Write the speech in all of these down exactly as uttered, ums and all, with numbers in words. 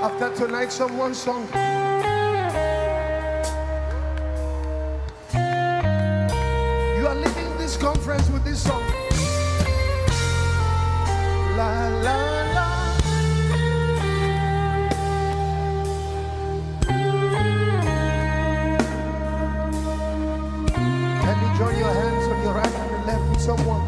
After tonight, someone song. You are leaving this conference with this song. La la la. Can you join your hands on your right and the left with someone?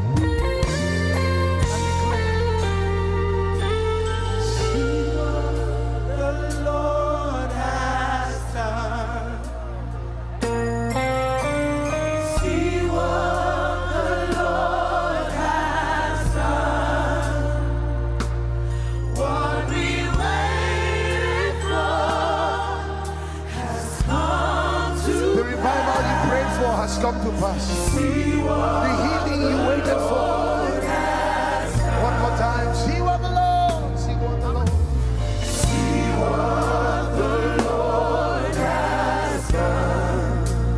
Has come to pass. The healing you waited for. One more time. See what the Lord. See what the Lord. See what the Lord has done.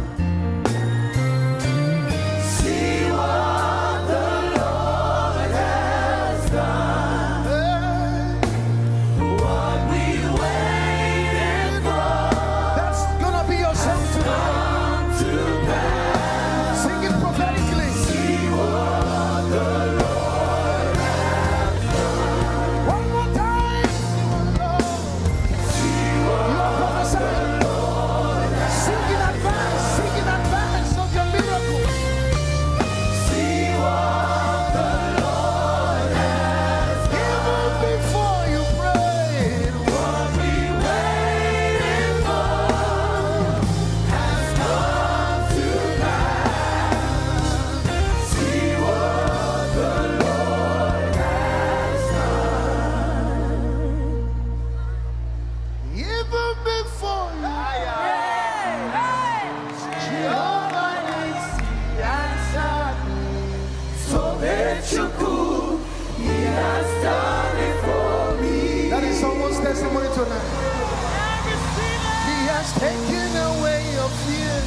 See what the Lord has done. What we waited for. That's gonna be your song tonight. Testimony tonight. He has taken away your fear,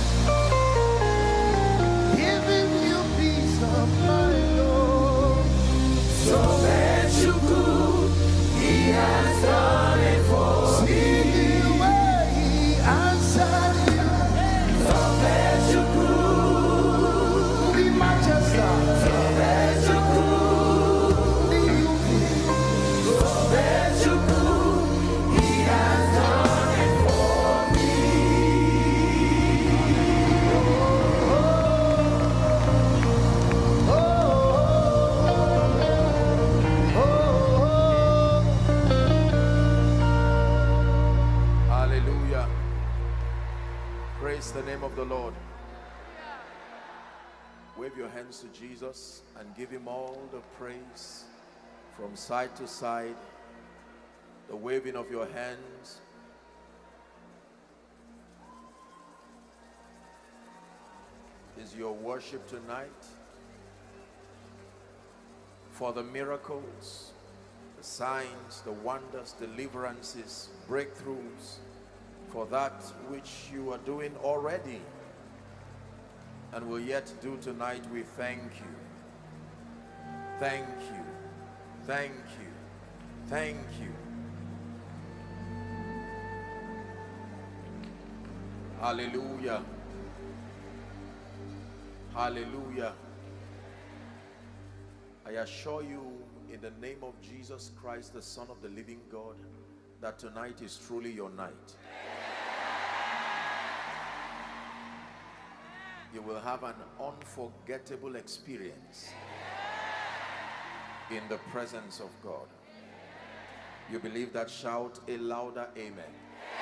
giving you peace of mind, Lord. So that you could, He has done it for me. See the way He answered you. So that you could be majesty. So that you could be so that you could. Praise the name of the Lord. Wave your hands to Jesus and give Him all the praise from side to side. The waving of your hands is your worship tonight for the miracles, the signs, the wonders, deliverances, breakthroughs, for that which you are doing already and will yet do tonight. We thank you. Thank you. Thank you. Thank you. Hallelujah. Hallelujah. I assure you in the name of Jesus Christ, the Son of the living God, that tonight is truly your night. You will have an unforgettable experience in the presence of God. You believe that? Shout a louder amen.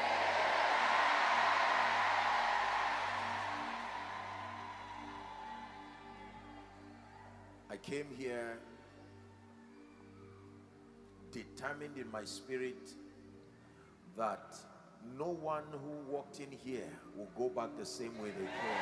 I came here determined in my spirit that no one who walked in here will go back the same way they came.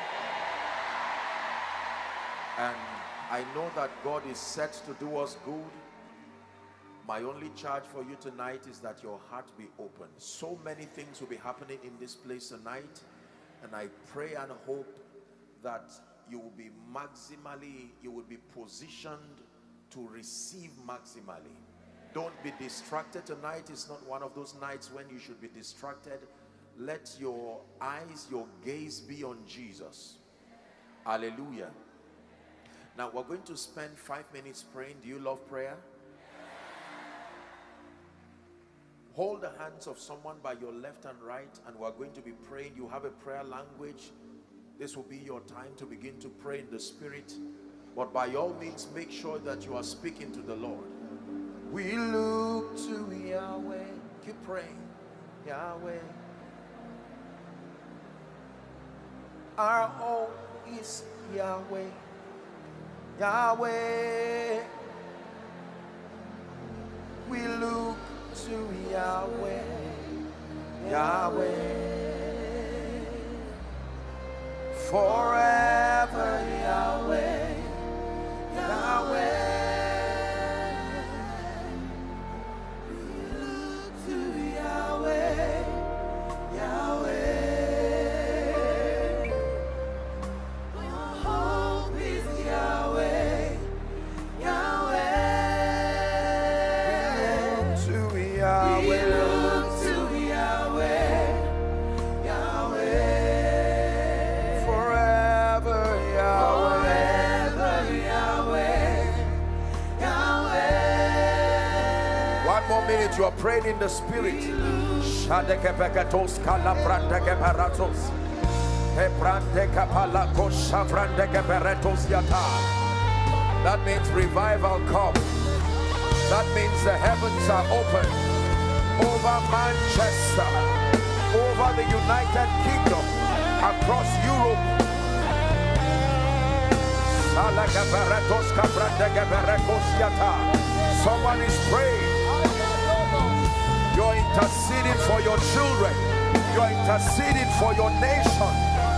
And I know that God is set to do us good. My only charge for you tonight is that your heart be open. So many things will be happening in this place tonight, and I pray and hope that you will be maximally, you will be positioned to receive maximally. Don't be distracted tonight. It's not one of those nights when you should be distracted. Let your eyes, your gaze be on Jesus. Hallelujah. Now we're going to spend five minutes praying. Do you love prayer? Hold the hands of someone by your left and right, and we're going to be praying. You have a prayer language. This will be your time to begin to pray in the Spirit. But by all means, make sure that you are speaking to the Lord. We look to Yahweh. Keep praying. Yahweh. Our hope is Yahweh. Yahweh. We look to Yahweh. Yahweh. Forever Yahweh. Yahweh. You are praying in the Spirit. That means revival come. That means the heavens are open over Manchester, over the United Kingdom, across Europe. Someone is praying. You're interceding for your children. You're interceding for your nation.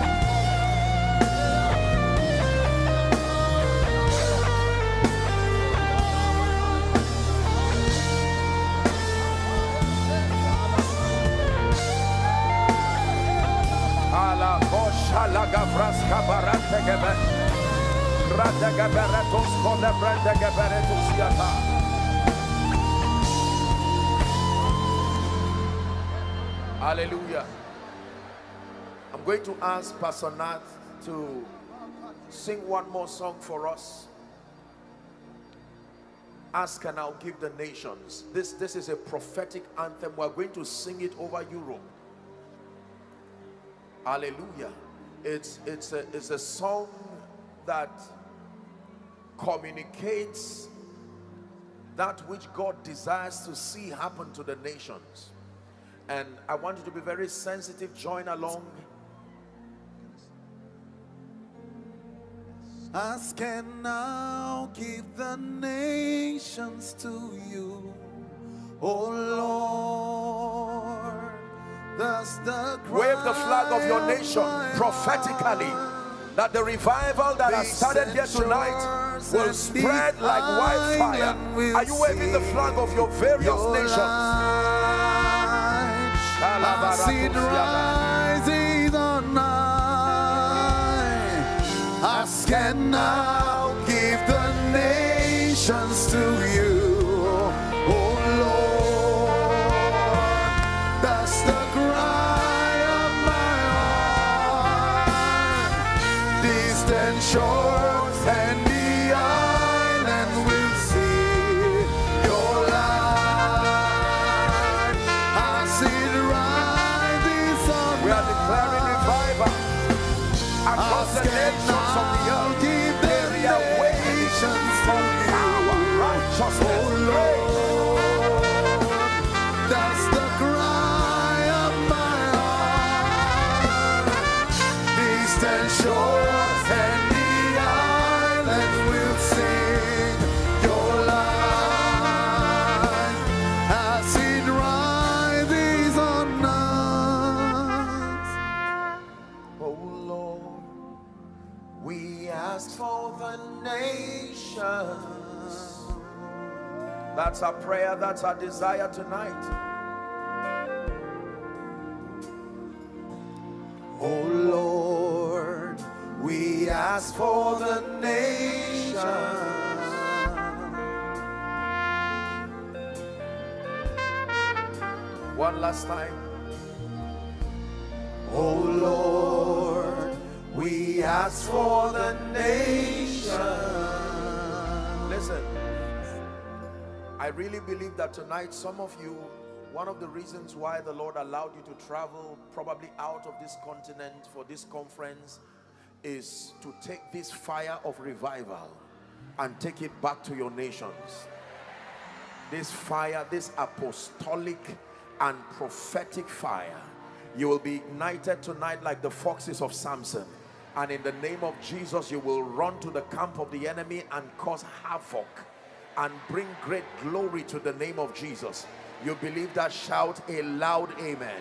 Hallelujah. I'm going to ask Pastor Nat to sing one more song for us. Ask and I'll give the nations. This, this is a prophetic anthem. We're going to sing it over Europe. Hallelujah. It's, it's, a, it's a song that communicates that which God desires to see happen to the nations. And I want you to be very sensitive. Join along. Ask and now give the nations to you, O Lord. Thus the wave the flag of your nation prophetically, that the revival that has started here tonight will spread like wildfire. Are you waving the flag of your various nations? I see it rising on high. Ask and now give the nations to you, O Lord. That's the cry of my heart. Distant shores and the island will see your light. I see it rising on high. We are declaring revival across the nations of the earth. They are awakening from power, righteousness, oh Lord, that's the cry of my heart. Distant shores and the island will sing your light as it rises on us. Oh Lord, we ask for the nations. That's our prayer, that's our desire tonight. Oh Lord, we ask for the nations. One last time. Oh Lord, we ask for the nation. Listen, I really believe that tonight some of you, one of the reasons why the Lord allowed you to travel probably out of this continent for this conference is to take this fire of revival and take it back to your nations. This fire, this apostolic and prophetic fire, you will be ignited tonight like the foxes of Samson, and in the name of Jesus you will run to the camp of the enemy and cause havoc and bring great glory to the name of Jesus. You believe that? Shout a loud amen.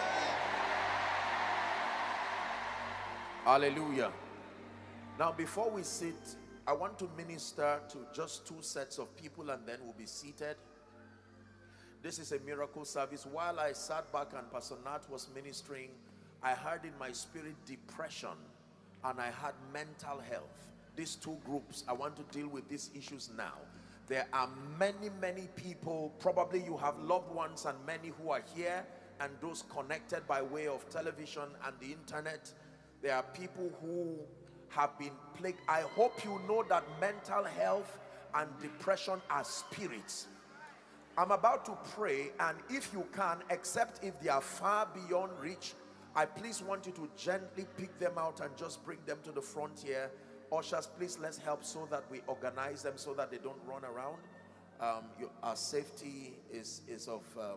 Hallelujah. Now before we sit, I want to minister to just two sets of people and then we'll be seated. This is a miracle service. While I sat back and Pastor Nat was ministering, I heard in my spirit depression and I had mental health. These two groups, I want to deal with these issues now. There are many, many people, probably you have loved ones and many who are here and those connected by way of television and the internet. There are people who have been plagued. I hope you know that mental health and depression are spirits. I'm about to pray, and if you can, except if they are far beyond reach, I please want you to gently pick them out and just bring them to the front here. Ushers, please let's help so that we organize them so that they don't run around. Um, your, our safety is, is of um,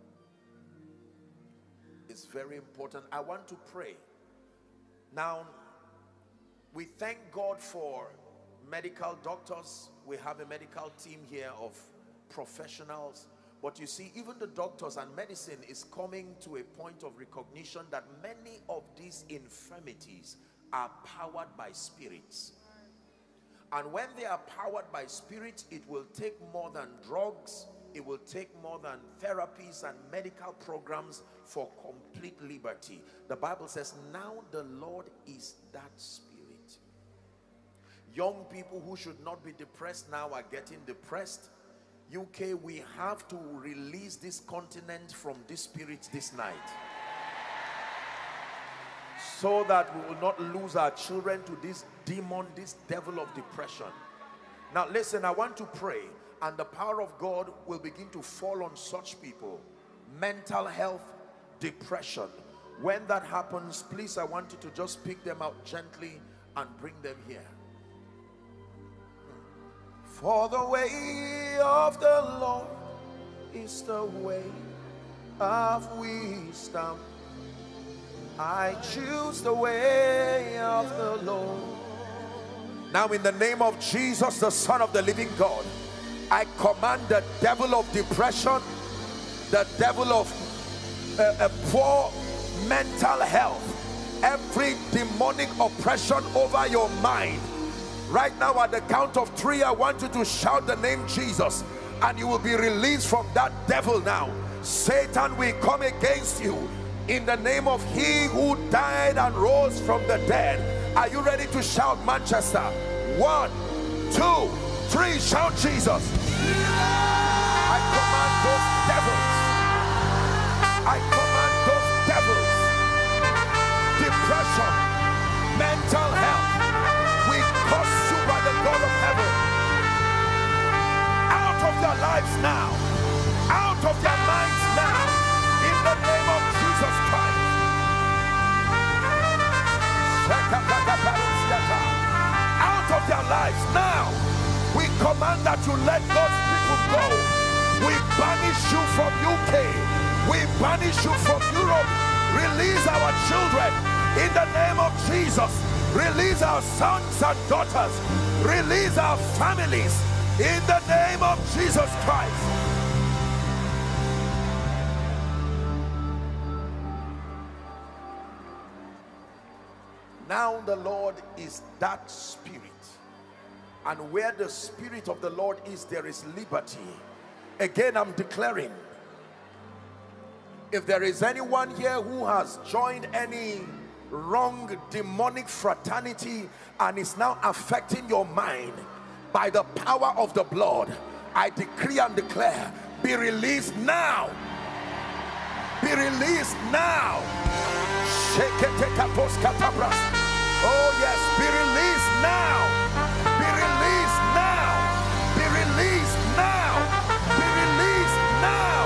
is very important. I want to pray. Now, we thank God for medical doctors. We have a medical team here of professionals, but you see, even the doctors and medicine is coming to a point of recognition that many of these infirmities are powered by spirits, and when they are powered by spirits, it will take more than drugs, it will take more than therapies and medical programs for complete liberty. The Bible says, now the Lord is that spirit. Young people who should not be depressed now are getting depressed. U K, we have to release this continent from this spirit this night, so that we will not lose our children to this demon, this devil of depression. Now listen, I want to pray, and the power of God will begin to fall on such people. Mental health, depression. When that happens, please, I want you to just pick them out gently and bring them here. For the way of the Lord is the way of wisdom. I choose the way of the Lord. Now in the name of Jesus, the Son of the living God, I command the devil of depression, the devil of uh, a poor mental health, every demonic oppression over your mind. Right now, at the count of three, I want you to shout the name Jesus, and you will be released from that devil now. Satan, we come against you in the name of he who died and rose from the dead. Are you ready to shout Manchester? One, two, three, shout Jesus. I command those devils, I command those devils, depression, mental health, we curse you by the God of heaven, out of their lives now, out of their minds now, in the name of Jesus Christ. Out of their lives now, we command that you let those people go. We banish you from U K, we banish you from Europe. Release our children in the name of Jesus. Release our sons and daughters. Release our families in the name of Jesus Christ. Now the Lord is that spirit, and where the spirit of the Lord is, there is liberty. Again, I'm declaring, if there is anyone here who has joined any wrong demonic fraternity and is now affecting your mind, by the power of the blood, I decree and declare, be released now. Be released now. Oh yes, be released now. Be released now. Be released now. Be released now.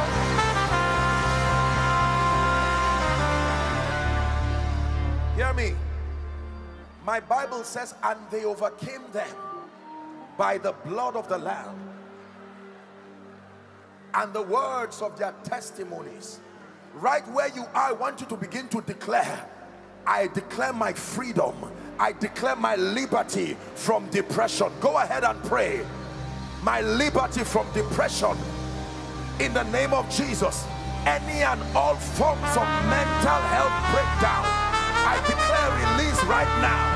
Hear me. My Bible says, and they overcame them by the blood of the Lamb and the words of their testimonies. Right where you are, I want you to begin to declare, I declare my freedom. I declare my liberty from depression. Go ahead and pray. My liberty from depression in the name of Jesus. Any and all forms of mental health breakdown, I declare release right now.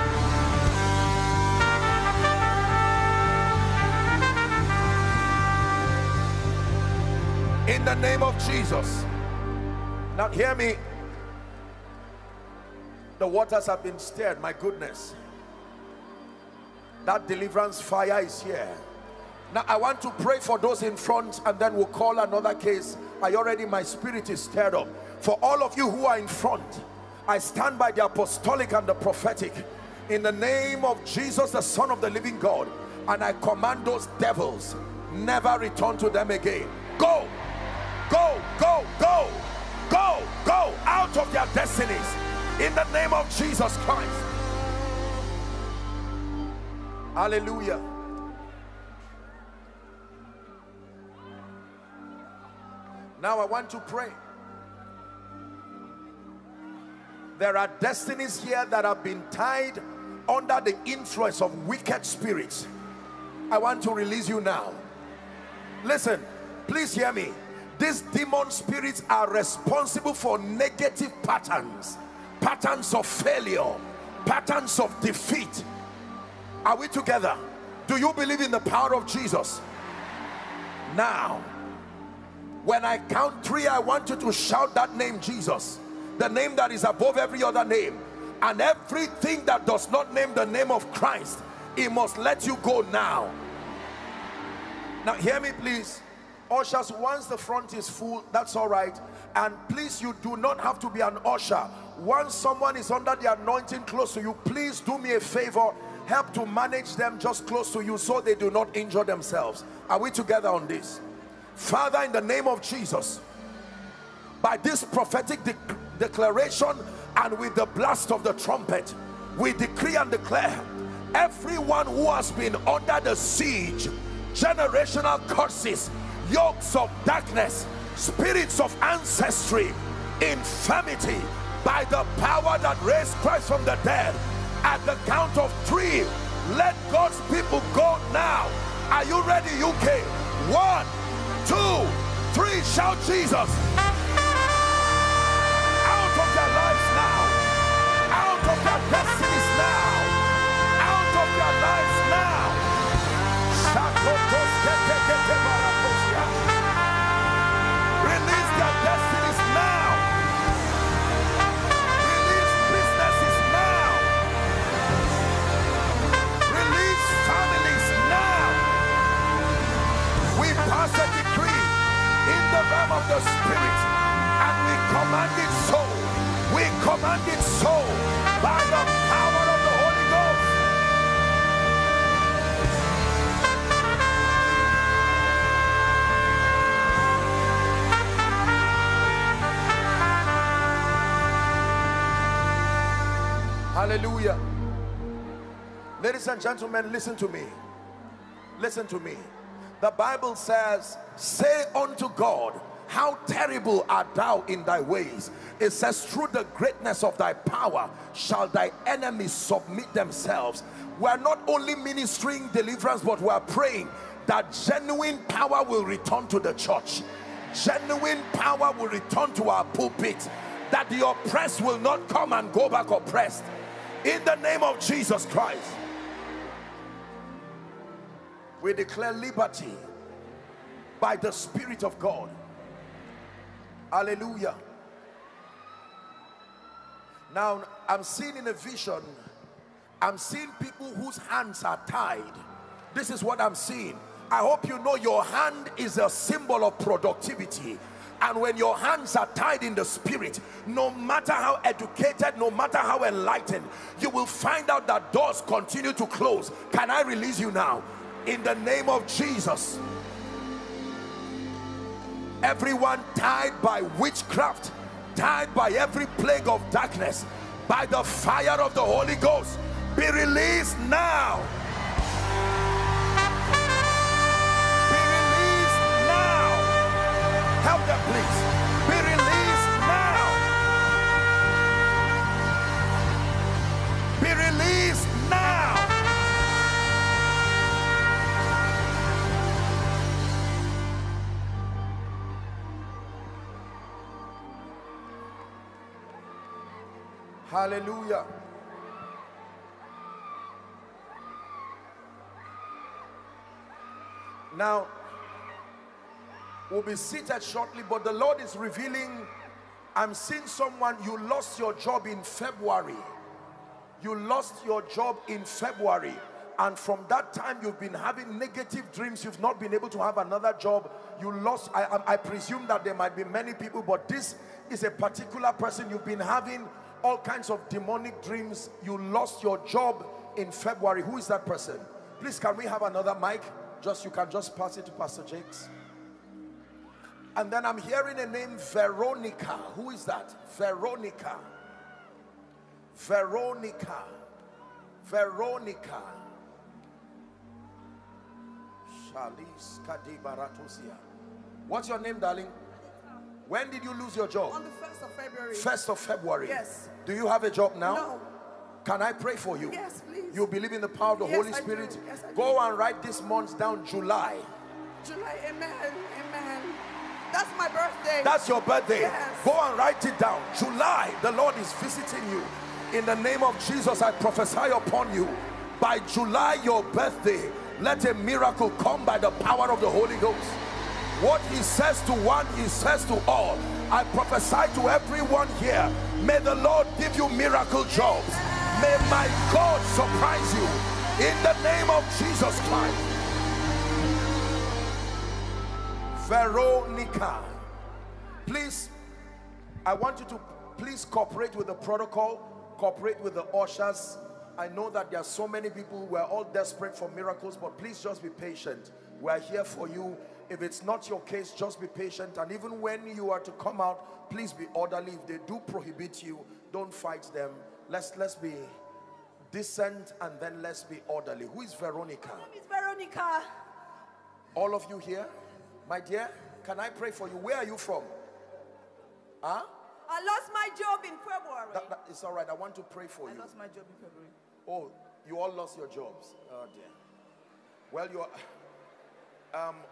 In the name of Jesus. Now hear me. The waters have been stirred. My goodness, that deliverance fire is here. Now I want to pray for those in front, and then we'll call another case. I already, my spirit is stirred up. For all of you who are in front, I stand by the apostolic and the prophetic in the name of Jesus, the Son of the living God, and I command those devils never return to them again. Go, go, go, go, go, go out of their destinies in the name of Jesus Christ. Hallelujah. Now I want to pray. There are destinies here that have been tied under the influence of wicked spirits. I want to release you now. Listen, please hear me. These demon spirits are responsible for negative patterns, patterns of failure, patterns of defeat. Are we together? Do you believe in the power of Jesus? Now, when I count three, I want you to shout that name, Jesus, the name that is above every other name, and everything that does not name the name of Christ, it must let you go now. Now hear me please. Ushers, once the front is full, that's all right. And please, you do not have to be an usher. Once someone is under the anointing close to you, please do me a favor, help to manage them just close to you so they do not injure themselves. Are we together on this? Father, in the name of Jesus, by this prophetic de declaration and with the blast of the trumpet, we decree and declare everyone who has been under the siege, generational curses, yokes of darkness, spirits of ancestry, infirmity, by the power that raised Christ from the dead, at the count of three, let God's people go now. Are you ready, U K? One, two, three, shout Jesus. Out of their lives now, out of their destinies now, out of their lives now. Release their destinies now. Release businesses now. Release families now. We pass a decree in the realm of the spirit, and we command it so. We command it so by the power of the Holy Ghost. Hallelujah. Ladies and gentlemen, listen to me. Listen to me. The Bible says, say unto God, how terrible art thou in thy ways. It says, through the greatness of thy power shall thy enemies submit themselves. We are not only ministering deliverance, but we are praying that genuine power will return to the church. Genuine power will return to our pulpit. That the oppressed will not come and go back oppressed. In the name of Jesus Christ, we declare liberty by the Spirit of God. Hallelujah. Now, I'm seeing in a vision, I'm seeing people whose hands are tied. This is what I'm seeing. I hope you know your hand is a symbol of productivity. And when your hands are tied in the spirit, no matter how educated, no matter how enlightened, you will find out that doors continue to close. Can I release you now? In the name of Jesus. Everyone tied by witchcraft, tied by every plague of darkness, by the fire of the Holy Ghost, be released now. Be released now. Help them, please. Be released now. Be released now. Hallelujah. Now, we'll be seated shortly, but the Lord is revealing, I'm seeing someone, you lost your job in February. You lost your job in February. And from that time, you've been having negative dreams. You've not been able to have another job. You lost, I, I, I presume that there might be many people, but this is a particular person. You've been having all kinds of demonic dreams. You lost your job in February. Who is that person? Please, can we have another mic? Just, you can just pass it to Pastor Jakes. And then I'm hearing a name, Veronica. Who is that? Veronica. Veronica. Veronica. Shalis Kadibaratosia. What's your name, darling? When did you lose your job? On the first of February. first of February. Yes. Do you have a job now? No. Can I pray for you? Yes, please. You believe in the power of the Yes, Holy I Spirit? do. Yes, I do. Go and write this month down, July. July, amen, amen. That's my birthday. That's your birthday. Yes. Go and write it down. July, the Lord is visiting you. In the name of Jesus, I prophesy upon you. By July, your birthday, let a miracle come by the power of the Holy Ghost. What he says to one, he says to all. I prophesy to everyone here, may the Lord give you miracle jobs. May my God surprise you in the name of Jesus Christ. Veronica, please, I want you to please cooperate with the protocol, cooperate with the ushers. I know that there are so many people who are all desperate for miracles, but please just be patient. We are here for you. If it's not your case, just be patient. And even when you are to come out, please be orderly. If they do prohibit you, don't fight them. Let's let's be decent and then let's be orderly. Who is Veronica? My name is Veronica. All of you here? My dear, can I pray for you? Where are you from? Huh? I lost my job in February. That, that, it's all right. I want to pray for I you. lost my job in February. Oh, you all lost your jobs. Oh dear. Well, you are. Um,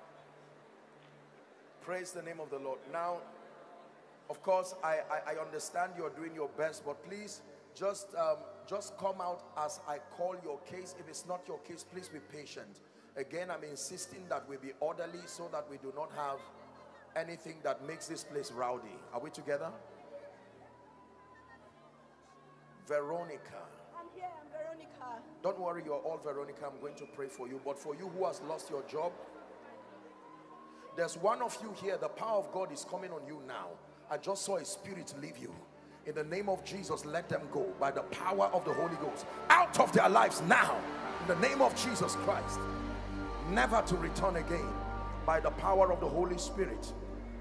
praise the name of the Lord. Now, of course, I, I, I understand you're doing your best, but please just um, just come out as I call your case. If it's not your case, please be patient. Again, I'm insisting that we be orderly so that we do not have anything that makes this place rowdy. Are we together? Veronica. I'm here, I'm Veronica. Don't worry, you're all Veronica. I'm going to pray for you. But for you who has lost your job, there's one of you here. The power of God is coming on you now. I just saw a spirit leave you. In the name of Jesus, let them go by the power of the Holy Ghost. Out of their lives now. In the name of Jesus Christ. Never to return again. By the power of the Holy Spirit.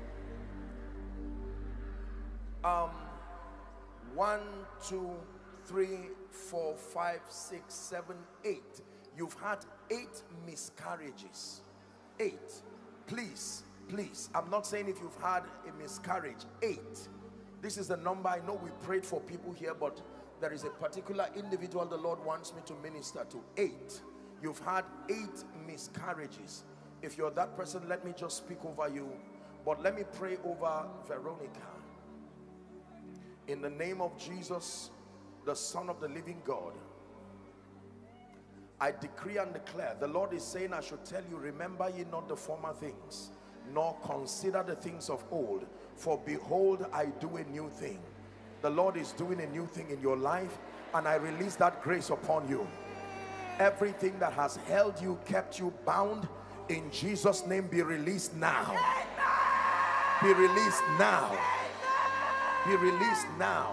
Um, one, two, three, four, five, six, seven, eight. You've had eight miscarriages. Eight. Please, please. I'm not saying if you've had a miscarriage. Eight. This is the number. I know we prayed for people here, but there is a particular individual the Lord wants me to minister to. Eight. You've had eight miscarriages. If you're that person, let me just speak over you. But let me pray over Veronica. In the name of Jesus, the Son of the living God, I decree and declare, the Lord is saying I should tell you, remember ye not the former things, nor consider the things of old. For behold, I do a new thing. The Lord is doing a new thing in your life, and I release that grace upon you. Everything that has held you, kept you bound, in Jesus' name be released now. Be released now. Be released now.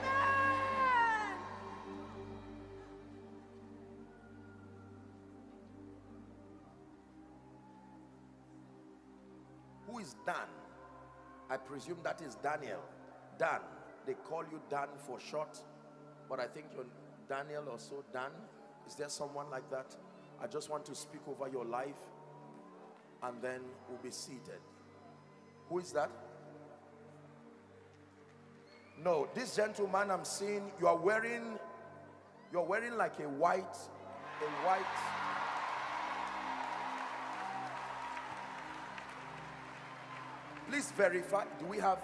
Who is Dan? I presume that is Daniel. Dan. They call you Dan for short, but I think you're Daniel or so. Dan. Is there someone like that? I just want to speak over your life, and then we'll be seated. Who is that? No, this gentleman I'm seeing, you are wearing, you're wearing like a white, a white. Please verify. Do we have?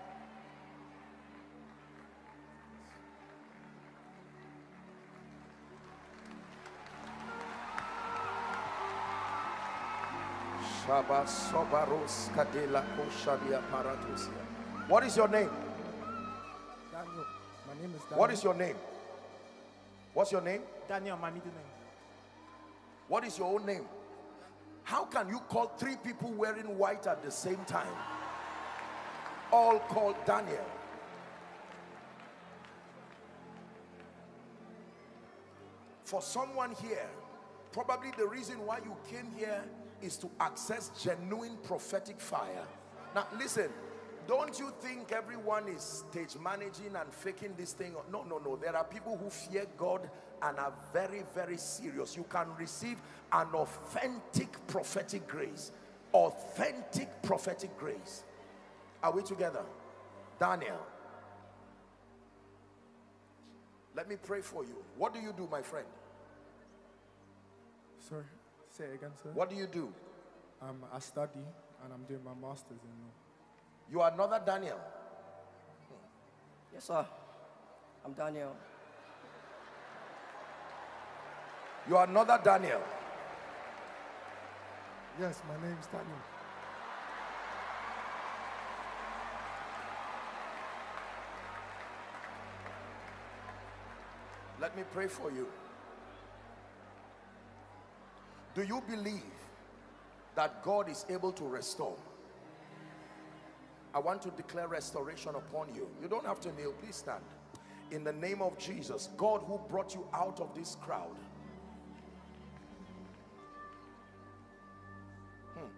What is your name? Daniel. My name is Daniel. What is your name? What's your name? Daniel, my middle name. What is your own name? How can you call three people wearing white at the same time? All called Daniel. For someone here, probably the reason why you came here is to access genuine prophetic fire. Now listen, don't you think everyone is stage managing and faking this thing? No, no, no. There are people who fear God and are very, very serious. You can receive an authentic prophetic grace. Authentic prophetic grace. Are we together? Daniel. Let me pray for you. What do you do, my friend? Sorry, say it again, sir. What do you do? Um, I study and I'm doing my master's in law. You are another Daniel. Yes, sir. I'm Daniel. You are another Daniel. Yes, my name is Daniel. Let me pray for you. Do you believe that God is able to restore? I want to declare restoration upon you. You don't have to kneel. Please stand. In the name of Jesus, God who brought you out of this crowd. Hmm.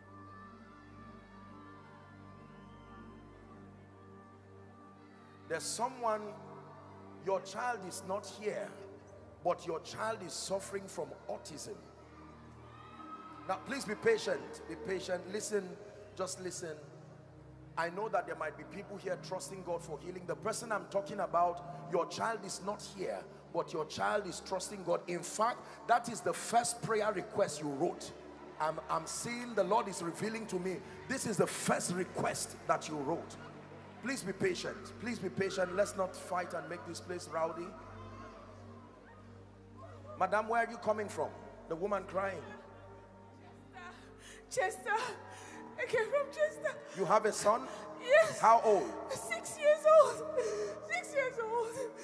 There's someone, your child is not here, but your child is suffering from autism. Now, please be patient. Be patient. Listen. Just listen. I know that there might be people here trusting God for healing. The person I'm talking about, your child is not here, but your child is trusting God. In fact, that is the first prayer request you wrote. I'm, I'm seeing the Lord is revealing to me. This is the first request that you wrote. Please be patient. Please be patient. Let's not fight and make this place rowdy. Madam, where are you coming from? The woman crying. Chester. I came from Chester. You have a son? Yes. How old? Six years old. Six years old.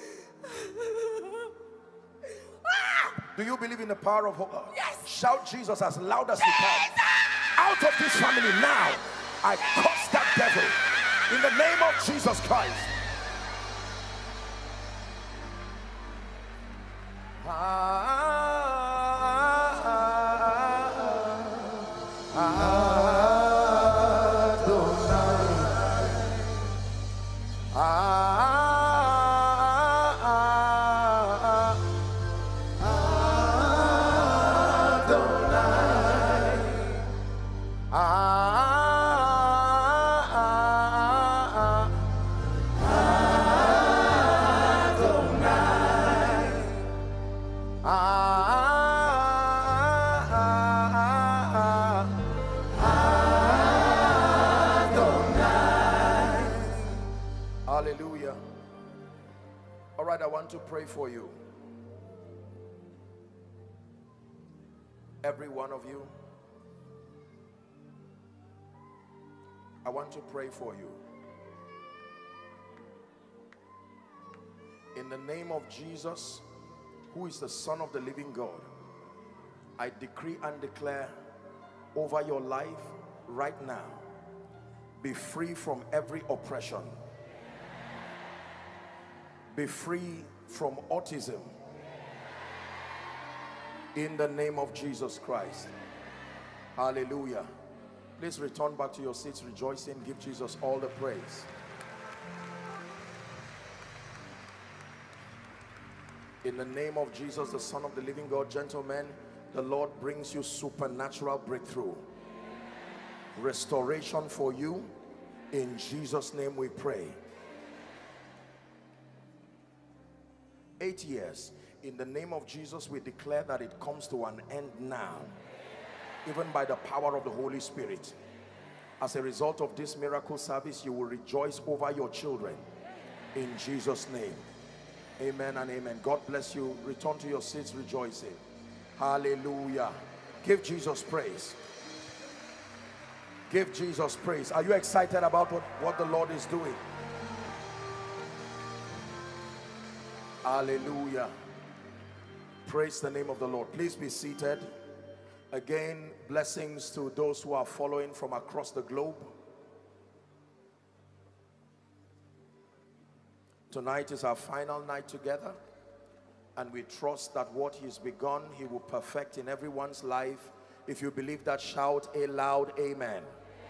Ah! Do you believe in the power of hope? Yes. Shout Jesus as loud as you can. Out of this family now. I curse that devil in the name of Jesus Christ. Ah. To pray for you, every one of you. I want to pray for you in the name of Jesus, who is the Son of the living God. I decree and declare over your life right now Be free from every oppression. Be free from autism. In the name of Jesus Christ. Hallelujah. Please return back to your seats rejoicing. Give Jesus all the praise. In the name of Jesus, the Son of the living God, gentlemen, the Lord brings you supernatural breakthrough. Restoration for you. In Jesus' name we pray. Eight years. In the name of Jesus, we declare that it comes to an end now. Even by the power of the Holy Spirit. As a result of this miracle service, you will rejoice over your children. In Jesus' name. Amen and amen. God bless you. Return to your seats rejoicing. Hallelujah. Give Jesus praise. Give Jesus praise. Are you excited about what, what the Lord is doing? Hallelujah. Praise the name of the Lord. Please be seated. Again, blessings to those who are following from across the globe. Tonight is our final night together, and we trust that what He's begun, He will perfect in everyone's life. If you believe that, shout a loud amen.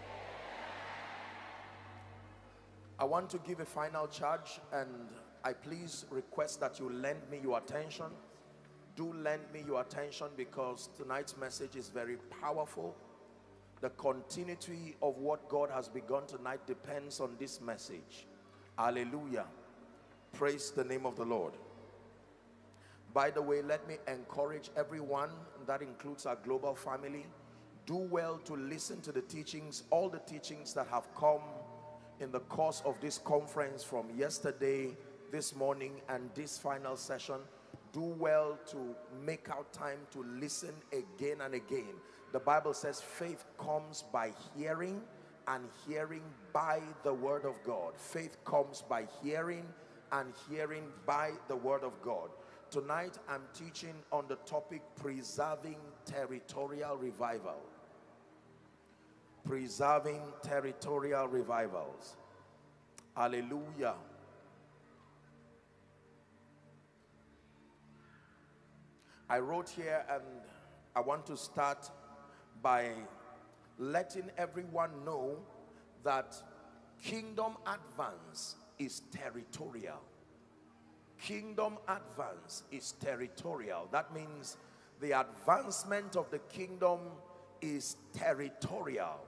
I want to give a final charge, and I please request that you lend me your attention. Do lend me your attention, because tonight's message is very powerful. The continuity of what God has begun tonight depends on this message. Hallelujah. Praise the name of the Lord. By the way, let me encourage everyone, that includes our global family, do well to listen to the teachings, all the teachings that have come in the course of this conference from yesterday, this morning, and this final session. Do well to make out time to listen again and again. The Bible says faith comes by hearing, and hearing by the word of God. Faith comes by hearing, and hearing by the word of God. Tonight I'm teaching on the topic preserving territorial revival. Preserving territorial revivals. Hallelujah. I wrote here, and I want to start by letting everyone know that kingdom advance is territorial. Kingdom advance is territorial. That means the advancement of the kingdom is territorial.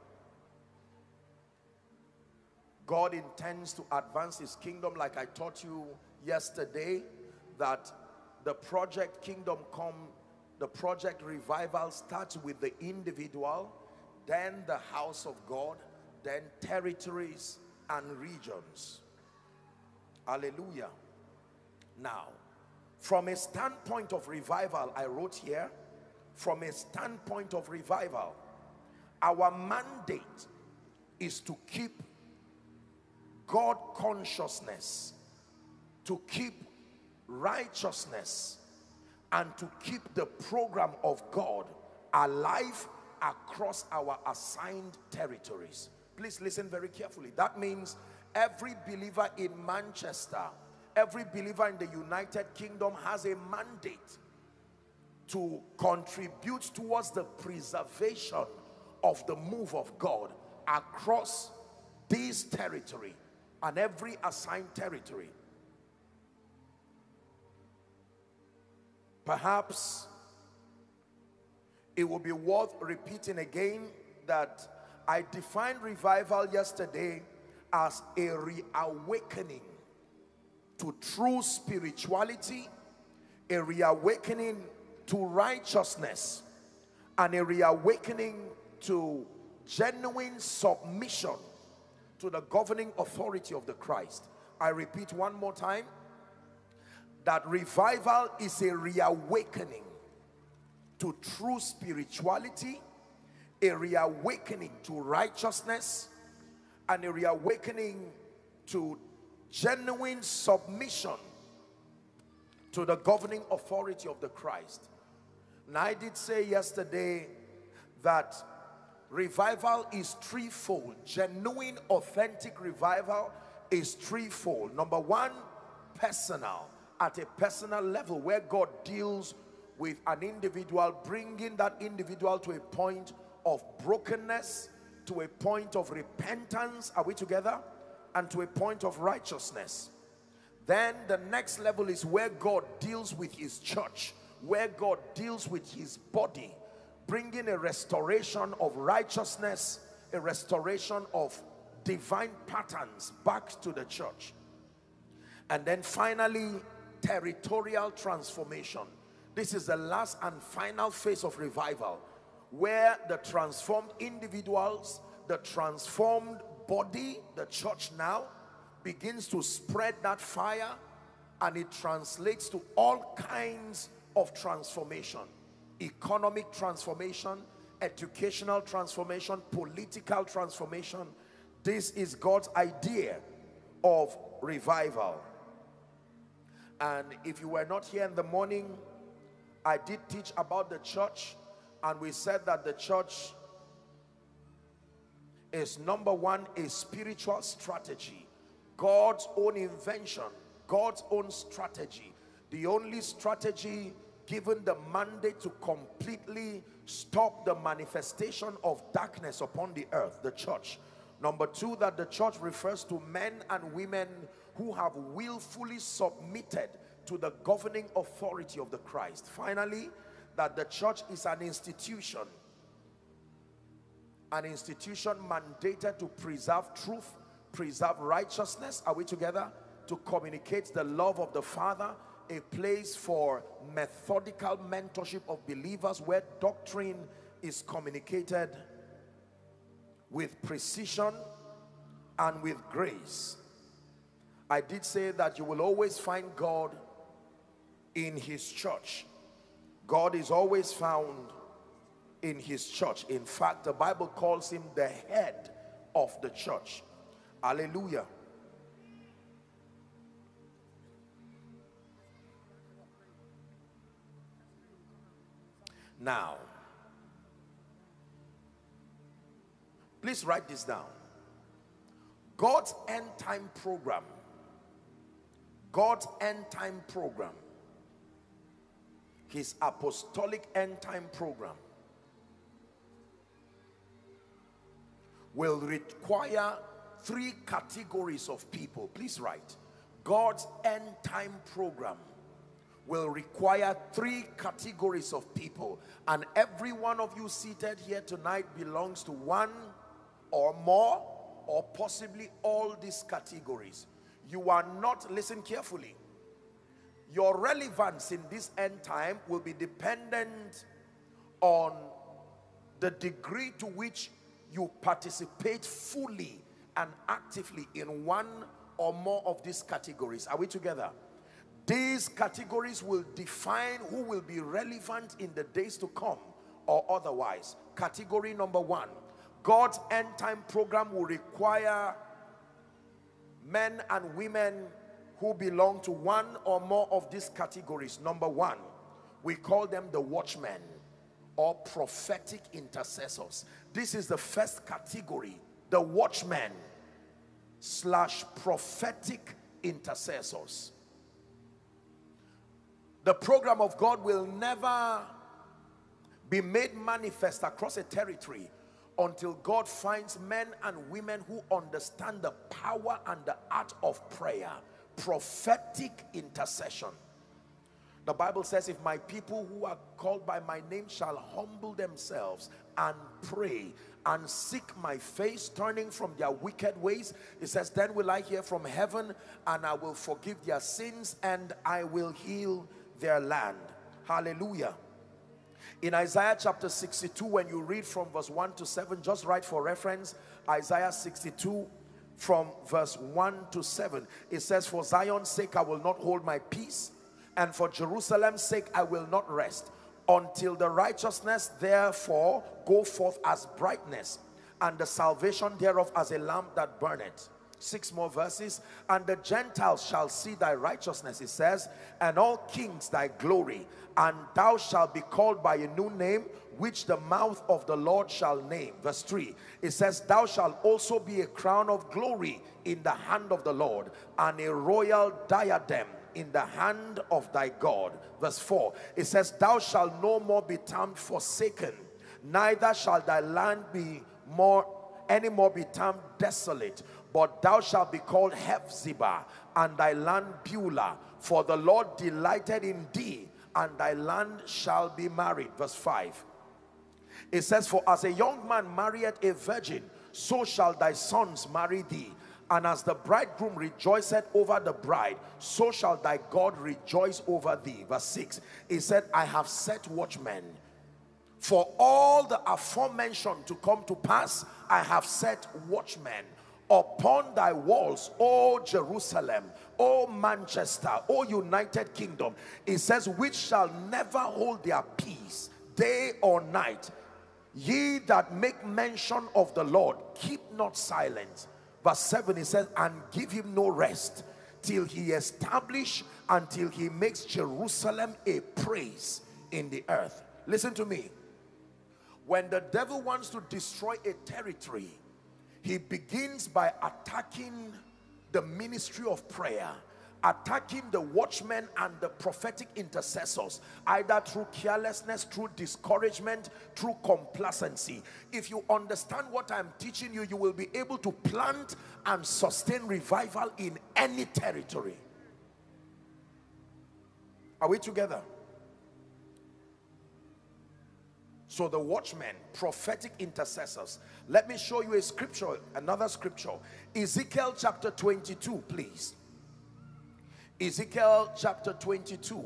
God intends to advance His kingdom, like I taught you yesterday, that the project Kingdom Come, the project revival starts with the individual, then the house of God, then territories and regions. Hallelujah. Now, from a standpoint of revival, I wrote here, from a standpoint of revival, our mandate is to keep God consciousness, to keep righteousness, and to keep the program of God alive across our assigned territories. Please listen very carefully. That means every believer in Manchester, every believer in the United Kingdom has a mandate to contribute towards the preservation of the move of God across this territory and every assigned territory. Perhaps it will be worth repeating again that I defined revival yesterday as a reawakening to true spirituality, a reawakening to righteousness, and a reawakening to genuine submission to the governing authority of the Christ. I repeat one more time, that revival is a reawakening to true spirituality, a reawakening to righteousness, and a reawakening to genuine submission to the governing authority of the Christ. And I did say yesterday that Revival is threefold. Genuine, authentic revival is threefold. Number one, personal. At a personal level, where God deals with an individual, bringing that individual to a point of brokenness, to a point of repentance, are we together? And to a point of righteousness. Then the next level is where God deals with his church, where God deals with his body, bringing a restoration of righteousness, a restoration of divine patterns back to the church. And then finally, territorial transformation. This is the last and final phase of revival, where the transformed individuals, the transformed body, the church now, begins to spread that fire, and it translates to all kinds of transformation. Economic transformation, educational transformation, political transformation. This is God's idea of revival. And if you were not here in the morning, I did teach about the church, and we said that the church is, number one, a spiritual strategy. God's own invention, God's own strategy. The only strategy given the mandate to completely stop the manifestation of darkness upon the earth, the church. Number two, that the church refers to men and women who have willfully submitted to the governing authority of the Christ. Finally, that the church is an institution, an institution mandated to preserve truth, preserve righteousness, are we together? To communicate the love of the Father, a place for methodical mentorship of believers, where doctrine is communicated with precision and with grace. I did say that you will always find God in his church. God is always found in his church. In fact, the Bible calls him the head of the church. Hallelujah. Now, please write this down. God's end time program, God's end time program, his apostolic end time program, will require three categories of people. Please write. God's end time program will require three categories of people, and every one of you seated here tonight belongs to one or more, or possibly all these categories. You are not, listen carefully, your relevance in this end time will be dependent on the degree to which you participate fully and actively in one or more of these categories. Are we together? These categories will define who will be relevant in the days to come or otherwise. Category number one, God's end time program will require men and women who belong to one or more of these categories. Number one, we call them the watchmen or prophetic intercessors. This is the first category, the watchmen slash prophetic intercessors. The program of God will never be made manifest across a territory until God finds men and women who understand the power and the art of prayer. Prophetic intercession. The Bible says, if my people who are called by my name shall humble themselves and pray and seek my face, turning from their wicked ways, it says, then will I hear from heaven and I will forgive their sins and I will heal their land. Hallelujah. In Isaiah chapter sixty-two, when you read from verse one to seven, just write for reference, Isaiah sixty-two from verse one to seven. It says, for Zion's sake I will not hold my peace, and for Jerusalem's sake I will not rest, until the righteousness therefore go forth as brightness, and the salvation thereof as a lamp that burneth. Six more verses. And the Gentiles shall see thy righteousness, it says, and all kings thy glory. And thou shalt be called by a new name, which the mouth of the Lord shall name. Verse three, it says, thou shalt also be a crown of glory in the hand of the Lord, and a royal diadem in the hand of thy God. Verse four, it says, thou shalt no more be termed forsaken, neither shall thy land be more any more be termed desolate, but thou shalt be called Hephzibah, and thy land Beulah, for the Lord delighted in thee, and thy land shall be married. Verse five, it says, for as a young man marrieth a virgin, so shall thy sons marry thee. And as the bridegroom rejoiceth over the bride, so shall thy God rejoice over thee. Verse six, it said, I have set watchmen. For all the aforementioned to come to pass, I have set watchmen upon thy walls, O Jerusalem, O Manchester, O United Kingdom. It says, which shall never hold their peace, day or night. Ye that make mention of the Lord, keep not silent. Verse seven, it says, and give him no rest till he establish, until he makes Jerusalem a praise in the earth. Listen to me. When the devil wants to destroy a territory, he begins by attacking the ministry of prayer, attacking the watchmen and the prophetic intercessors, either through carelessness, through discouragement, through complacency. If you understand what I'm teaching you, you will be able to plant and sustain revival in any territory. Are we together? So the watchmen, prophetic intercessors. Let me show you a scripture, another scripture. Ezekiel chapter twenty-two, please. Ezekiel chapter twenty-two.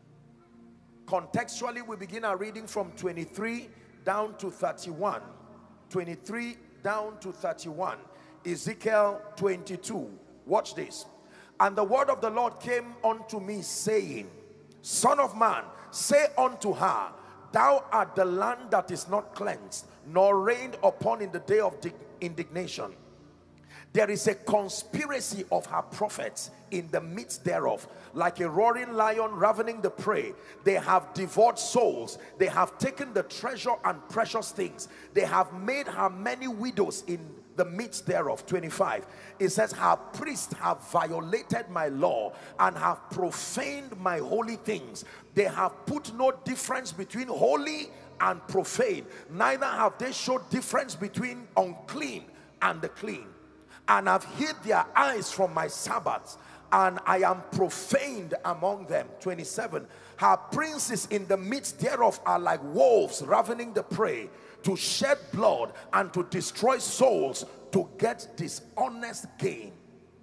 Contextually, we begin our reading from twenty-three down to thirty-one. twenty-three down to thirty-one. Ezekiel twenty-two. Watch this. And the word of the Lord came unto me, saying, Son of man, say unto her, thou art the land that is not cleansed, nor rained upon in the day of indignation. There is a conspiracy of her prophets in the midst thereof, like a roaring lion ravening the prey. They have devoured souls. They have taken the treasure and precious things. They have made her many widows in the midst thereof. twenty-five, it says, her priests have violated my law and have profaned my holy things. They have put no difference between holy and profane, neither have they showed difference between unclean and the clean, and have hid their eyes from my Sabbaths, and I am profaned among them. twenty-seven, her princes in the midst thereof are like wolves ravening the prey, to shed blood and to destroy souls, to get dishonest gain.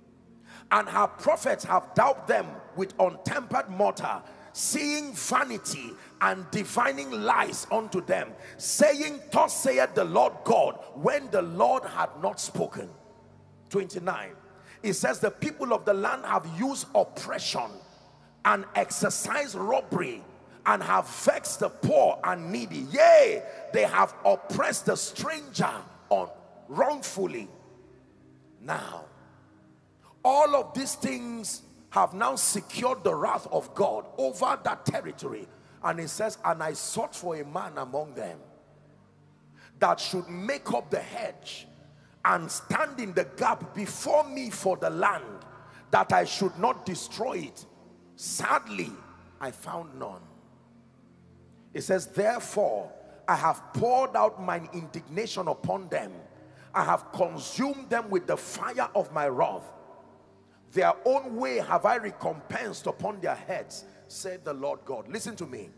And her prophets have daubed them with untempered mortar, seeing vanity and divining lies unto them, saying, thus saith the Lord God, when the Lord had not spoken. twenty-nine, it says, the people of the land have used oppression and exercised robbery, and have vexed the poor and needy. Yea, they have oppressed the stranger on wrongfully. Now, all of these things have now secured the wrath of God over that territory. And it says, and I sought for a man among them that should make up the hedge and stand in the gap before me for the land, that I should not destroy it. Sadly, I found none. It says, therefore, I have poured out mine indignation upon them. I have consumed them with the fire of my wrath. Their own way have I recompensed upon their heads, said the Lord God. Listen to me.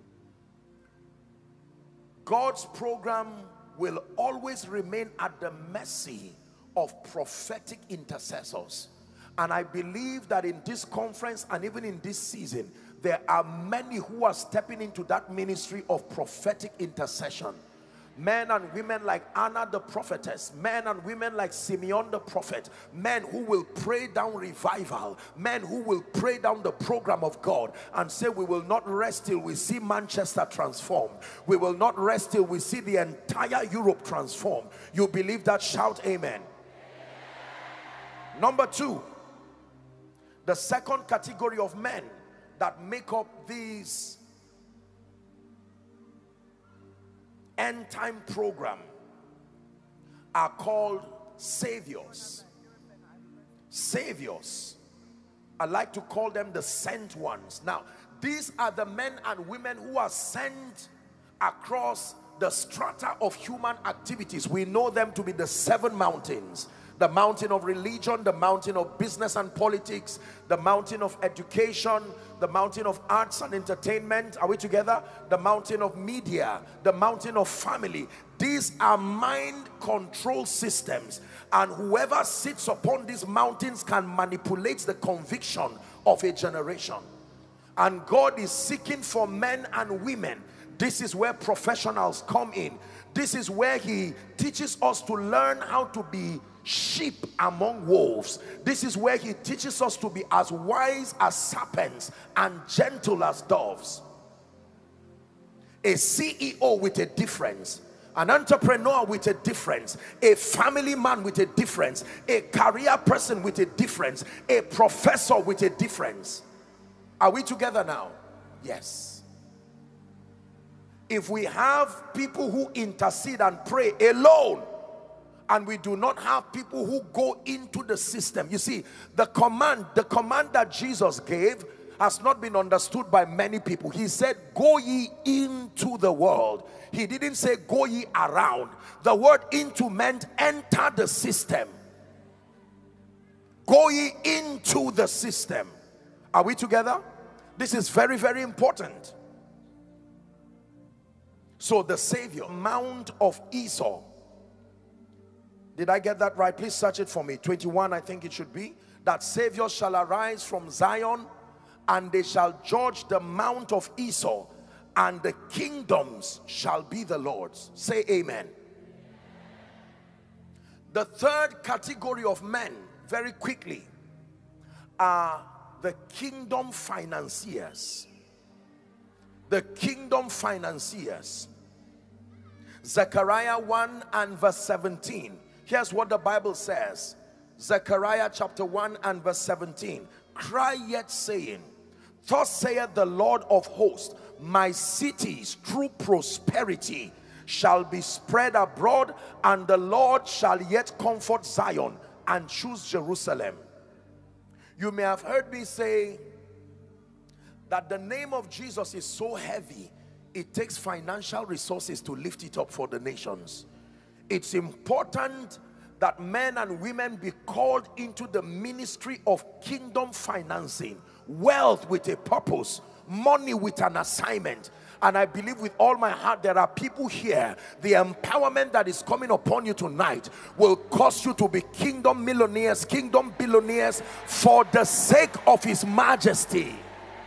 God's program will always remain at the mercy of prophetic intercessors. And I believe that in this conference and even in this season, there are many who are stepping into that ministry of prophetic intercession. Men and women like Anna the prophetess, men and women like Simeon the prophet, men who will pray down revival, men who will pray down the program of God and say, we will not rest till we see Manchester transformed. We will not rest till we see the entire Europe transformed. You believe that? Shout amen. Number two, the second category of men that make up these end time program are called saviors. Saviors. I like to call them the sent ones. Now, these are the men and women who are sent across the strata of human activities. We know them to be the seven mountains: the mountain of religion, the mountain of business and politics, the mountain of education, the mountain of arts and entertainment. Are we together? The mountain of media, the mountain of family. These are mind control systems, and whoever sits upon these mountains can manipulate the conviction of a generation. And God is seeking for men and women. This is where professionals come in. This is where he teaches us to learn how to be sheep among wolves. This is where he teaches us to be as wise as serpents and gentle as doves. A C E O with a difference, an entrepreneur with a difference, a family man with a difference, a career person with a difference, a professor with a difference. Are we together now? Yes. If we have people who intercede and pray alone, and we do not have people who go into the system. You see, the command, the command that Jesus gave has not been understood by many people. He said, go ye into the world. He didn't say go ye around. The word into meant enter the system. Go ye into the system. Are we together? This is very, very important. So the Savior, Mount of Esau. Did I get that right? Please search it for me. twenty-one, I think it should be. That Savior shall arise from Zion, and they shall judge the Mount of Esau, and the kingdoms shall be the Lord's. Say amen. The third category of men, very quickly, are the kingdom financiers. The kingdom financiers. Zechariah one and verse seventeen. Here's what the Bible says. Zechariah chapter one and verse seventeen. Cry yet saying, thus saith the Lord of hosts, my cities through prosperity shall be spread abroad, and the Lord shall yet comfort Zion and choose Jerusalem. You may have heard me say that the name of Jesus is so heavy, it takes financial resources to lift it up for the nations. It's important that men and women be called into the ministry of kingdom financing, wealth with a purpose, money with an assignment. And I believe with all my heart there are people here, the empowerment that is coming upon you tonight will cause you to be kingdom millionaires, kingdom billionaires, for the sake of his majesty.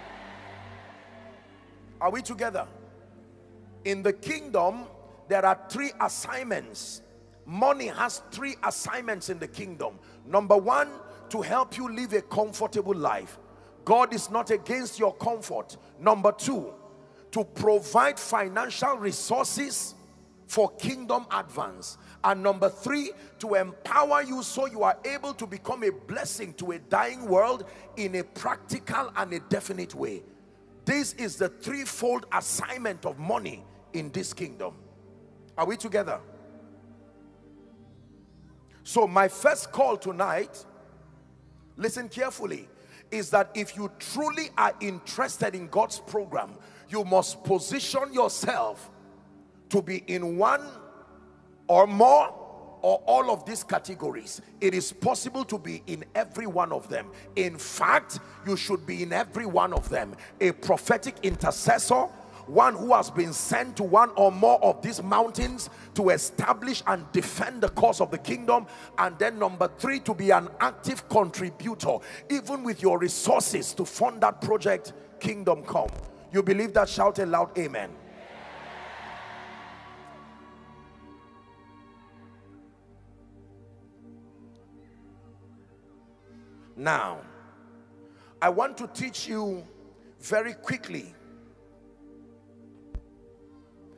Are we together? In the kingdom, there are three assignments. Money has three assignments in the kingdom. Number one, to help you live a comfortable life. God is not against your comfort. Number two, to provide financial resources for kingdom advance. And number three, to empower you so you are able to become a blessing to a dying world in a practical and a definite way. This is the threefold assignment of money in this kingdom. Are we together? So my first call tonight, listen carefully, is that if you truly are interested in God's program, you must position yourself to be in one or more or all of these categories. It is possible to be in every one of them. In fact, you should be in every one of them. A prophetic intercessor, one who has been sent to one or more of these mountains to establish and defend the cause of the kingdom. And then number three, to be an active contributor, even with your resources to fund that project. Kingdom come. You believe that? Shout aloud, amen. Now, I want to teach you very quickly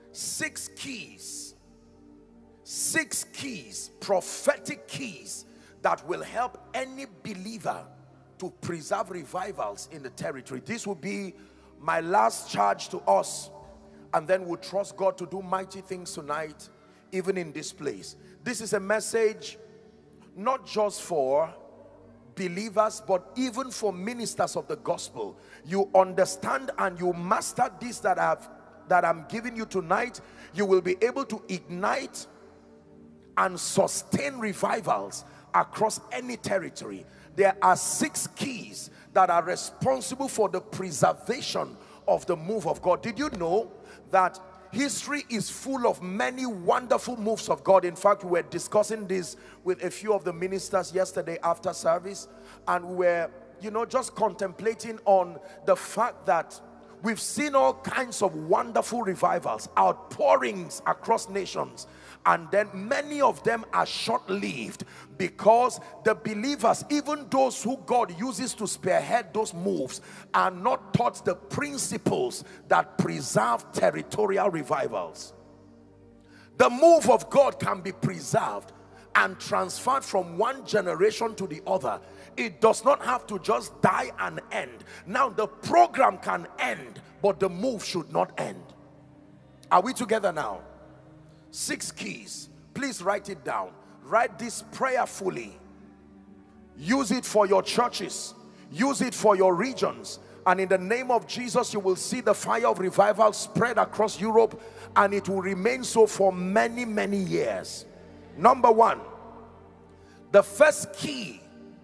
six keys, six keys, prophetic keys that will help any believer to preserve revivals in the territory. This will be my last charge to us, and then we'll trust God to do mighty things tonight, even in this place. This is a message not just for believers, but even for ministers of the gospel. You understand and you master this that I've that I'm giving you tonight, you will be able to ignite and sustain revivals across any territory. There are six keys that are responsible for the preservation of the move of God. Did you know that history is full of many wonderful moves of God? In fact, we were discussing this with a few of the ministers yesterday after service, and we were, you know, just contemplating on the fact that we've seen all kinds of wonderful revivals, outpourings across nations, and then many of them are short-lived because the believers, even those who God uses to spearhead those moves, are not taught the principles that preserve territorial revivals. The move of God can be preserved and transferred from one generation to the other. It does not have to just die and end. Now the program can end, but the move should not end. Are we together now? Six keys. Please write it down. Write this prayerfully. Use it for your churches. Use it for your regions. And in the name of Jesus, you will see the fire of revival spread across Europe, and it will remain so for many, many years. Number one, the first key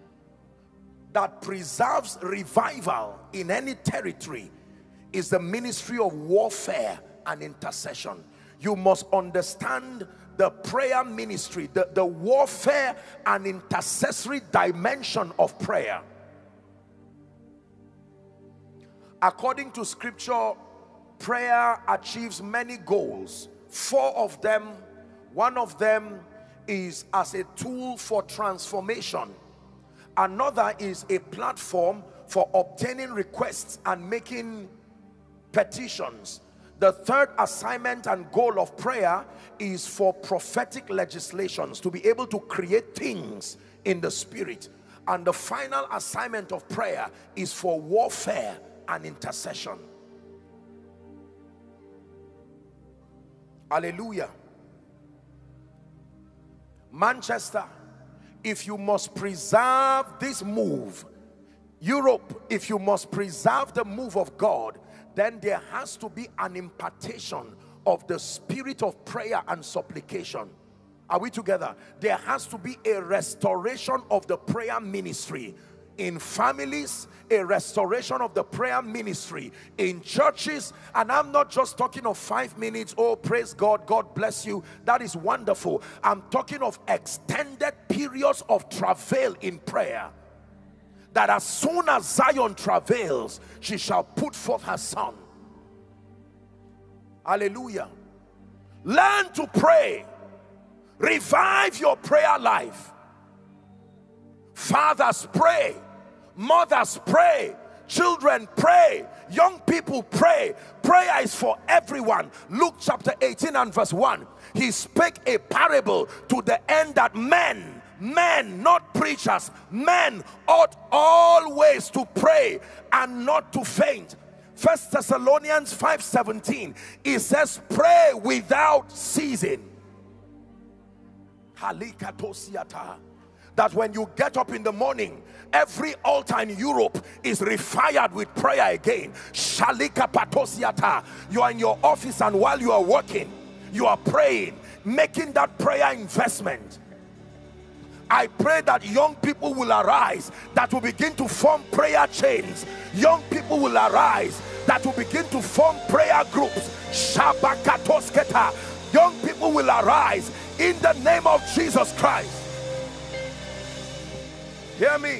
that preserves revival in any territory is the ministry of warfare and intercession. You must understand the prayer ministry, the, the warfare and intercessory dimension of prayer. According to scripture, prayer achieves many goals. Four of them, one of them is as a tool for transformation. Another is a platform for obtaining requests and making petitions. The third assignment and goal of prayer is for prophetic legislations, to be able to create things in the spirit. And the final assignment of prayer is for warfare and intercession. Hallelujah. Manchester, if you must preserve this move, Europe, if you must preserve the move of God, then there has to be an impartation of the spirit of prayer and supplication. Are we together? There has to be a restoration of the prayer ministry in families, a restoration of the prayer ministry in churches. And I'm not just talking of five minutes, oh praise God, God bless you, that is wonderful. I'm talking of extended periods of travail in prayer, that as soon as Zion travails, she shall put forth her son. Hallelujah. Learn to pray. Revive your prayer life. Fathers, pray. Mothers, pray. Children, pray. Young people, pray. Prayer is for everyone. Luke chapter eighteen and verse one. He spake a parable to the end that men, men, not preachers, men ought always to pray and not to faint. First Thessalonians five seventeen, it says pray without ceasing. That when you get up in the morning, every altar in Europe is refired with prayer again. You are in your office, and while you are working, you are praying, making that prayer investment. I pray that young people will arise that will begin to form prayer chains. Young people will arise that will begin to form prayer groups. Young people will arise in the name of Jesus Christ. Hear me.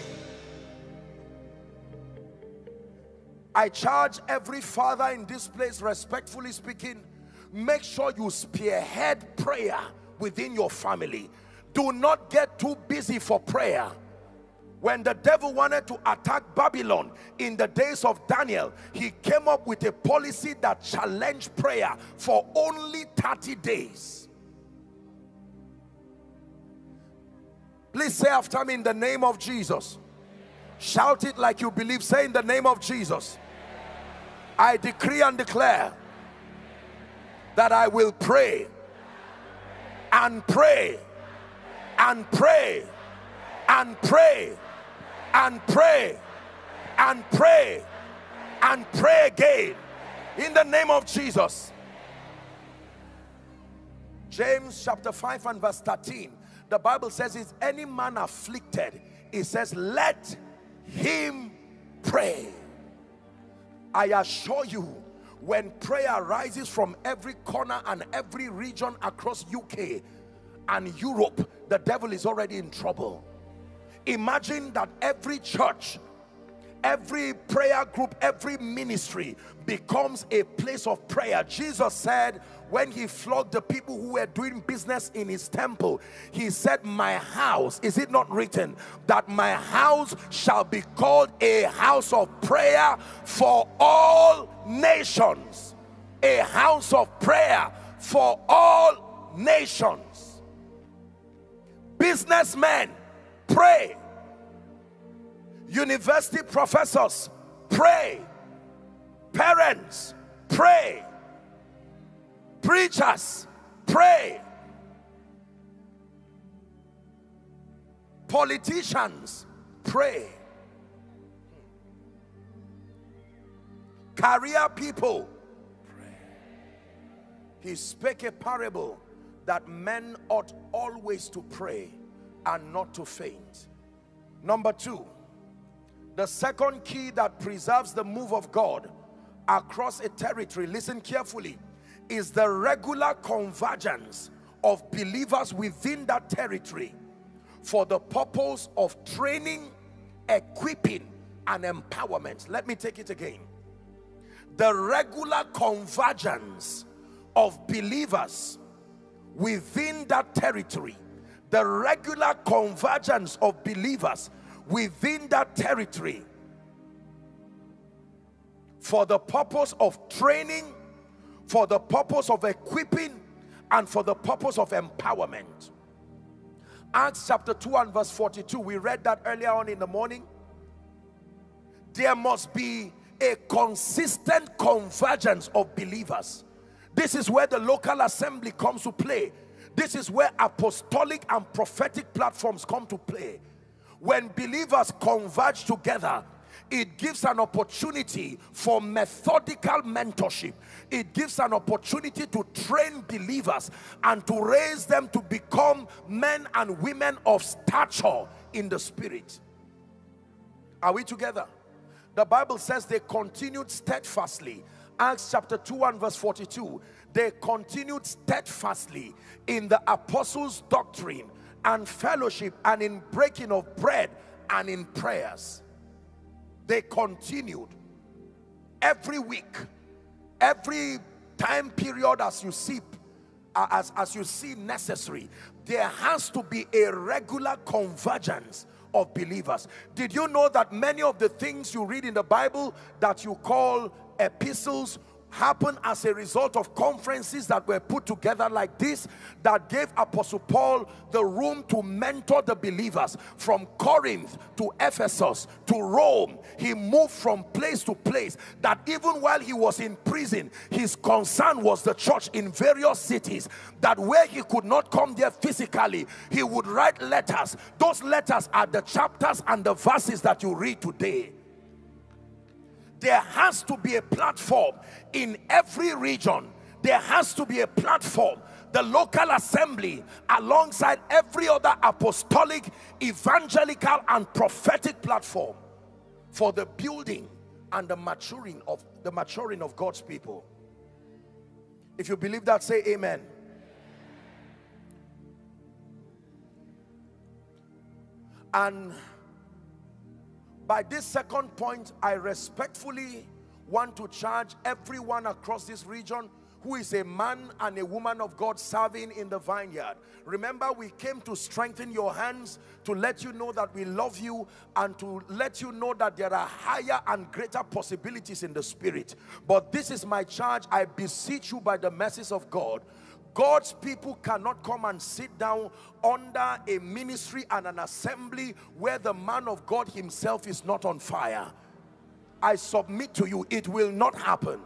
I charge every father in this place, respectfully speaking, make sure you spearhead prayer within your family. Do not get too busy for prayer. When the devil wanted to attack Babylon in the days of Daniel, he came up with a policy that challenged prayer for only thirty days. Please say after me, in the name of Jesus. Shout it like you believe. Say, in the name of Jesus, I decree and declare that I will pray and pray and pray and pray and pray and pray and pray again in the name of Jesus. James chapter five and verse thirteen, the Bible says, is any man afflicted, it says, let him pray. I assure you, when prayer rises from every corner and every region across U K and Europe, the devil is already in trouble. Imagine that every church, every prayer group, every ministry becomes a place of prayer. Jesus said, when he flogged the people who were doing business in his temple, he said, my house, is it not written that my house shall be called a house of prayer for all nations? A house of prayer for all nations. Businessmen, pray. University professors, pray. Parents, pray. Preachers, pray. Politicians, pray. Career people, pray. He spake a parable that men ought always to pray and not to faint. Number two, the second key that preserves the move of God across a territory, listen carefully, is the regular convergence of believers within that territory for the purpose of training, equipping, and empowerment. Let me take it again. The regular convergence of believers within that territory, the regular convergence of believers within that territory for the purpose of training, for the purpose of equipping, and for the purpose of empowerment. Acts chapter two and verse forty-two, we read that earlier on in the morning. There must be a consistent convergence of believers. This is where the local assembly comes to play. This is where apostolic and prophetic platforms come to play. When believers converge together, it gives an opportunity for methodical mentorship. It gives an opportunity to train believers and to raise them to become men and women of stature in the spirit. Are we together? The Bible says they continued steadfastly. Acts chapter two and verse forty-two. They continued steadfastly in the apostles' doctrine and fellowship and in breaking of bread and in prayers. They continued every week, every time period as you see as, as you see necessary. There has to be a regular convergence of believers. Did you know that many of the things you read in the Bible that you call epistles happen as a result of conferences that were put together like this, that gave Apostle Paul the room to mentor the believers? From Corinth to Ephesus to Rome, he moved from place to place, that even while he was in prison, his concern was the church in various cities, that where he could not come there physically, he would write letters. Those letters are the chapters and the verses that you read today. There has to be a platform in every region. There has to be a platform, the local assembly, alongside every other apostolic, evangelical, and prophetic platform for the building and the maturing of the maturing of God's people. If you believe that, say amen. And by this second point, I respectfully want to charge everyone across this region who is a man and a woman of God serving in the vineyard. Remember, we came to strengthen your hands, to let you know that we love you, and to let you know that there are higher and greater possibilities in the spirit. But this is my charge. I beseech you by the mercies of God. God's people cannot come and sit down under a ministry and an assembly where the man of God himself is not on fire. I submit to you, it will not happen.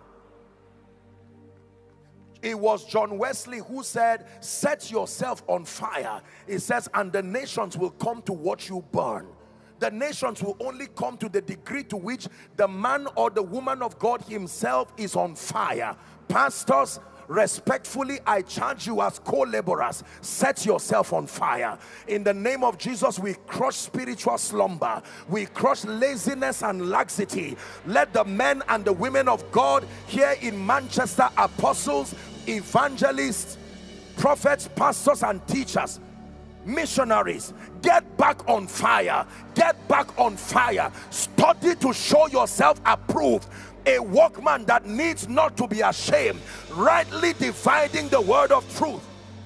It was John Wesley who said, set yourself on fire. It says, and the nations will come to watch you burn. The nations will only come to the degree to which the man or the woman of God himself is on fire. Pastors, respectfully, I charge you as co-laborers, set yourself on fire. In the name of Jesus, we crush spiritual slumber. We crush laziness and laxity. Let the men and the women of God here in Manchester, apostles, evangelists, prophets, pastors and teachers, missionaries, get back on fire. Get back on fire. Study to show yourself approved, a workman that needs not to be ashamed, rightly dividing the word of truth.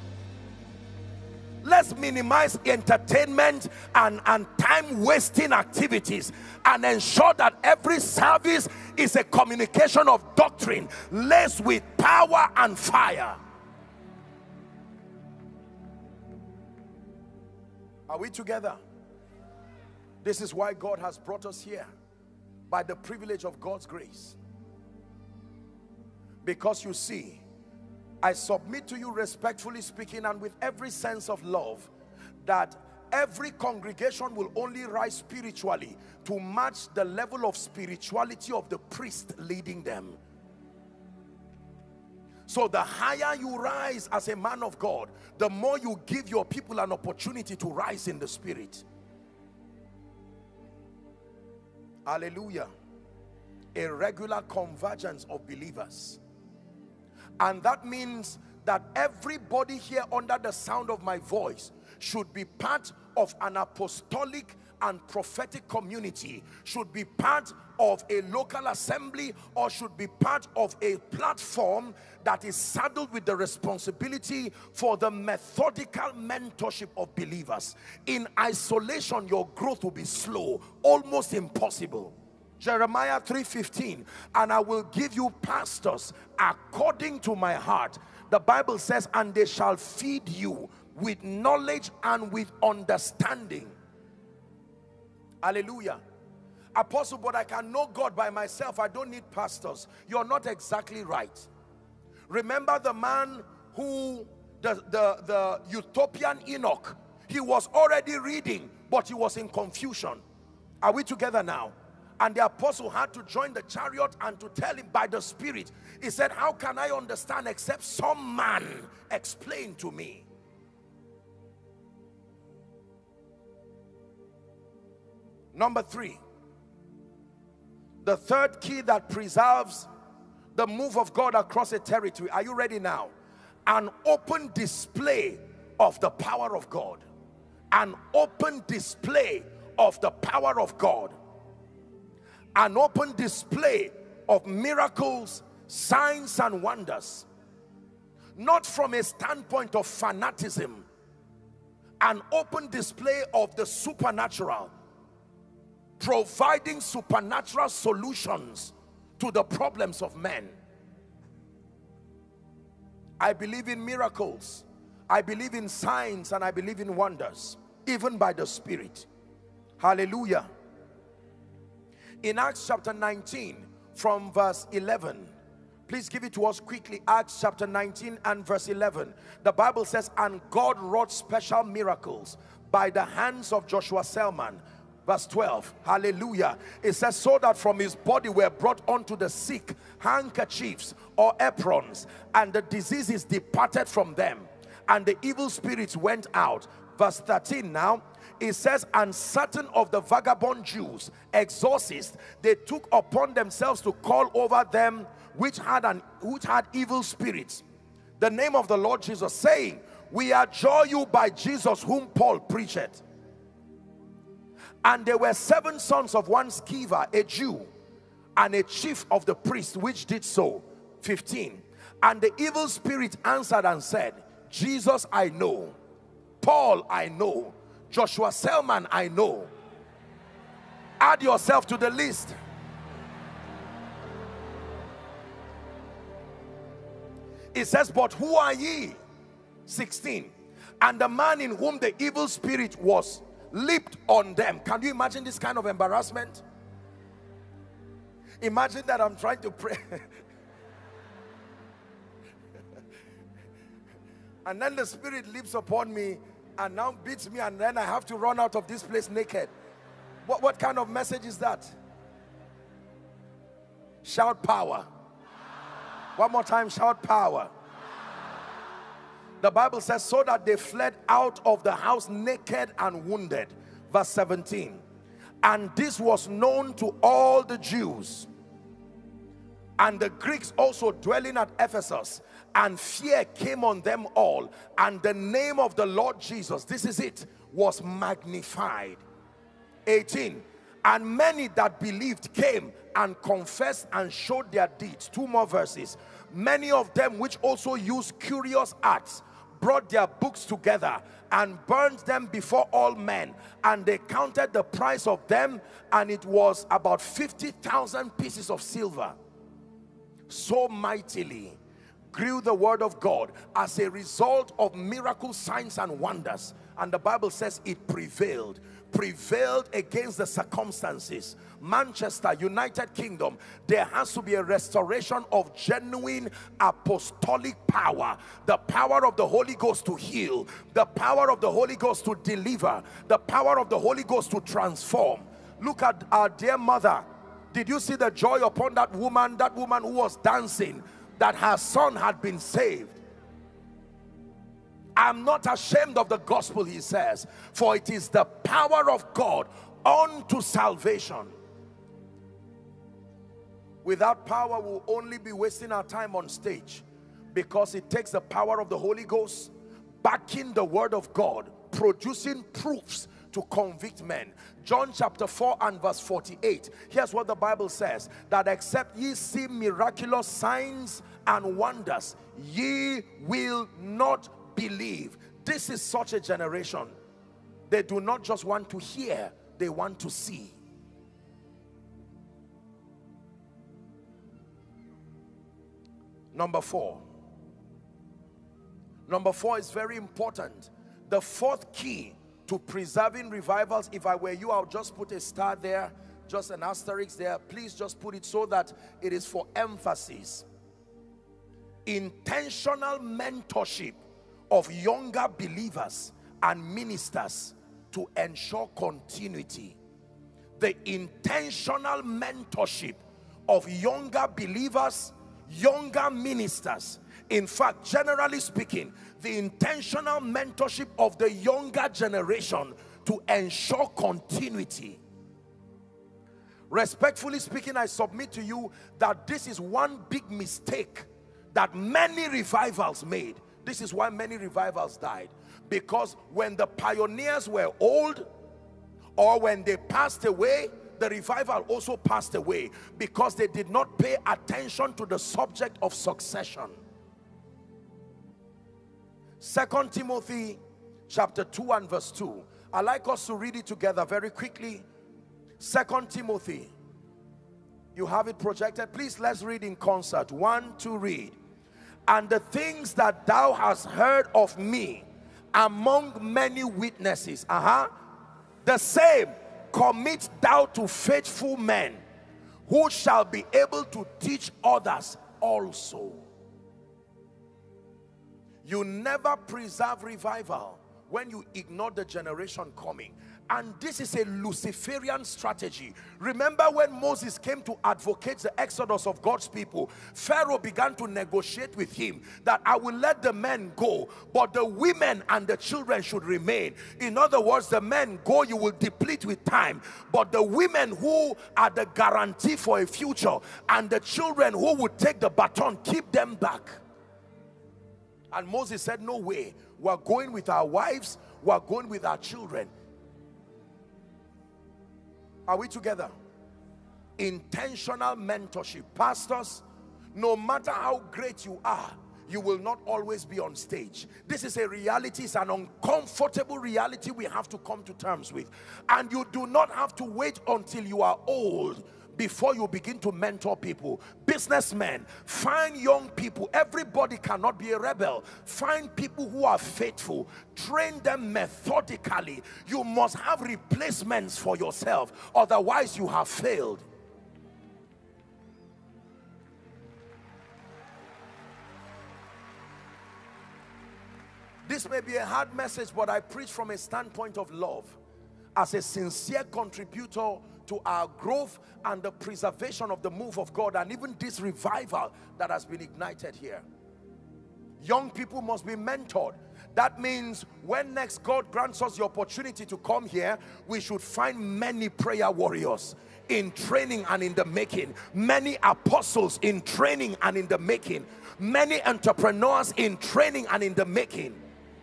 Let's minimize entertainment and, and time-wasting activities and ensure that every service is a communication of doctrine laced with power and fire. Are we together? This is why God has brought us here, by the privilege of God's grace. Because you see, I submit to you, respectfully speaking and with every sense of love, that every congregation will only rise spiritually to match the level of spirituality of the priest leading them. So the higher you rise as a man of God, the more you give your people an opportunity to rise in the spirit. Hallelujah. A regular convergence of believers. And that means that everybody here under the sound of my voice should be part of an apostolic and prophetic community, should be part of a local assembly, or should be part of a platform that is saddled with the responsibility for the methodical mentorship of believers. In isolation, your growth will be slow, almost impossible. Jeremiah three fifteen, and I will give you pastors according to my heart. The Bible says, and they shall feed you with knowledge and with understanding. Hallelujah. Apostle, but I can know God by myself. I don't need pastors. You're not exactly right. Remember the man who, the, the, the utopian Enoch, he was already reading, but he was in confusion. Are we together now? And the apostle had to join the chariot and to tell him by the Spirit. He said, how can I understand except some man explain to me? Number three, the third key that preserves the move of God across a territory. Are you ready now? An open display of the power of God. An open display of the power of God. An open display of miracles, signs and wonders. Not from a standpoint of fanaticism. An open display of the supernatural, providing supernatural solutions to the problems of men. I believe in miracles, I believe in signs, and I believe in wonders, even by the Spirit. Hallelujah. In Acts chapter nineteen from verse eleven, please give it to us quickly. Acts chapter nineteen and verse eleven. The Bible says, and God wrought special miracles by the hands of Joshua Selman. Verse twelve, hallelujah. It says, so that from his body were brought unto the sick handkerchiefs or aprons, and the diseases departed from them, and the evil spirits went out. Verse thirteen now, it says, and certain of the vagabond Jews, exorcists, they took upon themselves to call over them which had an which had evil spirits the name of the Lord Jesus, saying, we adjure you by Jesus whom Paul preached. And there were seven sons of one Sceva, a Jew, and a chief of the priests, which did so. fifteen. And the evil spirit answered and said, Jesus I know, Paul I know, Joshua Selman I know. Add yourself to the list. It says, but who are ye? sixteen. And the man in whom the evil spirit was leaped on them. Can you imagine this kind of embarrassment? Imagine that I'm trying to pray. And then the spirit leaps upon me and now beats me, and then I have to run out of this place naked. What, what kind of message is that? Shout power. One more time, shout power. The Bible says, so that they fled out of the house naked and wounded. Verse seventeen. And this was known to all the Jews and the Greeks also dwelling at Ephesus, and fear came on them all, and the name of the Lord Jesus, this is it, was magnified. eighteen. And many that believed came and confessed and showed their deeds. Two more verses. Many of them which also used curious arts brought their books together and burned them before all men, and they counted the price of them, and it was about fifty thousand pieces of silver. So mightily grew the word of God as a result of miracles, signs and wonders. And the Bible says it prevailed prevailed against the circumstances. Manchester, United Kingdom, there has to be a restoration of genuine apostolic power. The power of the Holy Ghost to heal, the power of the Holy Ghost to deliver, the power of the Holy Ghost to transform. Look at our dear mother. Did you see the joy upon that woman, that woman who was dancing, that her son had been saved? I'm not ashamed of the gospel, he says, for it is the power of God unto salvation. Without power, we'll only be wasting our time on stage, because it takes the power of the Holy Ghost backing the word of God, producing proofs to convict men. John chapter four and verse forty-eight. Here's what the Bible says, that except ye see miraculous signs and wonders, ye will not believe. This is such a generation. They do not just want to hear, they want to see. Number four. Number four is very important. The fourth key to preserving revivals, if I were you, I'll just put a star there, just an asterisk there. Please just put it so that it is for emphasis. Intentional mentorship of younger believers and ministers to ensure continuity. The intentional mentorship of younger believers, younger ministers. In fact, generally speaking, the intentional mentorship of the younger generation to ensure continuity. Respectfully speaking, I submit to you that this is one big mistake that many revivals made. This is why many revivals died. Because when the pioneers were old, or when they passed away, the revival also passed away, because they did not pay attention to the subject of succession. Second Timothy chapter two and verse two. I'd like us to read it together very quickly. Second Timothy. You have it projected. Please, let's read in concert. One, two, read. And the things that thou hast heard of me among many witnesses, uh-huh, the same commit thou to faithful men, who shall be able to teach others also. You never preserve revival when you ignore the generation coming. And this is a Luciferian strategy. Remember when Moses came to advocate the exodus of God's people, Pharaoh began to negotiate with him that I will let the men go, but the women and the children should remain. In other words, the men go, you will deplete with time, but the women who are the guarantee for a future, and the children who would take the baton, keep them back. And Moses said, no way, we're going with our wives, we're going with our children. Are we together? Intentional mentorship. Pastors, No matter how great you are, you will not always be on stage. This is a reality, it's an uncomfortable reality we have to come to terms with. And you do not have to wait until you are old before you begin to mentor people. Businessmen, find young people. Everybody cannot be a rebel. Find people who are faithful. Train them methodically. You must have replacements for yourself, otherwise you have failed. This may be a hard message, but I preach from a standpoint of love, as a sincere contributor to our growth and the preservation of the move of God, and even this revival that has been ignited here. Young people must be mentored. That means when next God grants us the opportunity to come here, we should find many prayer warriors in training and in the making, many apostles in training and in the making, many entrepreneurs in training and in the making.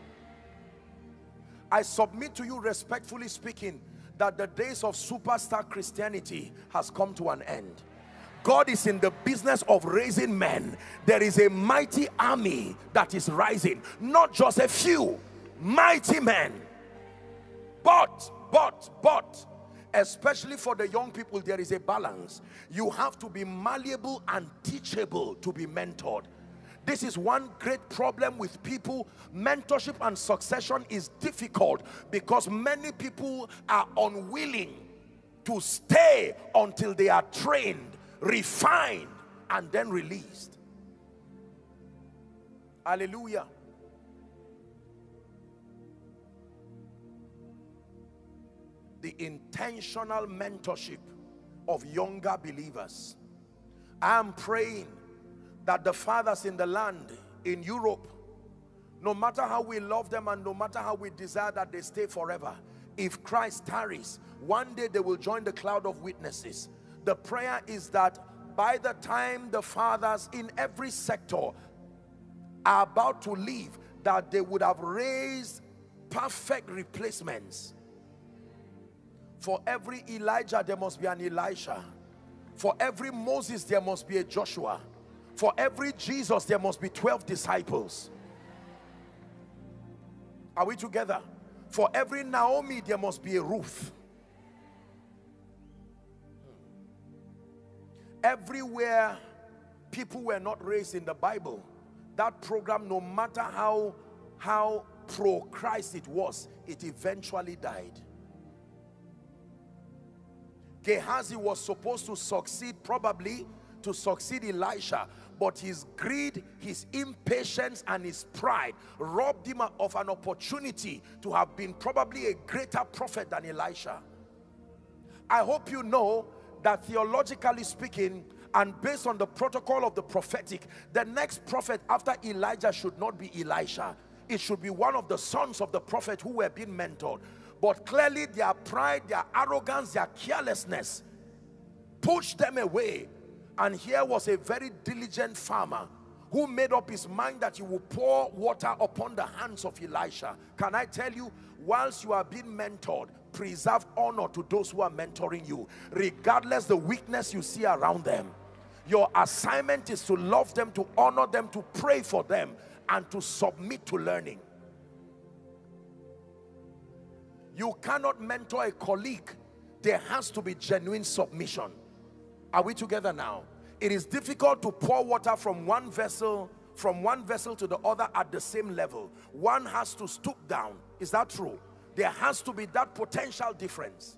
I submit to you, respectfully speaking, that the days of superstar Christianity has come to an end. God is in the business of raising men. There is a mighty army that is rising, not just a few mighty men. But, but, but, especially for the young people, there is a balance. You have to be malleable and teachable to be mentored. This is one great problem with people. Mentorship and succession is difficult because many people are unwilling to stay until they are trained, refined, and then released. Hallelujah. The intentional mentorship of younger believers. I am praying that the fathers in the land, in Europe, no matter how we love them and no matter how we desire that they stay forever, if Christ tarries, one day they will join the cloud of witnesses. The prayer is that by the time the fathers in every sector are about to leave, that they would have raised perfect replacements. For every Elijah there must be an Elisha. For every Moses there must be a Joshua. For every Jesus there must be twelve disciples. Are we together? For every Naomi there must be a Ruth. Everywhere people were not raised in the Bible, that program, no matter how how pro-Christ it was, it eventually died. Gehazi was supposed to succeed, probably to succeed Elisha, but his greed, his impatience, and his pride robbed him of an opportunity to have been probably a greater prophet than Elisha. I hope you know that theologically speaking, and based on the protocol of the prophetic, the next prophet after Elijah should not be Elisha. It should be one of the sons of the prophet who were being mentored. But clearly their pride, their arrogance, their carelessness pushed them away. And here was a very diligent farmer who made up his mind that he would pour water upon the hands of Elisha. Can I tell you, whilst you are being mentored, preserve honor to those who are mentoring you, regardless the weakness you see around them. Your assignment is to love them, to honor them, to pray for them, and to submit to learning. You cannot mentor a colleague. There has to be genuine submission. Are we together now? It is difficult to pour water from one vessel from one vessel to the other at the same level. One has to stoop down. Is that true? There has to be that potential difference.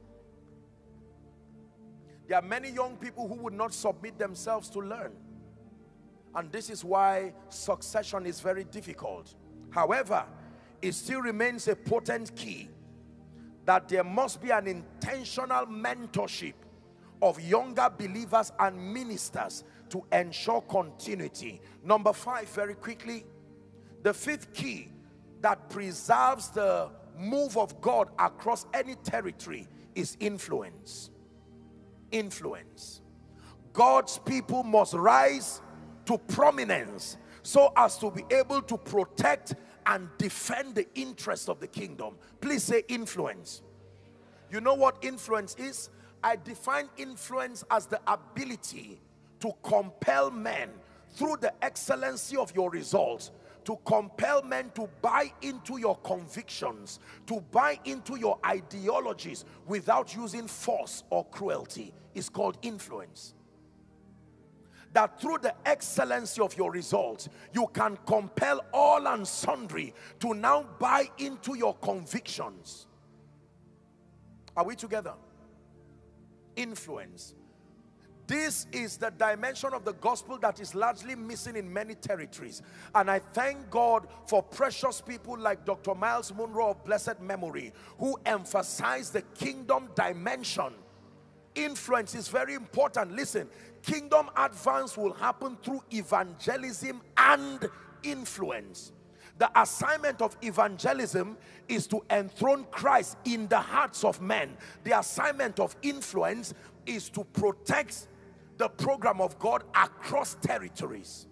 There are many young people who would not submit themselves to learn. And this is why succession is very difficult. However, it still remains a potent key that there must be an intentional mentorship of younger believers and ministers to ensure continuity. Number five, very quickly, the fifth key that preserves the move of God across any territory is influence. Influence. God's people must rise to prominence so as to be able to protect and defend the interests of the kingdom. Please say influence. You know what influence is? I define influence as the ability to compel men through the excellency of your results, to compel men to buy into your convictions, to buy into your ideologies without using force or cruelty, is called influence. That through the excellency of your results, you can compel all and sundry to now buy into your convictions. Are we together? Influence. This is the dimension of the gospel that is largely missing in many territories. And I thank God for precious people like Doctor Miles Monroe of blessed memory, who emphasize the kingdom dimension. Influence is very important. Listen, kingdom advance will happen through evangelism and influence. The assignment of evangelism is to enthrone Christ in the hearts of men. The assignment of influence is to protect the program of God across territories.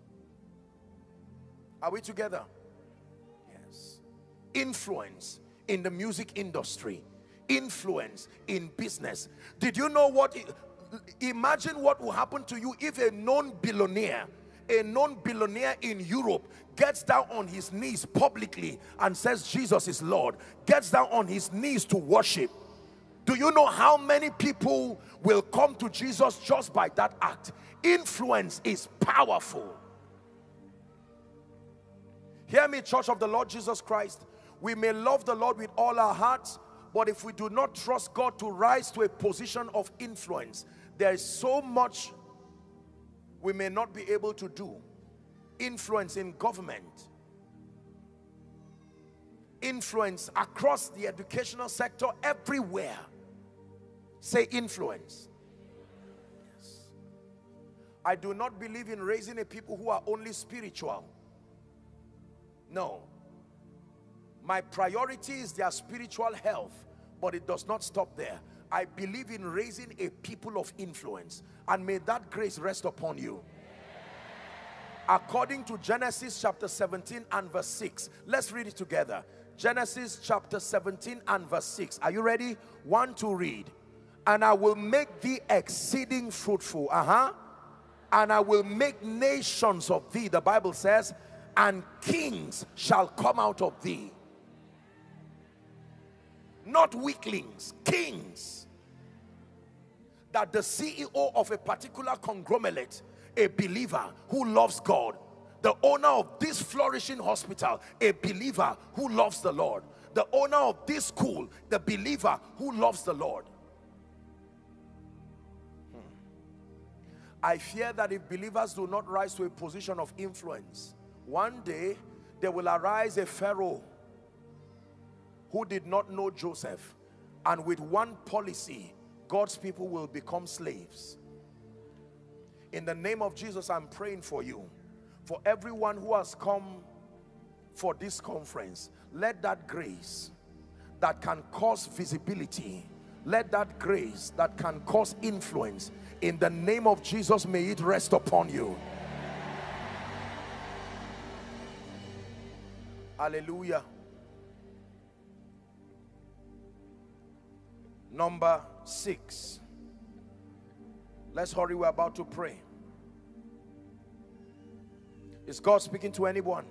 Are we together? Yes. Influence in the music industry, influence in business. Did you know what? Imagine what will happen to you if a known billionaire, a known billionaire in Europe gets down on his knees publicly and says Jesus is Lord, gets down on his knees to worship. Do you know how many people will come to Jesus just by that act? Influence is powerful. Hear me, Church of the Lord Jesus Christ. We may love the Lord with all our hearts, but if we do not trust God to rise to a position of influence, there is so much we may not be able to do. Influence in government, influence across the educational sector, everywhere. Say influence. Yes. I do not believe in raising a people who are only spiritual. No. My priority is their spiritual health, but it does not stop there. I believe in raising a people of influence, and may that grace rest upon you. According to Genesis chapter seventeen and verse six, let's read it together. Genesis chapter seventeen and verse six. Are you ready? One to read. And I will make thee exceeding fruitful. Uh-huh. And I will make nations of thee, the Bible says, and kings shall come out of thee. Not weaklings, kings. That the C E O of a particular conglomerate, a believer who loves God, the owner of this flourishing hospital, a believer who loves the Lord, the owner of this school, the believer who loves the Lord. Hmm. I fear that if believers do not rise to a position of influence, one day there will arise a Pharaoh who did not know Joseph, and with one policy, God's people will become slaves. In the name of Jesus, I'm praying for you. For everyone who has come for this conference, let that grace that can cause visibility, let that grace that can cause influence, in the name of Jesus, may it rest upon you. Hallelujah. Number six. Let's hurry, we're about to pray. Is God speaking to anyone?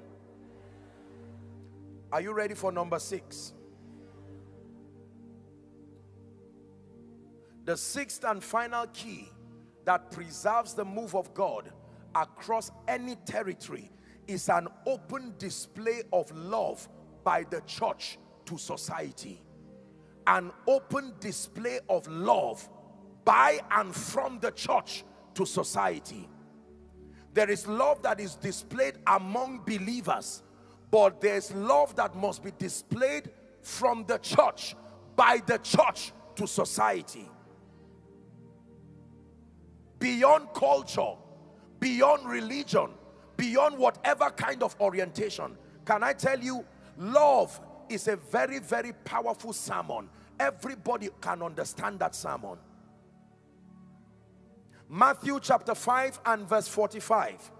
Are you ready for number six? The sixth and final key that preserves the move of God across any territory is an open display of love by the church to society. An open display of love by and from the church to society. There is love that is displayed among believers, but there's love that must be displayed from the church, by the church to society. Beyond culture, beyond religion, beyond whatever kind of orientation. Can I tell you, love is a very, very powerful sermon. Everybody can understand that sermon. Matthew chapter five and verse forty-five.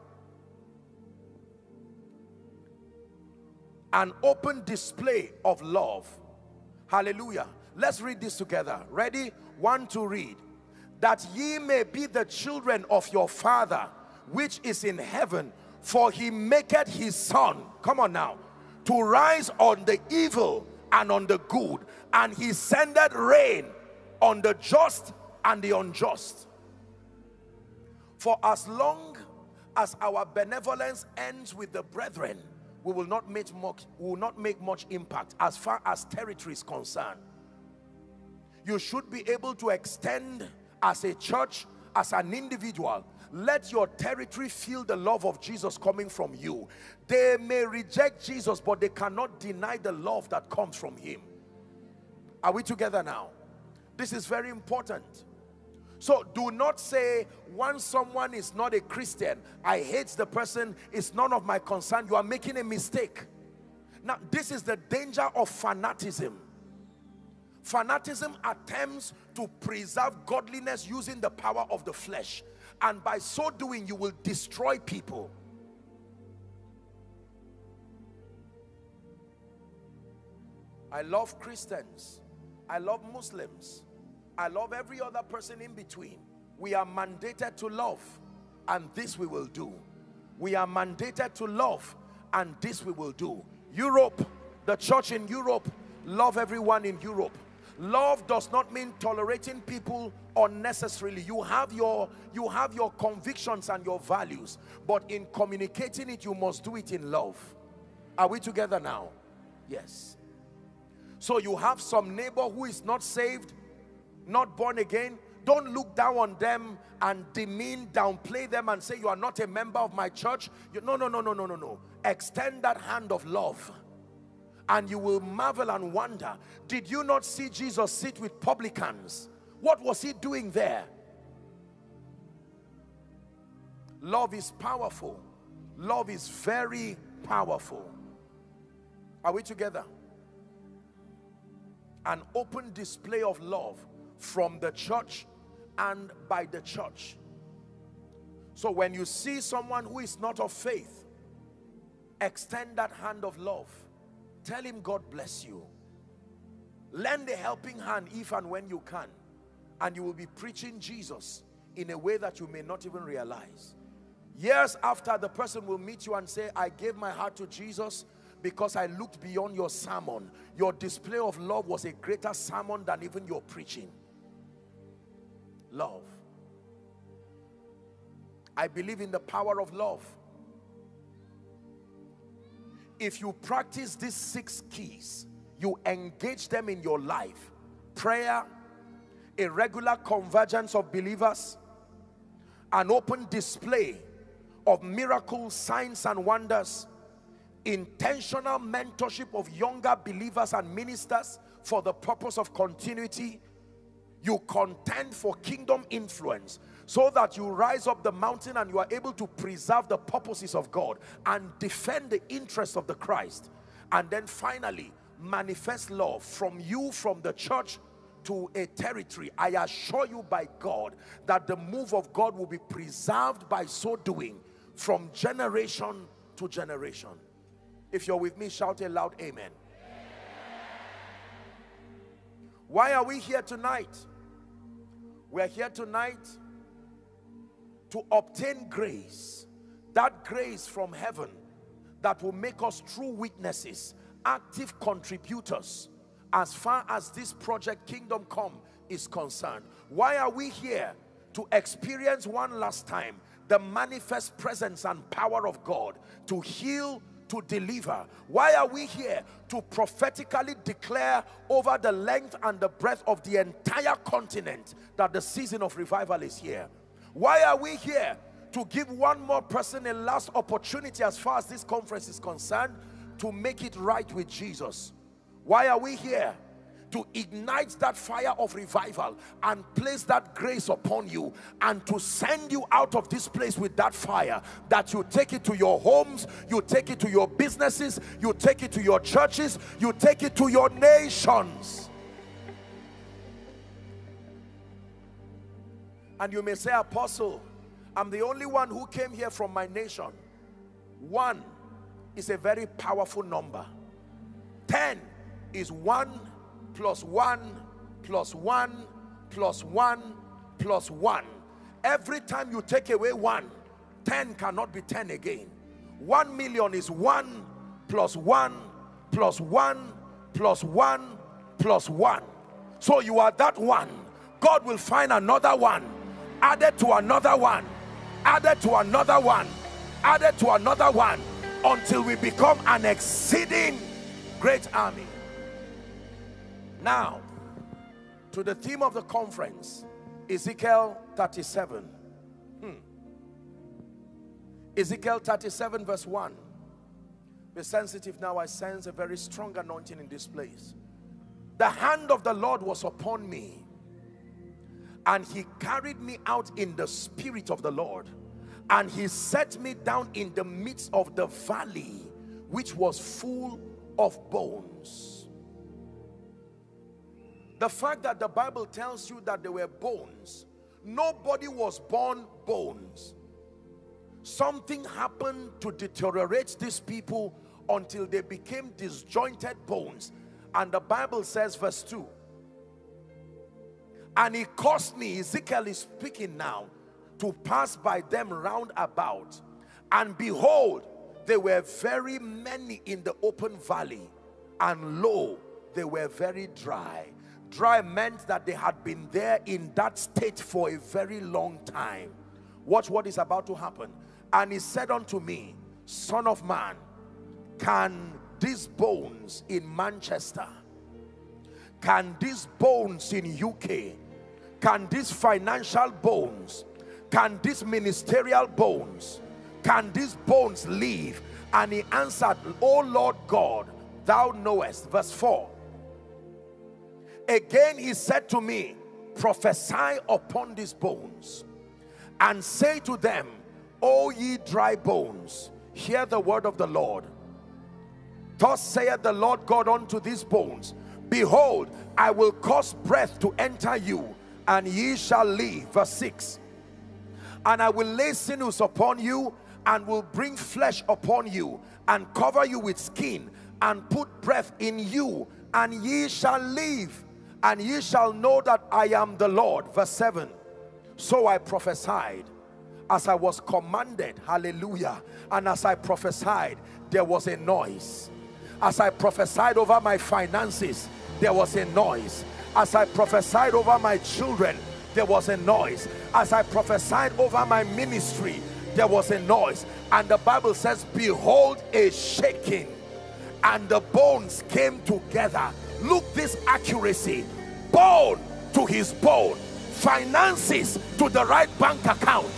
An open display of love. Hallelujah. Let's read this together. Ready? One to read. that ye may be the children of your Father which is in heaven, for he maketh his sun, come on now, to rise on the evil and on the good, and he sendeth rain on the just and the unjust. For as long as our benevolence ends with the brethren, we will not make much, we will not make much impact as far as territory is concerned. You should be able to extend as a church, as an individual. Let your territory feel the love of Jesus coming from you. They may reject Jesus, but they cannot deny the love that comes from him. Are we together now? This is very important. So do not say, once someone is not a Christian, I hate the person, it's none of my concern. You are making a mistake. Now, this is the danger of fanaticism. Fanaticism attempts to preserve godliness using the power of the flesh, and by so doing you will destroy people. I love Christians, I love Muslims, I love every other person in between. We are mandated to love, and this we will do. We are mandated to love, and this we will do. Europe, the church in Europe, love everyone in Europe. Love does not mean tolerating people unnecessarily. You have your you have your convictions and your values, but in communicating it, you must do it in love. Are we together now? Yes. So you have some neighbor who is not saved, not born again. Don't look down on them and demean, downplay them and say you are not a member of my church. You, no, no, no, no, no, no, no. Extend that hand of love, and you will marvel and wonder. Did you not see Jesus sit with publicans? What was he doing there? Love is powerful. Love is very powerful. Are we together? An open display of love from the church and by the church. So when you see someone who is not of faith, extend that hand of love. Tell him God bless you. Lend a helping hand if and when you can, and you will be preaching Jesus in a way that you may not even realize. Years after, the person will meet you and say, I gave my heart to Jesus because I looked beyond your sermon. Your display of love was a greater sermon than even your preaching. Love. I believe in the power of love. If you practice these six keys, you engage them in your life: prayer, a regular convergence of believers, an open display of miracles, signs and wonders, intentional mentorship of younger believers and ministers for the purpose of continuity. You contend for kingdom influence so that you rise up the mountain and you are able to preserve the purposes of God and defend the interests of the Christ. And then finally, manifest love from you, from the church to a territory. I assure you by God that the move of God will be preserved by so doing from generation to generation. If you're with me, shout a loud amen. Why are we here tonight? We're here tonight to obtain grace, that grace from heaven that will make us true witnesses, active contributors as far as this project Kingdom Come is concerned. Why are we here? To experience one last time the manifest presence and power of God, to heal, to deliver. Why are we here? To prophetically declare over the length and the breadth of the entire continent that the season of revival is here. Why are we here? To give one more person a last opportunity as far as this conference is concerned to make it right with Jesus. Why are we here? To ignite that fire of revival and place that grace upon you, and to send you out of this place with that fire, that you take it to your homes, you take it to your businesses, you take it to your churches, you take it to your nations. And you may say, Apostle, I'm the only one who came here from my nation. One is a very powerful number. Ten is one plus one plus one plus one plus one. Every time you take away one, ten cannot be ten again. One million is one plus one plus one plus one plus one. So you are that one. God will find another one, added to another one, added to another one, added to another one, until we become an exceeding great army. Now, to the theme of the conference, Ezekiel thirty-seven. Hmm. Ezekiel thirty-seven verse one. Be sensitive now. I sense a very strong anointing in this place. The hand of the Lord was upon me, and he carried me out in the spirit of the Lord, and he set me down in the midst of the valley, which was full of bones. The fact that the Bible tells you that there were bones, nobody was born bones. Something happened to deteriorate these people until they became disjointed bones. And the Bible says, verse two, and it caused me, Ezekiel is speaking now, to pass by them round about, and behold, there were very many in the open valley, and lo, they were very dry. Dry meant that they had been there in that state for a very long time. Watch what is about to happen. And he said unto me, Son of man, can these bones in Manchester, can these bones in U K, can these financial bones, can these ministerial bones, can these bones live? And he answered, O Lord God, thou knowest. Verse four. Again he said to me, prophesy upon these bones, and say to them, O ye dry bones, hear the word of the Lord. Thus saith the Lord God unto these bones, behold, I will cause breath to enter you, and ye shall live. Verse six. And I will lay sinews upon you, and will bring flesh upon you, and cover you with skin, and put breath in you, and ye shall live, and ye shall know that I am the Lord. Verse seven. So I prophesied as I was commanded. Hallelujah. And as I prophesied, there was a noise. As I prophesied over my finances, there was a noise. As I prophesied over my children, there was a noise. As I prophesied over my ministry, there was a noise. And the Bible says, behold, a shaking, and the bones came together. Look, this accuracy. Bone to his bone, finances to the right bank account,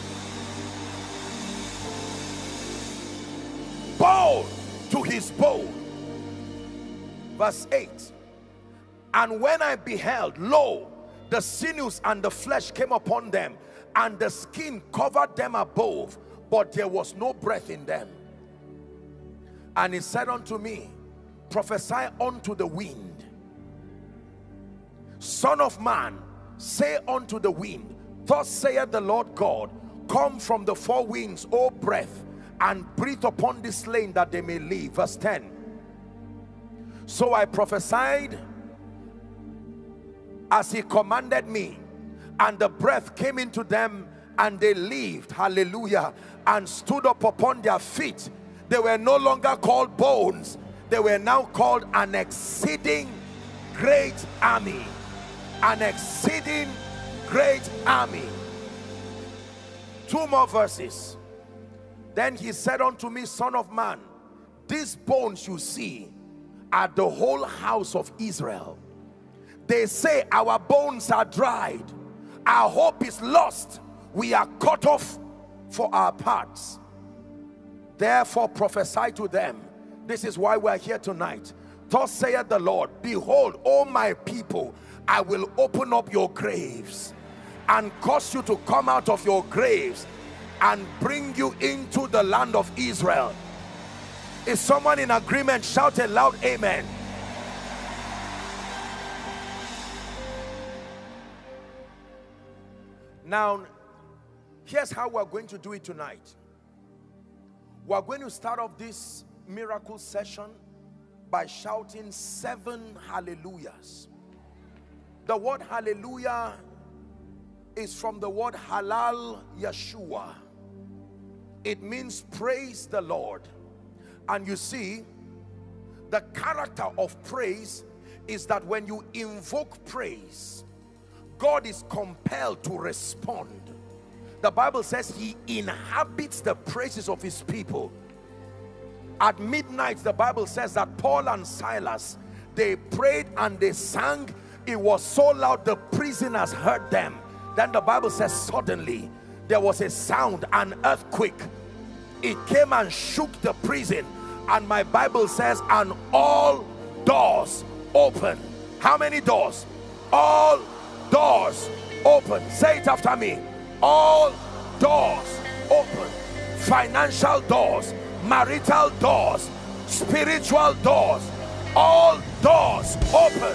bone to his bone. Verse eight. And when I beheld, lo, the sinews and the flesh came upon them, and the skin covered them above, but there was no breath in them. And he said unto me, prophesy unto the wind. Son of man, say unto the wind, thus saith the Lord God, come from the four winds, O breath, and breathe upon this slain that they may live. Verse ten. So I prophesied as he commanded me, and the breath came into them, and they lived. Hallelujah. And stood up upon their feet. They were no longer called bones, they were now called an exceeding great army. An exceeding great army. Two more verses. Then he said unto me, Son of man, these bones you see are the whole house of Israel. They say, our bones are dried, our hope is lost, we are cut off for our parts. Therefore prophesy to them. This is why we are here tonight. Thus saith the Lord, behold, O my people, I will open up your graves and cause you to come out of your graves and bring you into the land of Israel. Is someone in agreement? Shout a loud amen. Now, here's how we're going to do it tonight. We're going to start off this miracle session by shouting seven hallelujahs. The word hallelujah is from the word halal Yeshua. It means praise the Lord. And you see, the character of praise is that when you invoke praise, God is compelled to respond. The Bible says he inhabits the praises of his people. At midnight, the Bible says that Paul and Silas, they prayed and they sang. It was so loud the prisoners heard them. Then the Bible says suddenly there was a sound, an earthquake. It came and shook the prison, and my Bible says, and all doors open. How many doors? All doors open. Say it after me. All doors open. Financial doors, marital doors, spiritual doors, all doors open.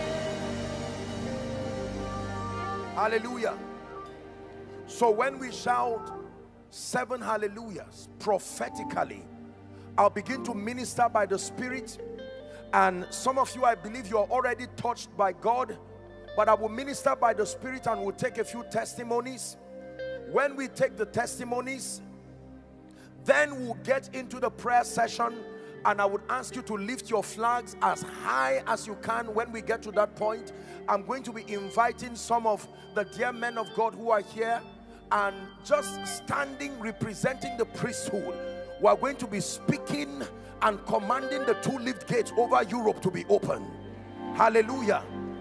Hallelujah. So when we shout seven hallelujahs prophetically, I'll begin to minister by the Spirit. And some of you, I believe you are already touched by God, but I will minister by the Spirit and we'll take a few testimonies. When we take the testimonies, then we'll get into the prayer session, and I would ask you to lift your flags as high as you can. When we get to that point, I'm going to be inviting some of the dear men of God who are here, and just standing representing the priesthood, we are going to be speaking and commanding the two lift gates over Europe to be open. Hallelujah.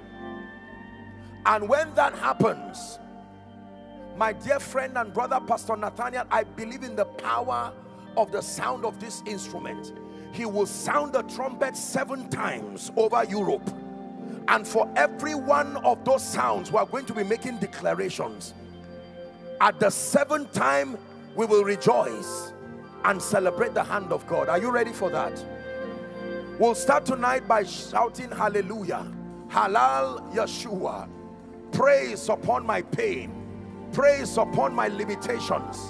And when that happens, my dear friend and brother Pastor Nathaniel, I believe in the power of the sound of this instrument. He will sound the trumpet seven times over Europe, and for every one of those sounds we are going to be making declarations. At the seventh time we will rejoice and celebrate the hand of God. Are you ready for that? We'll start tonight by shouting hallelujah, halal Yeshua. Praise upon my pain, praise upon my limitations.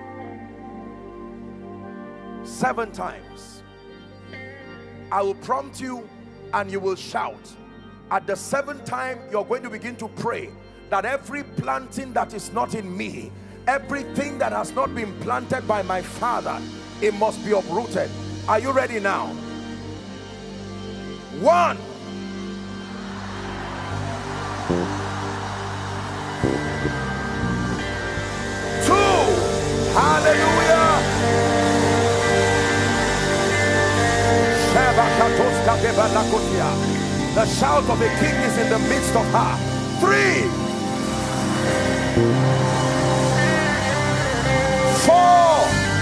Seven times. I will prompt you and you will shout. At the seventh time, you're going to begin to pray that every planting that is not in me, everything that has not been planted by my Father, it must be uprooted. Are you ready now? One. Two. Hallelujah. The shout of a king is in the midst of her. Three. Four.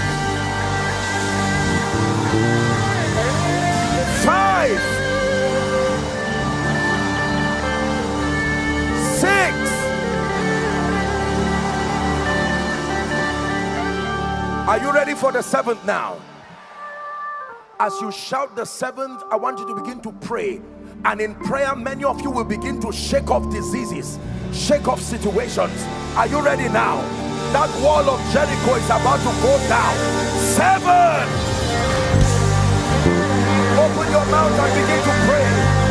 Five. Six. Are you ready for the seventh now? As you shout the seventh, I want you to begin to pray. And in prayer, many of you will begin to shake off diseases, shake off situations. Are you ready now? That wall of Jericho is about to go down. Seven. Open your mouth and begin to pray.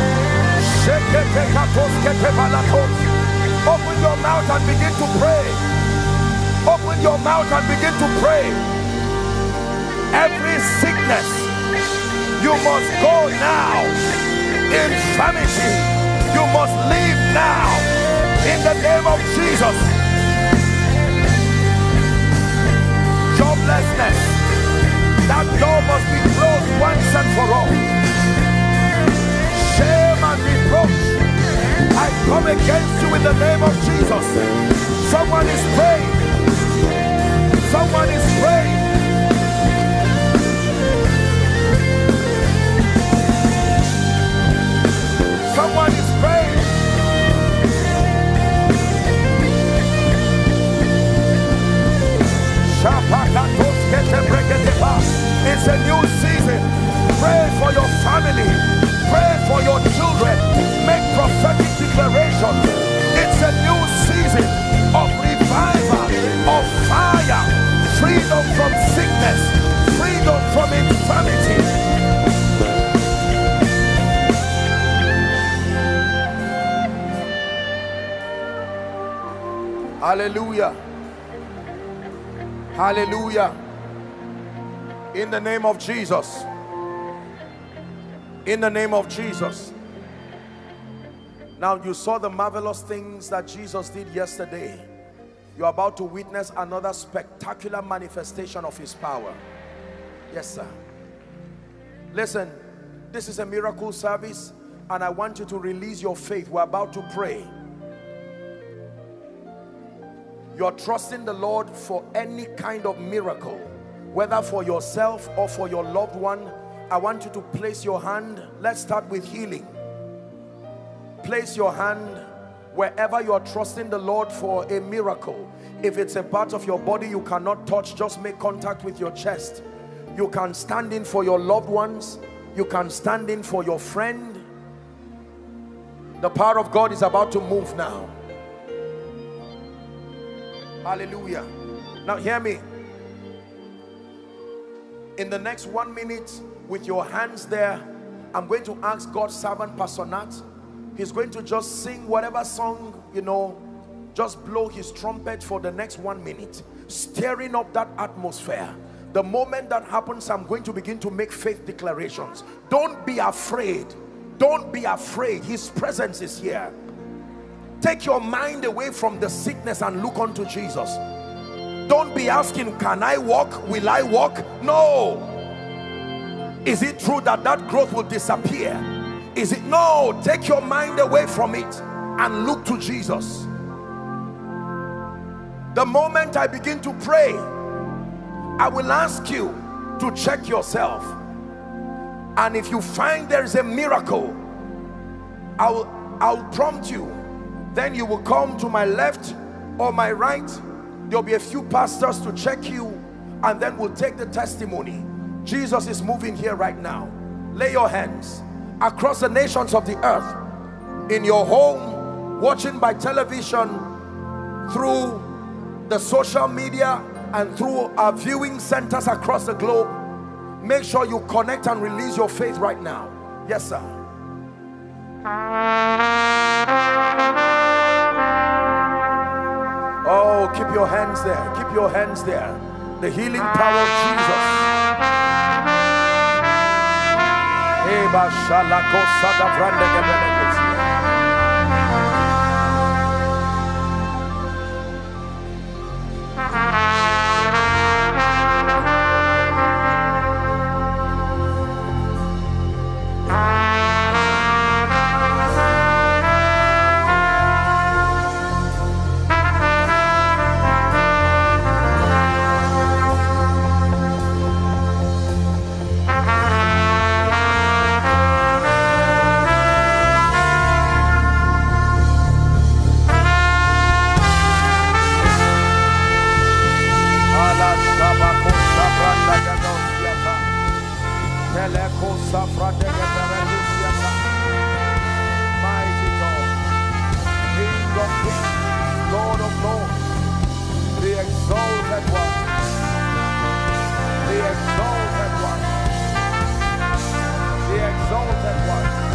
Open your mouth and begin to pray. Open your mouth and begin to pray. Every sickness, you must go now. Infirmity, you must leave now in the name of Jesus. Joblessness, that door must be closed once and for all. Shame and reproach, I come against you in the name of Jesus. Someone is praying. Someone is praying. Someone is praying. It's a new season. Pray for your family. Pray for your children. Make prophetic declarations. It's a new season of revival, of fire, freedom from sickness, freedom from infirmity. Hallelujah. Hallelujah. In the name of Jesus. In the name of Jesus. Now you saw the marvelous things that Jesus did yesterday. You're about to witness another spectacular manifestation of his power. Yes, sir. Listen, this is a miracle service and I want you to release your faith. We're about to pray. You're trusting the Lord for any kind of miracle, whether for yourself or for your loved one. I want you to place your hand. Let's start with healing. Place your hand wherever you are trusting the Lord for a miracle. If it's a part of your body you cannot touch, just make contact with your chest. You can stand in for your loved ones. You can stand in for your friend. The power of God is about to move now. Hallelujah. Now hear me. In the next one minute, with your hands there, I'm going to ask God's servant Pastor Nat. He's going to just sing whatever song, you know, just blow his trumpet for the next one minute, stirring up that atmosphere. The moment that happens, I'm going to begin to make faith declarations. Don't be afraid. Don't be afraid. His presence is here. Take your mind away from the sickness and look unto Jesus. Don't be asking, can I walk? Will I walk? No. Is it true that that growth will disappear? Is it? No. Take your mind away from it and look to Jesus. The moment I begin to pray, I will ask you to check yourself. And if you find there is a miracle, I will, I'll prompt you. Then you will come to my left or my right. There'll be a few pastors to check you, and then we'll take the testimony. Jesus is moving here right now. Lay your hands across the nations of the earth, in your home, watching by television, through the social media, and through our viewing centers across the globe. Make sure you connect and release your faith right now. Yes, sir. Oh, keep your hands there. Keep your hands there. The healing power of Jesus. Mighty God, King of kings, Lord of lords, the exalted one, the exalted one, the exalted one.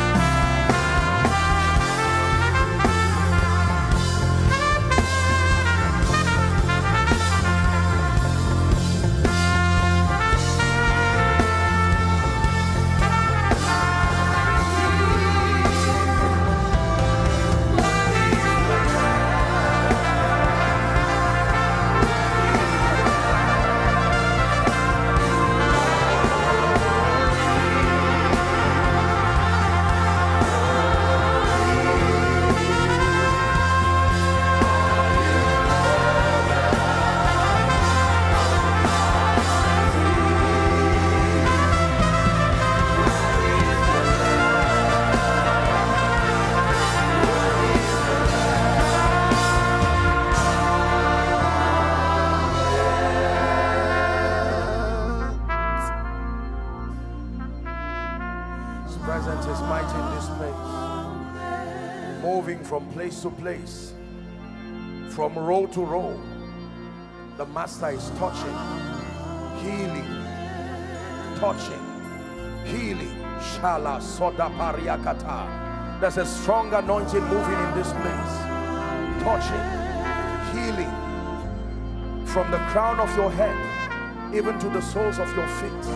From place to place, from row to row, the Master is touching, healing, touching, healing. Shala soda pariakata. There's a strong anointing moving in this place, touching, healing from the crown of your head even to the soles of your feet.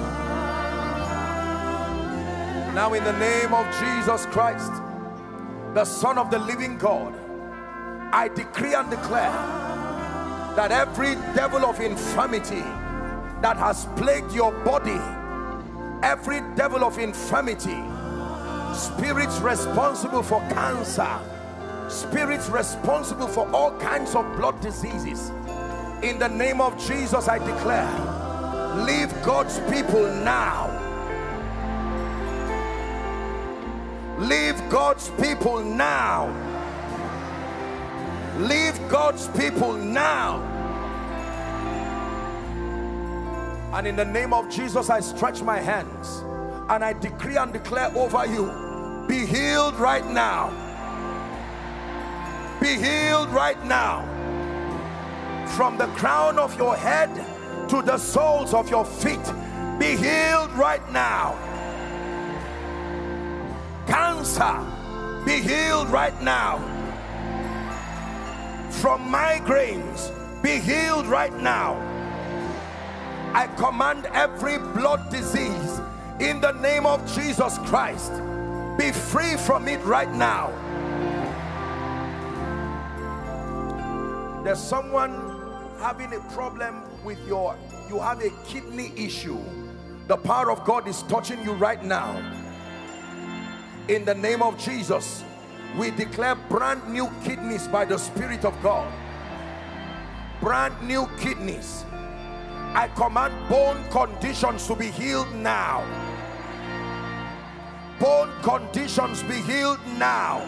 Now in the name of Jesus Christ, the Son of the living God, I decree and declare that every devil of infirmity that has plagued your body, every devil of infirmity, spirits responsible for cancer, spirits responsible for all kinds of blood diseases, in the name of Jesus I declare, leave God's people now. Leave God's people now. Leave God's people now. And in the name of Jesus I stretch my hands and I decree and declare over you, be healed right now. Be healed right now. From the crown of your head to the soles of your feet, be healed right now. Cancer, be healed right now. From migraines, be healed right now. I command every blood disease in the name of Jesus Christ, be free from it right now. There's someone having a problem with your, you have a kidney issue. The power of God is touching you right now. In the name of Jesus, we declare brand new kidneys by the Spirit of God. Brand new kidneys. I command bone conditions to be healed now. Bone conditions be healed now.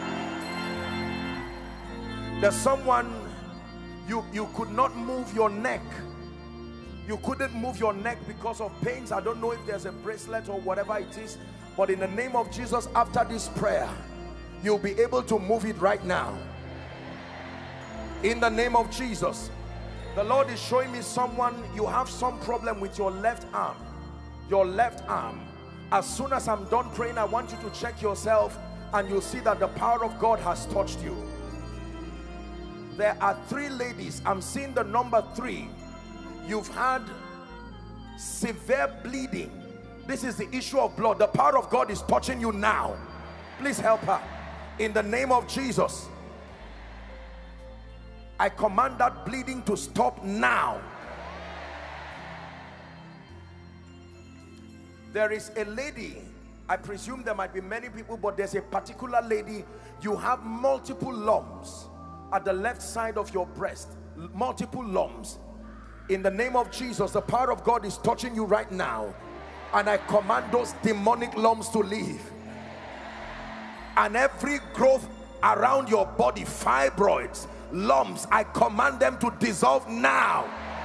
There's someone, you you could not move your neck. You couldn't move your neck because of pains. I don't know if there's a bracelet or whatever it is, but in the name of Jesus, after this prayer, you'll be able to move it right now. In the name of Jesus. The Lord is showing me someone, you have some problem with your left arm. Your left arm. As soon as I'm done praying, I want you to check yourself and you'll see that the power of God has touched you. There are three ladies. I'm seeing the number three. You've had severe bleeding. This is the issue of blood. The power of God is touching you now. Please help her. In the name of Jesus, I command that bleeding to stop now. There is a lady, I presume there might be many people, but there's a particular lady, you have multiple lumps at the left side of your breast, multiple lumps. In the name of Jesus, the power of God is touching you right now, and I command those demonic lumps to leave. And every growth around your body, fibroids, lumps, I command them to dissolve now.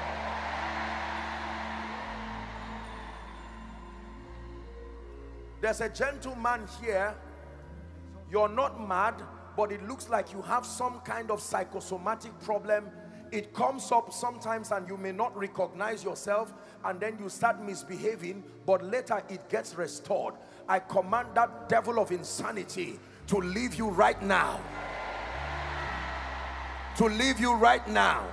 There's a gentleman here, you're not mad, but it looks like you have some kind of psychosomatic problem. It comes up sometimes and you may not recognize yourself, and then you start misbehaving, but later it gets restored. I command that devil of insanity to leave you right now. To leave you right now.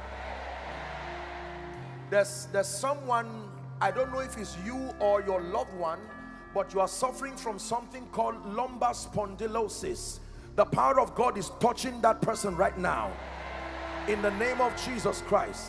There's, there's someone, I don't know if it's you or your loved one, but you are suffering from something called lumbar spondylosis. The power of God is touching that person right now. In the name of Jesus Christ.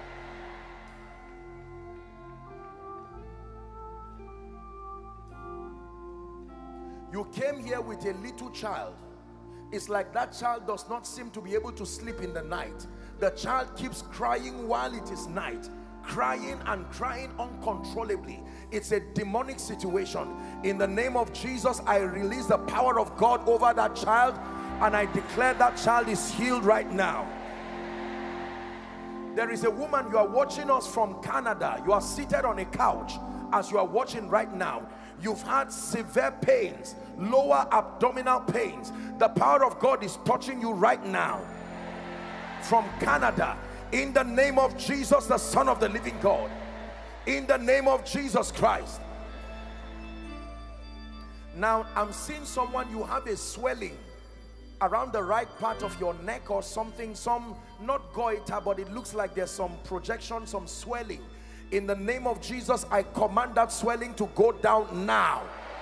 You came here with a little child. It's like that child does not seem to be able to sleep in the night. The child keeps crying while it is night, crying and crying uncontrollably. It's a demonic situation. In the name of Jesus, I release the power of God over that child, and I declare that child is healed right now. There is a woman, you are watching us from Canada. You are seated on a couch as you are watching right now. You've had severe pains, lower abdominal pains. The power of God is touching you right now. From Canada, in the name of Jesus, the Son of the living God, in the name of Jesus Christ. Now I'm seeing someone, you have a swelling around the right part of your neck or something, some, not goiter, but it looks like there's some projection, some swelling. In the name of Jesus, I command that swelling to go down now.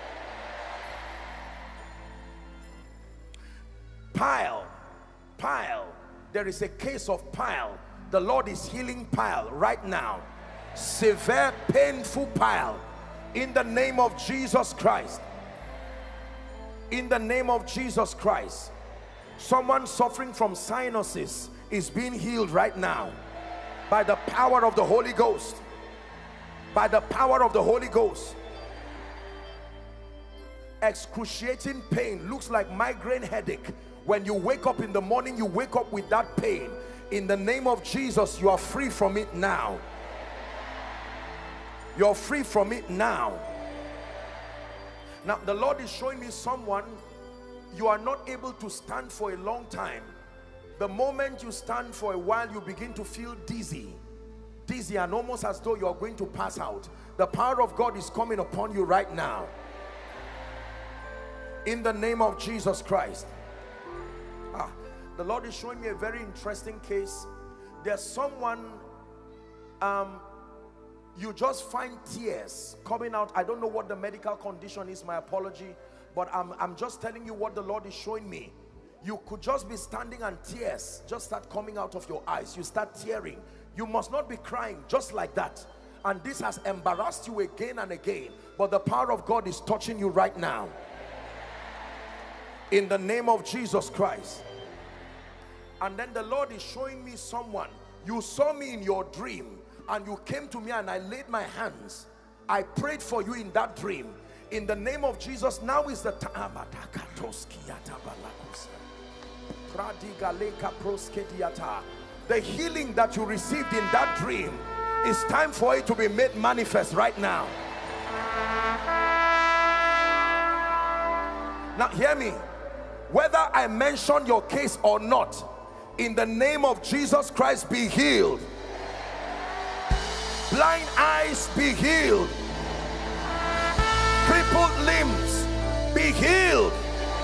Pile, pile. There is a case of pile. The Lord is healing pile right now. Severe, painful pile. In the name of Jesus Christ. In the name of Jesus Christ. Someone suffering from sinuses is being healed right now. By the power of the Holy Ghost. By the power of the Holy Ghost. Excruciating pain, looks like migraine headache. When you wake up in the morning, you wake up with that pain. In the name of Jesus, you are free from it now. You're free from it now. Now, the Lord is showing me someone, you are not able to stand for a long time. The moment you stand for a while, you begin to feel dizzy. Dizzy and almost as though you are going to pass out. The power of God is coming upon you right now. In the name of Jesus Christ. Ah, the Lord is showing me a very interesting case. There's someone, um, you just find tears coming out. I don't know what the medical condition is, my apology, but I'm, I'm just telling you what the Lord is showing me. You could just be standing and tears just start coming out of your eyes. You start tearing. You must not be crying just like that. And this has embarrassed you again and again. But the power of God is touching you right now. In the name of Jesus Christ. And then the Lord is showing me someone. You saw me in your dream and you came to me and I laid my hands. I prayed for you in that dream. In the name of Jesus, now is the time. The healing that you received in that dream, it's time for it to be made manifest right now. Now hear me. Whether I mention your case or not, in the name of Jesus Christ, be healed. Blind eyes, be healed. Crippled limbs, be healed.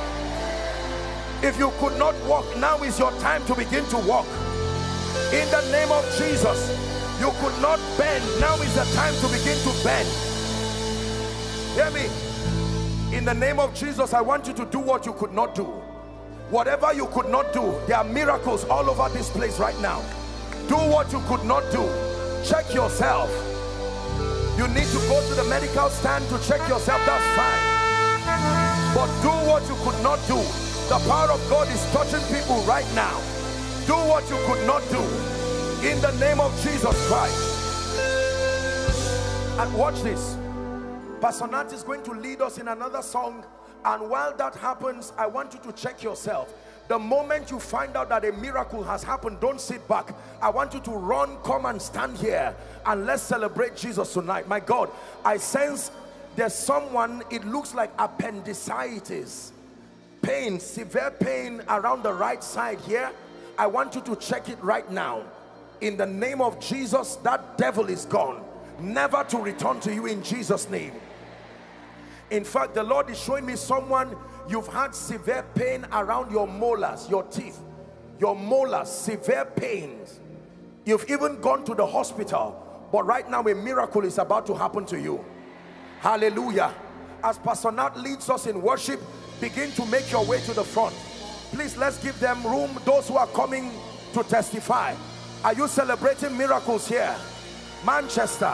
If you could not walk, now is your time to begin to walk. In the name of Jesus. You could not bend, now is the time to begin to bend. Hear me. In the name of Jesus, I want you to do what you could not do. Whatever you could not do, there are miracles all over this place right now. Do what you could not do. Check yourself. You need to go to the medical stand to check yourself, that's fine. But do what you could not do. The power of God is touching people right now. Do what you could not do. In the name of Jesus Christ. And watch this. Pastor Nat is going to lead us in another song, and while that happens, I want you to check yourself. The moment you find out that a miracle has happened, don't sit back. I want you to run, come and stand here, and let's celebrate Jesus tonight. My God, I sense there's someone, it looks like appendicitis, pain, severe pain around the right side here. I want you to check it right now. In the name of Jesus, that devil is gone, never to return to you in Jesus' name. In fact, the Lord is showing me someone, you've had severe pain around your molars, your teeth, your molars, severe pains. You've even gone to the hospital, but right now a miracle is about to happen to you. Hallelujah. As Pastor Nat leads us in worship, begin to make your way to the front. Please, let's give them room, those who are coming to testify. Are you celebrating miracles here? Manchester.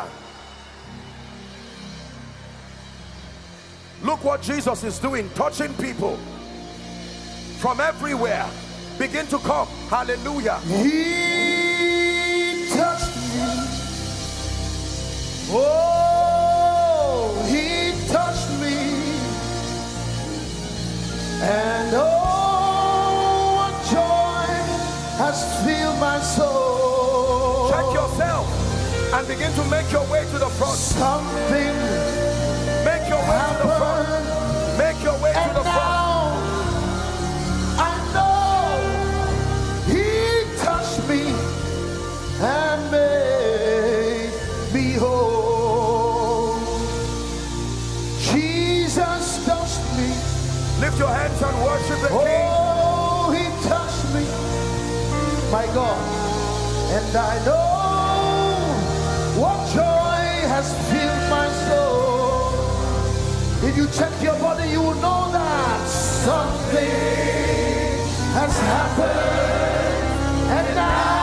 Look what Jesus is doing, touching people from everywhere. Begin to come. Hallelujah. He touched me. Oh, he touched me. And oh, what joy has filled my soul. Check yourself and begin to make your way to the front. Something Make your way to the front. Make your way to the front. I know he touched me and made me whole. Jesus touched me. Lift your hands and worship the King. Oh, my God. And I know what joy has filled my soul. If you check your body, you will know that something has happened. And now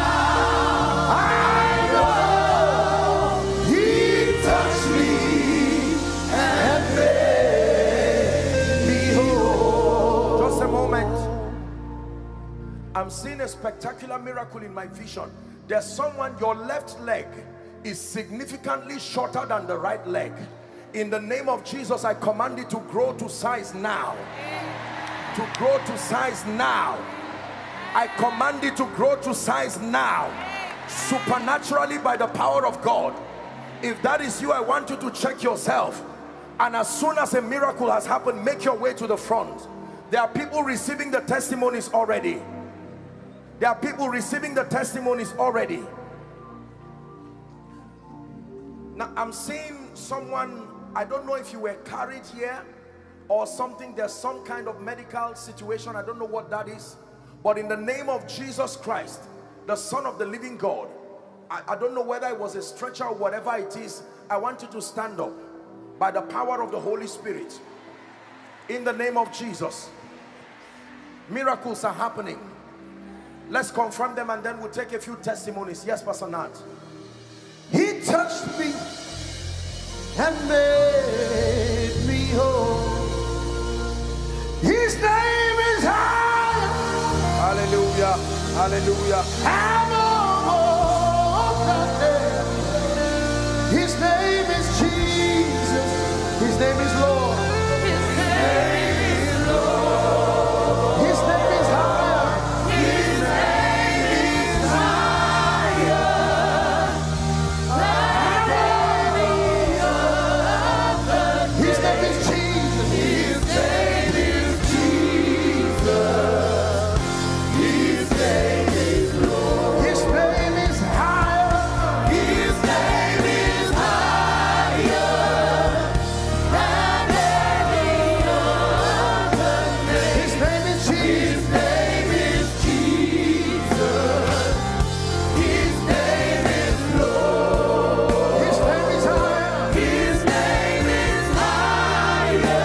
I know he touched me and made me whole. Just a moment. I'm seeing a spectacular miracle in my vision. There's someone, your left leg is significantly shorter than the right leg. In the name of Jesus, I command it to grow to size now. To grow to size now. I command it to grow to size now. Supernaturally, by the power of God. If that is you, I want you to check yourself. And as soon as a miracle has happened, make your way to the front. There are people receiving the testimonies already. There are people receiving the testimonies already. Now I'm seeing someone, I don't know if you were carried here or something. There's some kind of medical situation. I don't know what that is. But in the name of Jesus Christ, the Son of the living God, I, I don't know whether it was a stretcher or whatever it is. I want you to stand up by the power of the Holy Spirit. In the name of Jesus. Miracles are happening. Let's confirm them and then we'll take a few testimonies. Yes, Pastor Nat. He touched me and made me whole. His name is high. Hallelujah. Hallelujah. I'm all that name. His name is Jesus. His name is Lord. His name is Lord. His name is higher. His name is higher than any other. His name is Jesus. His name is Jesus. His name is Lord. His name is higher. His name is higher than any other name. His name is Jesus. His name is Jesus. His name is Lord. His name is higher. His name is higher.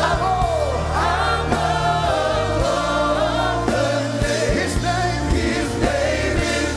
Above the name. His name, his name is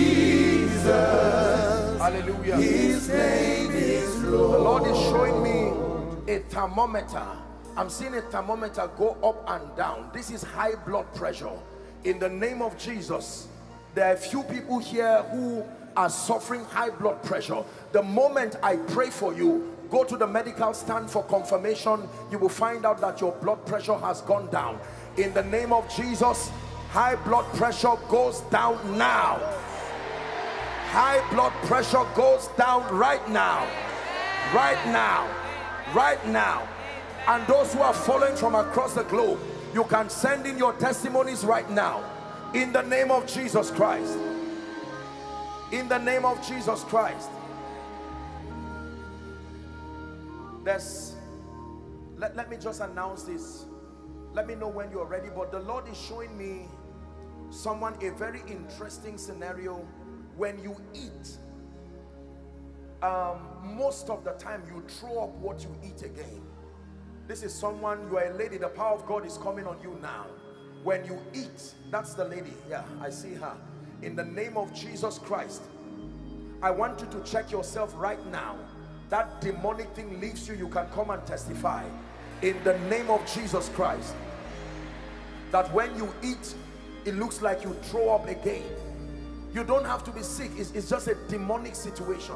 Jesus. Hallelujah. His name is The Lord. Lord is showing me a thermometer. I'm seeing a thermometer go up and down. This is high blood pressure. In the name of Jesus, there are a few people here who are suffering high blood pressure. The moment I pray for you, go to the medical stand for confirmation. You will find out that your blood pressure has gone down. In the name of Jesus, high blood pressure goes down now. High blood pressure goes down right now. Right now. Right now. And those who are following from across the globe, you can send in your testimonies right now. In the name of Jesus Christ. In the name of Jesus Christ. There's, let, let me just announce this. Let me know when you're ready. But the Lord is showing me someone a very interesting scenario. When you eat, um, most of the time you throw up what you eat again. This is someone, you are a lady, the power of God is coming on you now. When you eat, that's the lady, yeah, I see her. In the name of Jesus Christ, I want you to check yourself right now. That demonic thing leaves you, you can come and testify. In the name of Jesus Christ, that when you eat, it looks like you throw up again. You don't have to be sick. It's, it's just a demonic situation.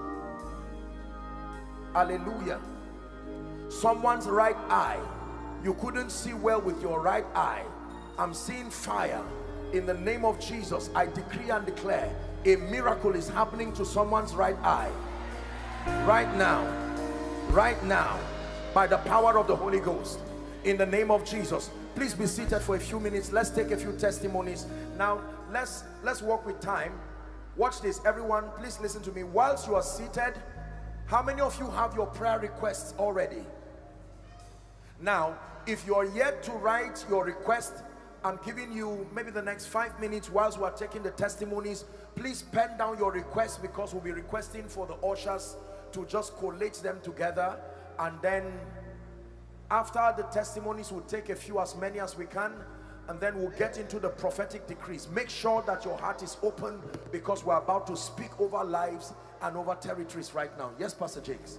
Hallelujah. Someone's right eye, you couldn't see well with your right eye. I'm seeing fire. In the name of Jesus, I decree and declare a miracle is happening to someone's right eye. Right now. Right now. By the power of the Holy Ghost. In the name of Jesus. Please be seated for a few minutes. Let's take a few testimonies. Now, let's let's walk with time. Watch this, everyone. Please listen to me. Whilst you are seated, how many of you have your prayer requests already? Now, if you're yet to write your request I'm giving you maybe the next five minutes whilst we're taking the testimonies. Please pen down your requests, because we'll be requesting for the ushers to just collate them together. And then after the testimonies, we'll take a few, as many as we can, and then we'll get into the prophetic decrees. Make sure that your heart is open, because we're about to speak over lives and over territories right now. Yes, Pastor Jakes.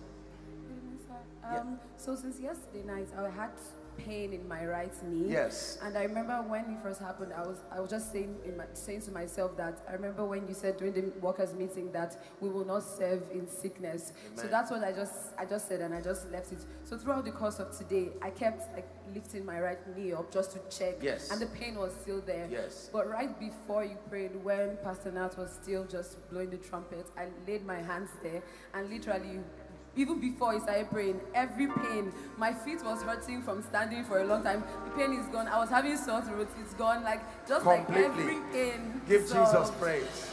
Um, yeah. So since yesterday night, I had pain in my right knee. Yes. And I remember when it first happened, I was I was just saying in my, saying to myself that I remember when you said during the workers' meeting that we will not serve in sickness. Amen. So that's what I just I just said, and I just left it. So throughout the course of today, I kept like lifting my right knee up just to check. Yes. And the pain was still there. Yes. But right before you prayed, when Pastor Nat was still just blowing the trumpet, I laid my hands there, and literally, even before he started praying, every pain, my feet was hurting from standing for a long time. The pain is gone. I was having sore throat. It's gone. Like, just completely. Like every pain. Give so, Jesus praise.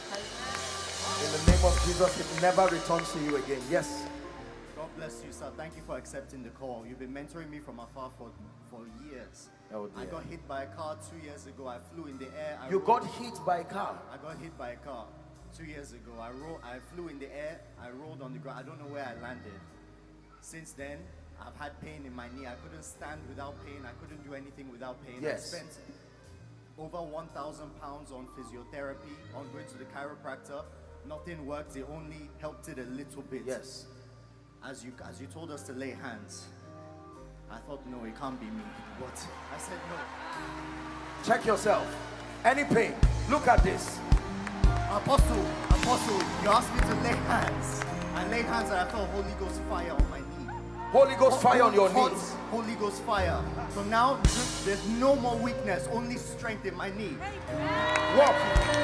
In the name of Jesus, it never returns to you again. Yes. God bless you, sir. Thank you for accepting the call. You've been mentoring me from afar for, for years. Oh dear. I got hit by a car two years ago. I flew in the air. I you rolled. got hit by a car? I got hit by a car two years ago. I, rolled, I flew in the air. I rolled on the ground. I don't know where I landed. Since then, I've had pain in my knee. I couldn't stand without pain. I couldn't do anything without pain. Yes. I spent over one thousand pounds on physiotherapy, on going to the chiropractor. Nothing worked. It only helped it a little bit. Yes. As you, as you told us to lay hands, I thought, no, it can't be me. But I said no. Check yourself. Any pain? Look at this. Apostle, Apostle, you asked me to lay hands. I laid hands and I felt Holy Ghost fire on my knee. Holy Ghost fire on your hot, knees. Holy Ghost fire. So now there's no more weakness, only strength in my knee. Walk.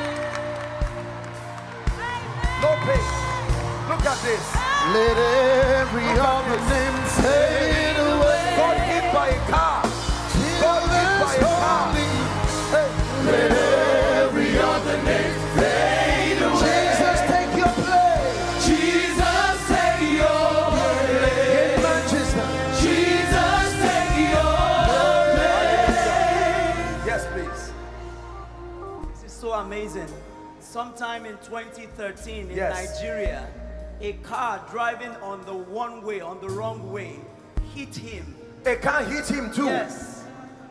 No pain. Look at this. Let every other name fade away. Got hit by a car. Got hit by a car. Hey. Let every other name fade away. Jesus, take your place. Jesus, take your place. In Manchester. Jesus, take your place. Yes, please. This is so amazing. Sometime in twenty thirteen in Yes. Nigeria, a car driving on the one way, on the wrong way, hit him. A car hit him too. Yes.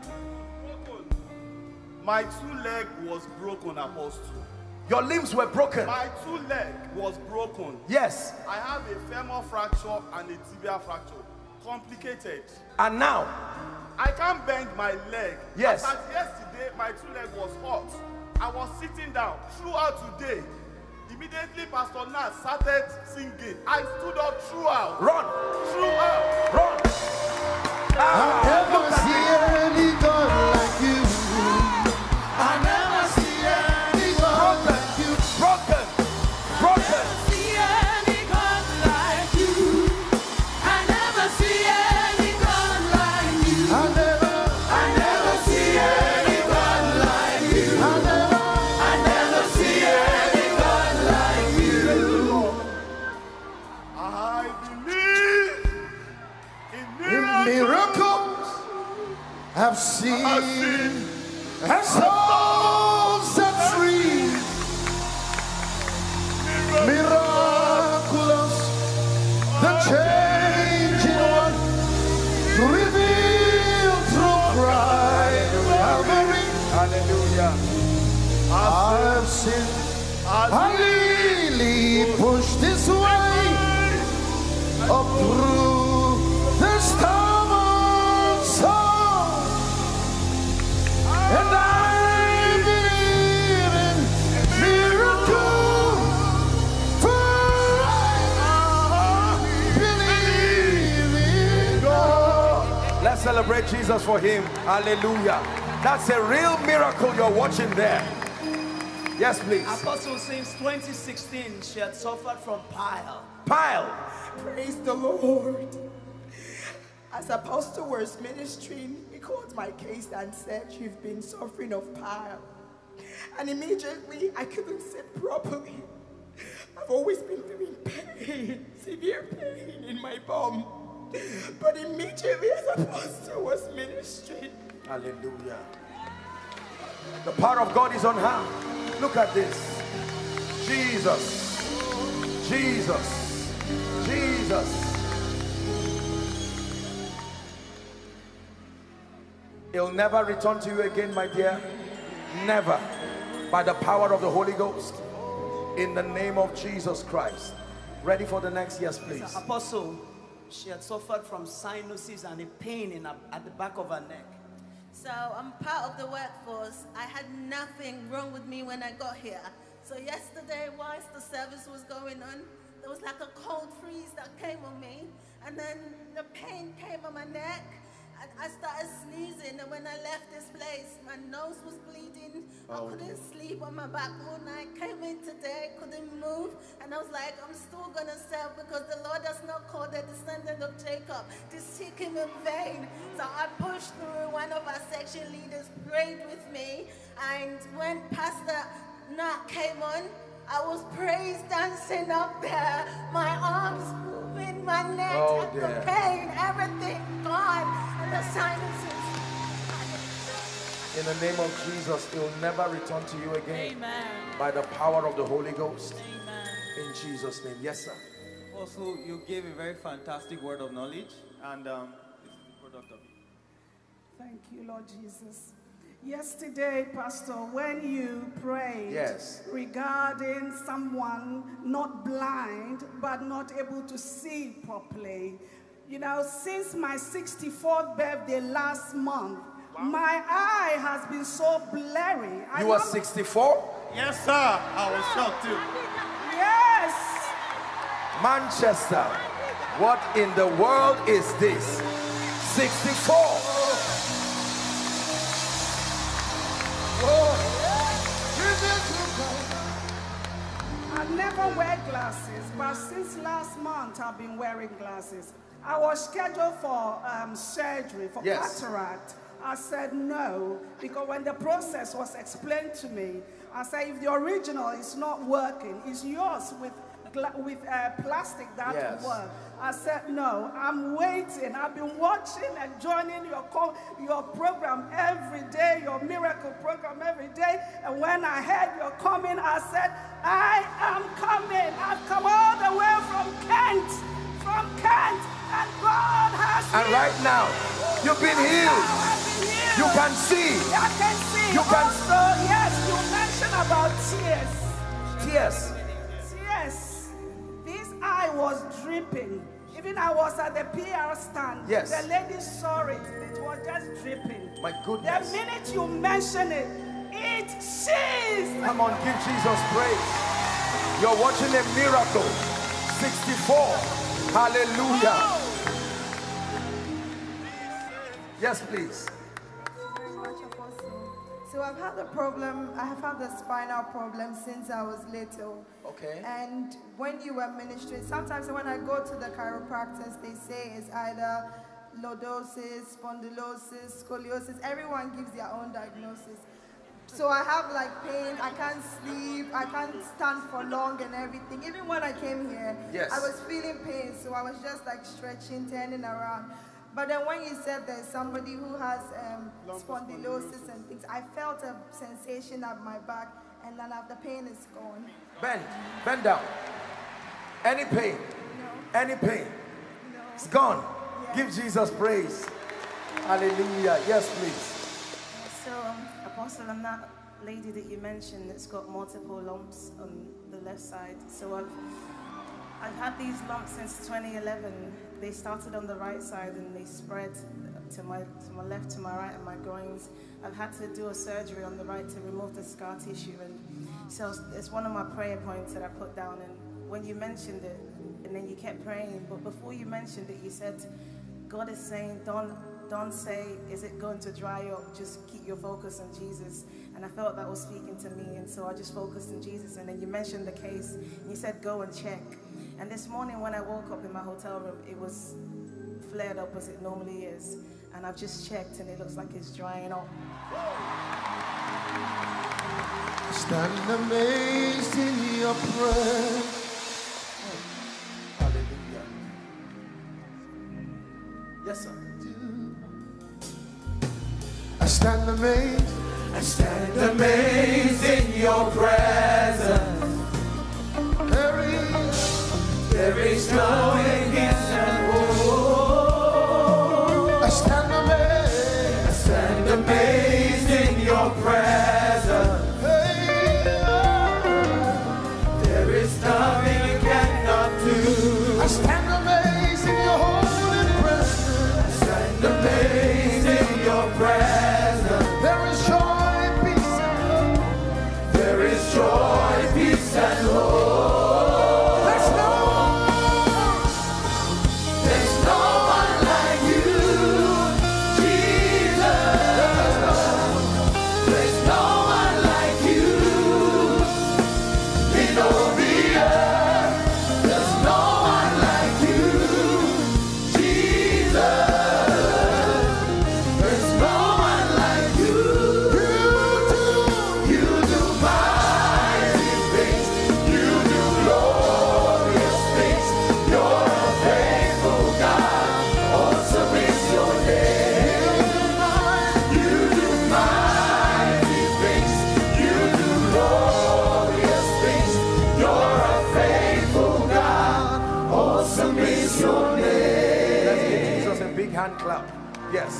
My two leg was broken, Apostle. Your limbs were broken. My two leg was broken. Yes. I have a femur fracture and a tibia fracture. Complicated. And now? I can't bend my leg. Yes. As at yesterday, my two leg was hot. I was sitting down throughout today. Immediately, Pastor Nat started singing. I stood up throughout. Run. Throughout. Run. Ah, I never see any God like you. I never see any God like you. Broken. Broken. See any God like you. I never see any God like you. I never, I never see any God like you. I never, I never see any God like you. I believe in In miracles. miracles, I've seen, I've seen and souls set free. Miraculous, the changing one, revealed through Christ. Calvary. Hallelujah. I've seen, I really pushed this way up through the storm of song, and I believe in miracles, for I believe in God. Let's celebrate Jesus for him. Hallelujah. That's a real miracle you're watching there. Yes, please. Apostle, since twenty sixteen, she had suffered from pile. Pile. Praise the Lord. As Apostle was ministering, he called my case and said, "You've been suffering of pile." And immediately, I couldn't sit properly. I've always been feeling pain, severe pain in my bum. But immediately, as Apostle was ministering, Hallelujah. The power of God is on her. Look at this. Jesus. Jesus. Jesus. It'll never return to you again, my dear. Never. By the power of the Holy Ghost. In the name of Jesus Christ. Ready for the next? Yes, please. So, Apostle, she had suffered from sinuses and a pain in her, at the back of her neck. So I'm part of the workforce. I had nothing wrong with me when I got here. So yesterday, whilst the service was going on, there was like a cold freeze that came on me. And then the pain came on my neck. And I started sneezing. And when I left this place, my nose was bleeding. Oh. I couldn't sleep on my back all night. Came in today, couldn't move. And I was like, I'm still going to serve because the Lord does not call the descendant of Jacob to seek him in vain. So I pushed through. One of our section leaders prayed with me. And when Pastor Nat came on, I was praise dancing up there. My arms moving, my neck, Oh, and dear. the pain, everything gone. And the sinuses. In the name of Jesus, it will never return to you again. Amen. By the power of the Holy Ghost. Amen. In Jesus' name. Yes, sir. Also, you gave a very fantastic word of knowledge, and um, this is the product of it. Thank you, Lord Jesus. Yesterday, Pastor, when you prayed Yes. regarding someone not blind but not able to see properly, you know, since my sixty-fourth birthday last month, my eye has been so blurry. I You were know- sixty-four? Yes, sir. I was shocked too. Yes. Manchester. What in the world is this? sixty-four. I never wear glasses, but since last month I've been wearing glasses. I was scheduled for um, surgery for Yes. cataract. I said no, because when the process was explained to me, I said if the original is not working, it's yours with gla- with uh, plastic that Yes. will work. I said no, I'm waiting. I've been watching and joining your co- your program every day, your miracle program every day. And when I heard you're coming, I said, I am coming. I've come all the way from Kent, from Kent, and God has And healed right now, me. you've been Right healed. now, I've been healed. You can see. I can see. You can- also, yes, you mentioned about tears. Tears. Yes. This eye was dripping. Even I was at the P R stand. Yes. The lady saw it. It was just dripping. My The goodness. minute you mention it, it ceased. Come on, give Jesus praise. You're watching a miracle. sixty-four. Hallelujah. Yes, please. Very much, Apostle. So I've had a problem, I have had a spinal problem since I was little. Okay. And when you were ministering, sometimes when I go to the chiropractors, they say it's either lordosis, spondylosis, scoliosis. Everyone gives their own diagnosis. So I have like pain, I can't sleep, I can't stand for long and everything. Even when I came here, Yes. I was feeling pain, so I was just like stretching, turning around. But then when you said there's somebody who has um, spondylosis and things, I felt a sensation at my back, and then the pain is gone. Bend. Bend down. Any pain? No. Any pain? No. It's gone. Yeah. Give Jesus praise. Hallelujah. Yes, please. So, um, Apostle, I'm that lady that you mentioned that's got multiple lumps on the left side. So I've, I've had these lumps since twenty eleven. They started on the right side and they spread to my, to my left, to my right, and my groins. I've had to do a surgery on the right to remove the scar tissue. And so it's one of my prayer points that I put down. And when you mentioned it, and then you kept praying, but before you mentioned it, you said, God is saying, don't, don't say, is it going to dry up? Just keep your focus on Jesus. And I felt that was speaking to me, and so I just focused on Jesus. And then you mentioned the case, and you said, go and check. And this morning when I woke up in my hotel room, it was flared up as it normally is. And I've just checked, and it looks like it's drying up. Stand amazed in your presence. Hallelujah. Yes, sir. I stand amazed. I stand amazed in your presence. There is, there is no against and woe. I stand amazed, I stand amazed in your presence. There is nothing you cannot do. I stand amazed in your holy presence. I stand amazed in your presence. There is joy, peace, and hope. There is joy, peace, and hope. There's no one, there's no one like you, Jesus. There's no one like you in all the earth. There's no one like you, Jesus. There's no one like you. You do, you do mighty things. You do glorious things. You're a faithful God. Awesome is your name. You do mighty things. You do glorious things. You're a faithful God. Awesome is your name. Let's give Jesus a big hand clap. Yes.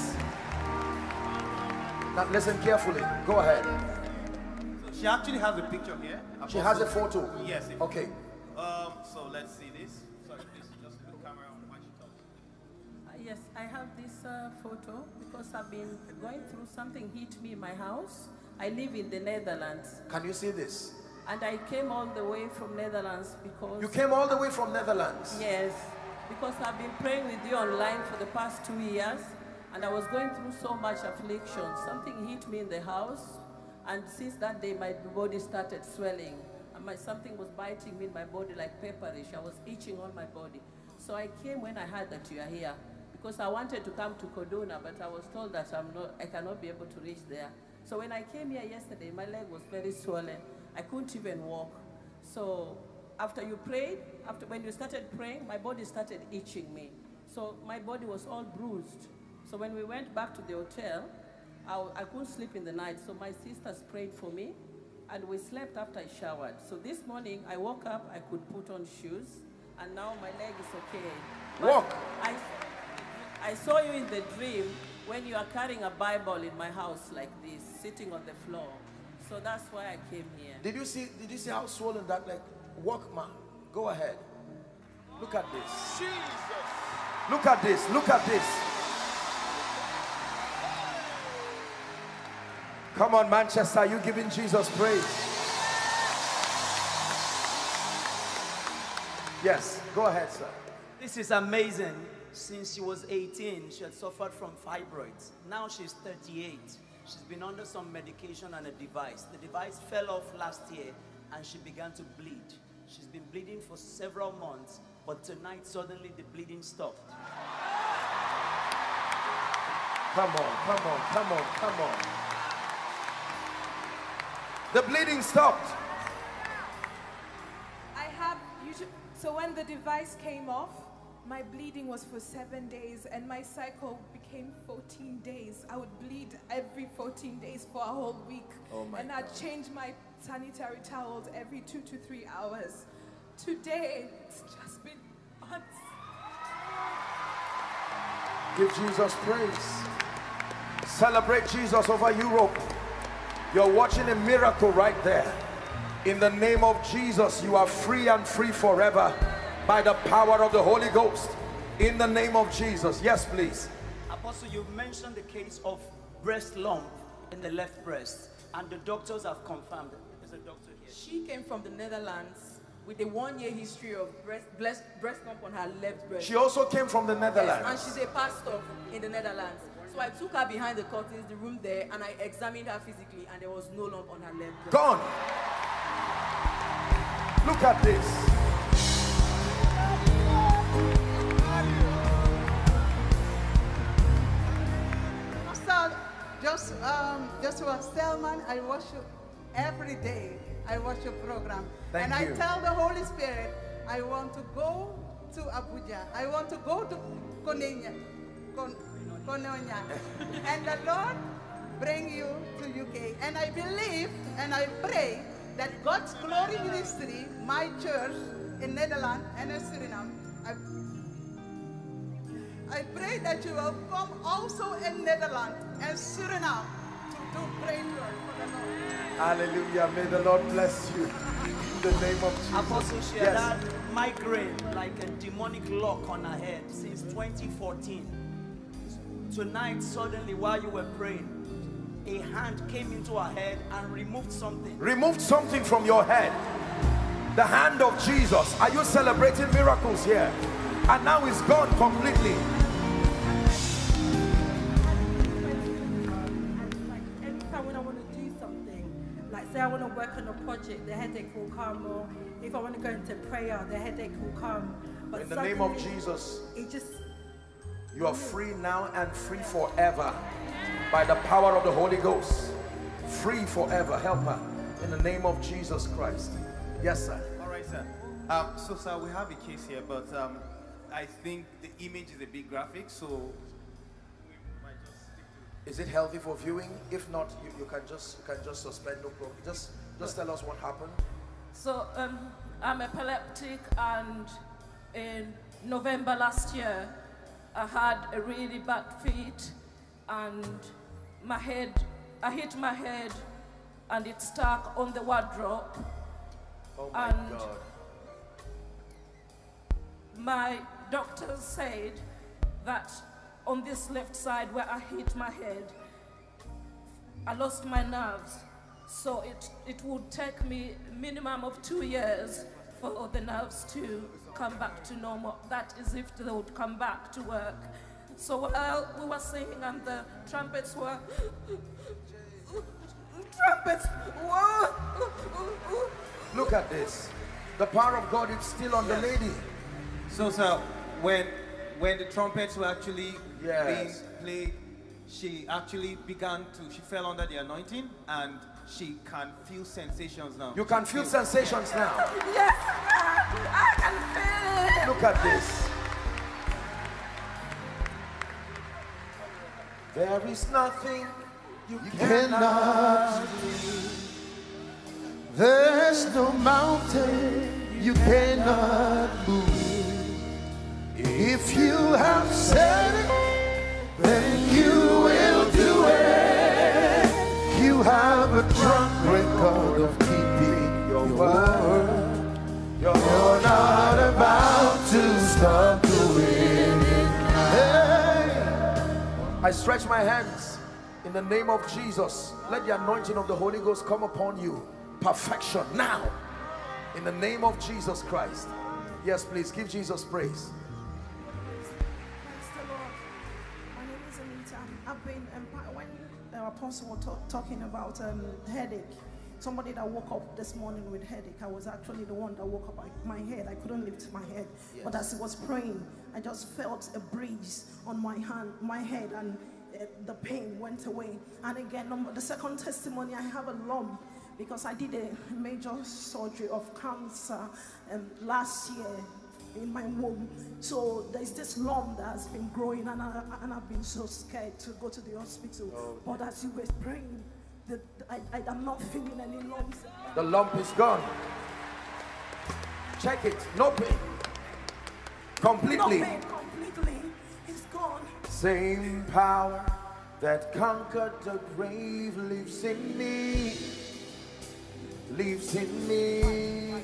Now listen carefully. Go ahead. So she actually has a picture here. She has a photo. Yes. if- Okay. Um, so let's see this. Sorry, please, just put the camera on while she talks. Uh, Yes, I have this uh, photo because I've been going through something hit me in my house. I live in the Netherlands. Can you see this? And I came all the way from Netherlands because... You came all the way from Netherlands? Yes, because I've been praying with you online for the past two years and I was going through so much affliction. Something hit me in the house and since that day my body started swelling. And my, something was biting me in my body like pepperish. I was itching on my body. So I came when I heard that you are here because I wanted to come to Koinonia, but I was told that I'm not, I cannot be able to reach there. So when I came here yesterday, my leg was very swollen. I couldn't even walk. So after you prayed, after when you started praying, my body started itching me. So my body was all bruised. So when we went back to the hotel, I, I couldn't sleep in the night. So my sisters prayed for me and we slept after I showered. So this morning I woke up, I could put on shoes and now my leg is okay. But Walk. I, I saw you in the dream when you are carrying a Bible in my house like this, sitting on the floor. So that's why I came here. Did you see, did you see how swollen that leg? Walk, man. Go ahead. Look at this. Jesus. Look at this. Look at this. Come on, Manchester. You giving Jesus praise? Yes. Go ahead, sir. This is amazing. Since she was eighteen, she had suffered from fibroids. Now she's thirty-eight. She's been under some medication and a device. The device fell off last year and she began to bleed. She's been bleeding for several months, but tonight suddenly the bleeding stopped. Come on, come on, come on, come on. The bleeding stopped. I have, usually, so when the device came off, my bleeding was for seven days and my cycle became fourteen days. I would bleed every fourteen days for a whole week. Oh my and I'd change my sanitary towels every two to three hours. Today, it's just been months. Give Jesus praise. Celebrate Jesus over Europe. You're watching a miracle right there. In the name of Jesus, you are free and free forever by the power of the Holy Ghost. In the name of Jesus. Yes, please. Apostle, you mentioned the case of breast lump in the left breast, and the doctors have confirmed it. There's a doctor here. She came from the Netherlands with a one-year history of breast, breast, breast lump on her left breast. She also came from the Netherlands. Yes, and she's a pastor in the Netherlands. So I took her behind the curtains, the room there, and I examined her physically, and there was no lump on her left breast. Gone. Look at this. Apostle Just, um, Joshua Selman, I watch you every day. I watch your program. Thank and you. I tell the Holy Spirit, I want to go to Abuja. I want to go to Koinonia. Kon Koinonia. And the Lord bring you to U K. And I believe and I pray that God's Glory Ministry, my church in Netherlands and in Suriname, I, I pray that you will come also in Netherlands and Suriname to do great work for the Lord. Hallelujah. May the Lord bless you. In the name of Jesus. Apostle, she Yes. had migraine, like a demonic lock on her head since twenty fourteen. Tonight, suddenly, while you were praying, a hand came into her head and removed something. Removed something from your head. The hand of Jesus. Are you celebrating miracles here? And now it's gone completely. Anytime when I want to do something, like say I want to work on a project, the headache will come, or if I want to go into prayer, the headache will come. But in the name of suddenly, Jesus, it just you are free now and free forever by the power of the Holy Ghost. Free forever. Help her in the name of Jesus Christ. Yes, sir. All right, sir. Um, so, sir, we have a case here, but um, I think the image is a bit graphic, so we might just stick to it. Is it healthy for viewing? If not, you, you can just you can just suspend. No problem. Just just tell us what happened. So um, I'm epileptic, and in November last year, I had a really bad fit, and my head, I hit my head, and it stuck on the wardrobe. Oh my and God. My doctor said that on this left side where I hit my head, I lost my nerves. So it, it would take me a minimum of two years for the nerves to come back to normal. That is if they would come back to work. So while we were singing and the trumpets were, trumpets were. Look at this. The power of God is still on Yes. the lady. So, sir, when when the trumpets were actually Yes. being played, she actually began to, she fell under the anointing, and she can feel sensations now. You can feel sensations now. Yes, I can feel it. Look at this. There is nothing you, You cannot cannot do. There's no mountain you cannot move. If you have said it, then you will do it. You have a track record of keeping your word. You're not about to stop doing it. Hey. I stretch my hands in the name of Jesus. Let the anointing of the Holy Ghost come upon you. Perfection now in the name of Jesus Christ. Yes, please give Jesus praise. Praise the Lord. My name is Anita. I've been, um, when the apostle was talk, talking about um, headache, somebody that woke up this morning with headache, I was actually the one that woke up my head. I couldn't lift my head. Yes. But as he was praying, I just felt a breeze on my hand, my head, and uh, the pain went away. And again, number, the second testimony, I have a lump, because I did a major surgery of cancer um, last year in my womb. So there's this lump that has been growing, and, I, and I've been so scared to go to the hospital. Oh. But as you were praying, the, I, I, I'm not feeling any lumps. The lump is gone. Check it. No pain. Completely. No pain, completely. It's gone. Same power that conquered the grave lives in me. Lives in me.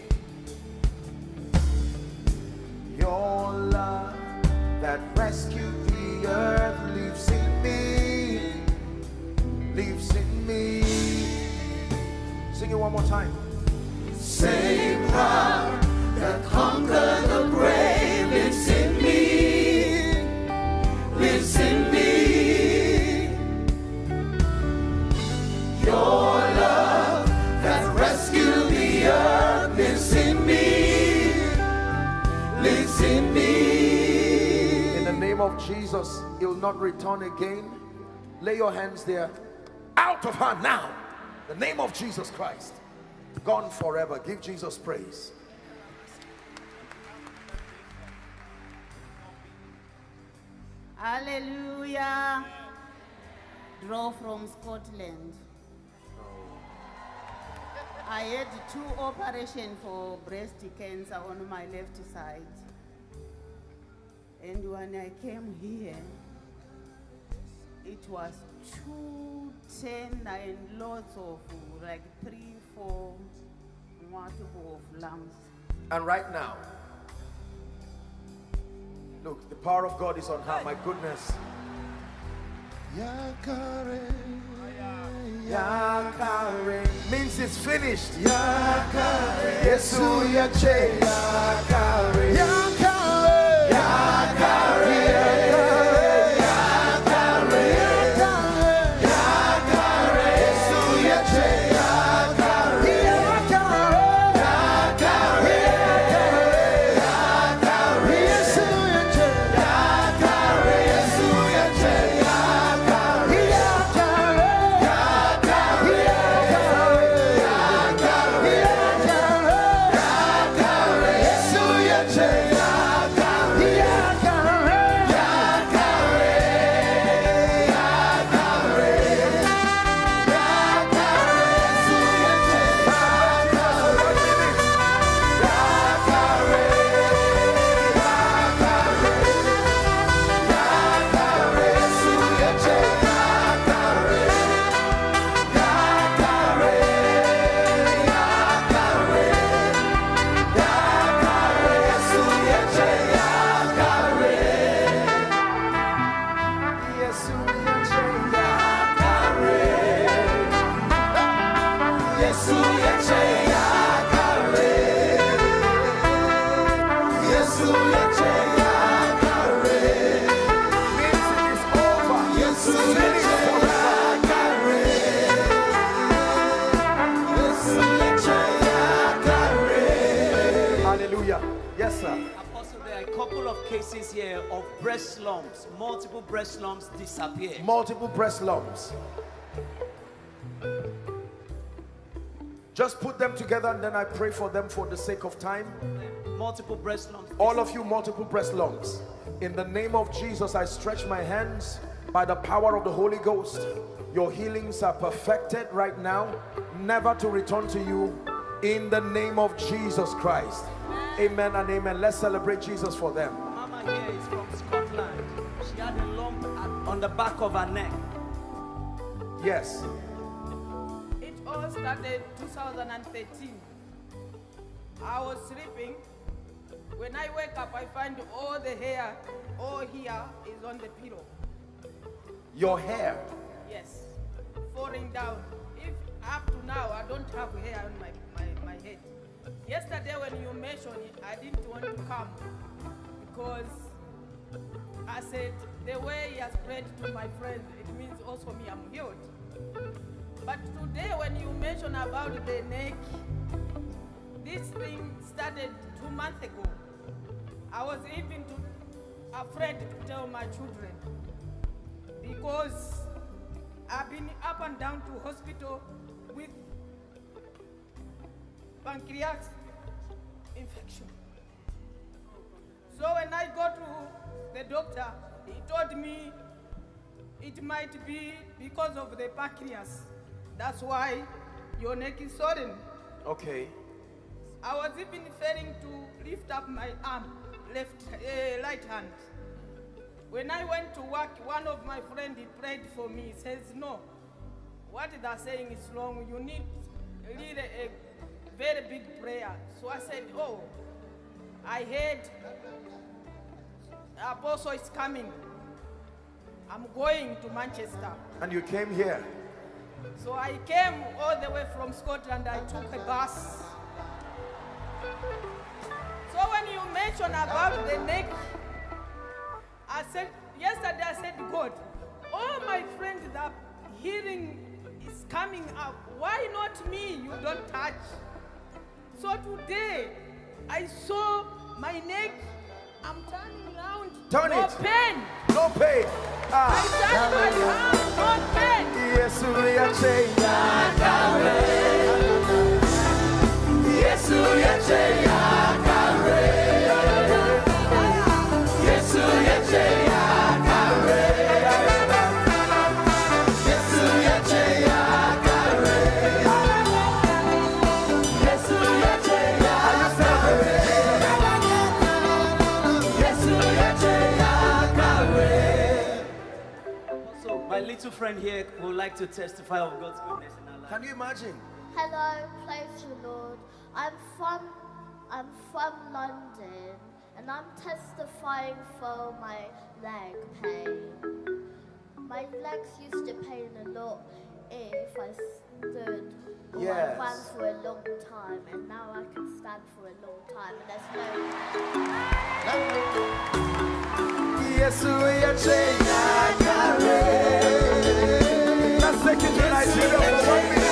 Your love that rescued the earth lives in me. Lives in me. Sing it one more time. Same power that conquered the grave lives in me. Lives in me. Your love that rescued the earth lives in me. Lives in me. In the name of Jesus, it will not return again. Lay your hands there. Out of her now. The name of Jesus Christ. Gone forever. Give Jesus praise. Hallelujah. drove from Scotland. I had two operations for breast cancer on my left side. And when I came here, it was two ten and lots of like three, four multiple of lumps. And right now, look, the power of God is on her. My goodness. Yakare, Yakare means it's finished. Yakare, Yesu yache. Yakare, Yakare, Yakare, Yakare, Yakare, Yesu yache. Yakare, Yakare, Yakare, Yesu yache. Yakare, Yesu yache. Cases here of breast lumps, multiple breast lumps disappear. Multiple breast lumps. Just put them together and then I pray for them for the sake of time. Multiple breast lumps. All of you, multiple breast lumps. In the name of Jesus, I stretch my hands by the power of the Holy Ghost. Your healings are perfected right now, never to return to you. In the name of Jesus Christ. Amen and amen. Let's celebrate Jesus for them. Mama here is from Scotland. She had a lump at, on the back of her neck. Yes. It all started two thousand thirteen. I was sleeping. When I wake up, I find all the hair, all here is on the pillow. Your hair? Yes, falling down. If up to now, I don't have hair on my, my, my head. Yesterday when you mentioned it, I didn't want to come because I said, the way he has prayed to my friend, it means also me, I'm healed. But today when you mentioned about the neck, this thing started two months ago. I was even too afraid to tell my children because I've been up and down to hospital with pancreas infection. So when I go to the doctor, he told me it might be because of the pancreas. That's why your neck is swollen. Okay. I was even failing to lift up my arm, left, uh, right hand. When I went to work, one of my friends, he prayed for me. He says, no, what they're saying is wrong. You need really a very big prayer. So I said, oh, I heard Apostle is coming. I'm going to Manchester. And you came here? So I came all the way from Scotland. I took a bus. So when you mentioned about the neck, I said, yesterday I said, God, all my friends that hearing is coming up. Why not me? You don't touch. So today, I saw my neck. I'm turning around. Turn no it. pain. No pain. Ah. I turn my hand. No pain. Yes, we are changed. Yes, we are changed. Yes, we are changed. Yes, friend here who would like to testify of God's goodness in our life. Can you imagine? Hello, praise the Lord. I'm from I'm from London, and I'm testifying for my leg pain. My legs used to pain a lot if I stood or Yes. I ran for a long time, and now I can stand for a long time, and there's no. Yes, we are changing. Let's take it to Nigeria for one minute.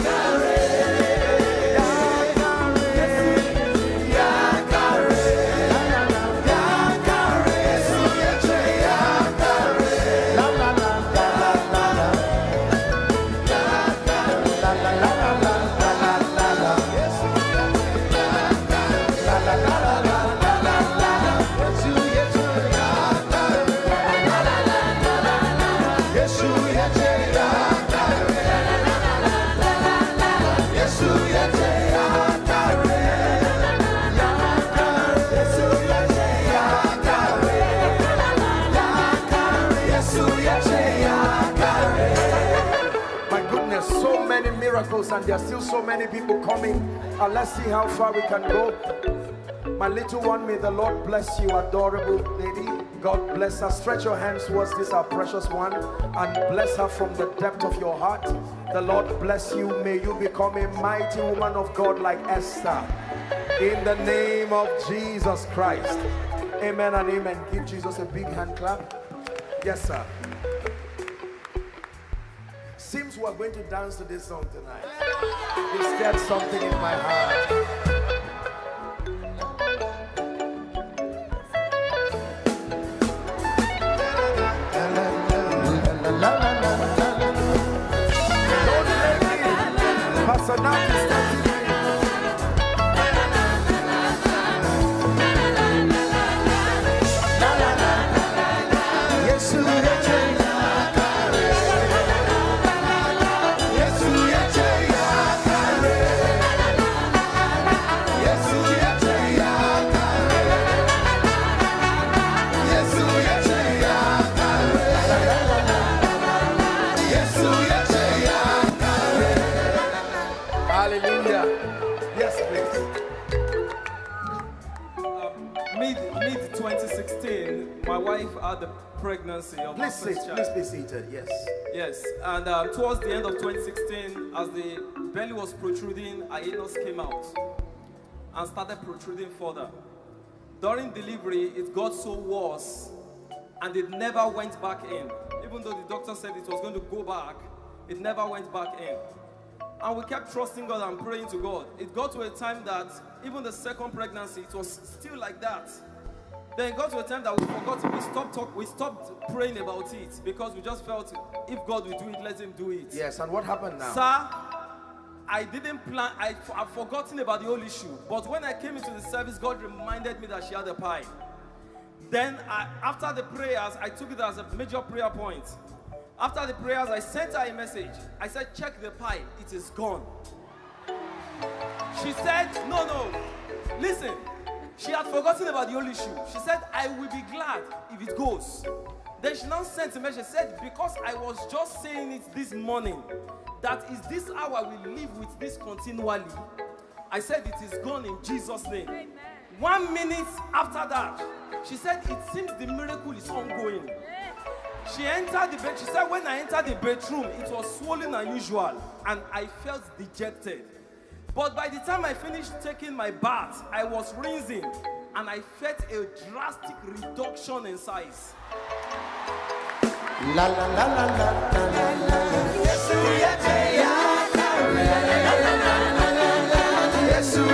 Miracles, and there are still so many people coming, and let's see how far we can go. My little one, may the Lord bless you, adorable lady. God bless her. Stretch your hands towards this, our precious one, and bless her from the depth of your heart. The Lord bless you. May you become a mighty woman of God like Esther, in the name of Jesus Christ. Amen and amen. Give Jesus a big hand clap. Yes, sir. Seems we're going to dance to this song tonight. It stirred something in my heart. Pastor, now it's time to my wife had the pregnancy of please my sit, first child. please be seated. Yes. Yes, and um, towards the end of twenty sixteen, as the belly was protruding, her anus came out and started protruding further. During delivery, it got so worse, and it never went back in. Even though the doctor said it was going to go back, it never went back in. And we kept trusting God and praying to God. It got to a time that even the second pregnancy, it was still like that. Then it got to a time that we forgot it. We stopped talk, we stopped praying about it because we just felt if God will do it, let him do it. Yes, and what happened now? Sir, I didn't plan, I, I've forgotten about the whole issue. But when I came into the service, God reminded me that she had a pie. Then I, after the prayers, I took it as a major prayer point. After the prayers, I sent her a message. I said, check the pie, it is gone. She said, no, no, listen. She had forgotten about the whole issue. She said, I will be glad if it goes. Then she now sent a message. She said, because I was just saying it this morning, that is this hour we live with this continually. I said, it is gone in Jesus' name. Amen. One minute after that, she said, it seems the miracle is ongoing. She entered the bed. She said, when I entered the bedroom, it was swollen unusual, and I felt dejected. But by the time I finished taking my bath, I was rinsing, and I felt a drastic reduction in size. La la la la la la la. Yes, we are Yes, we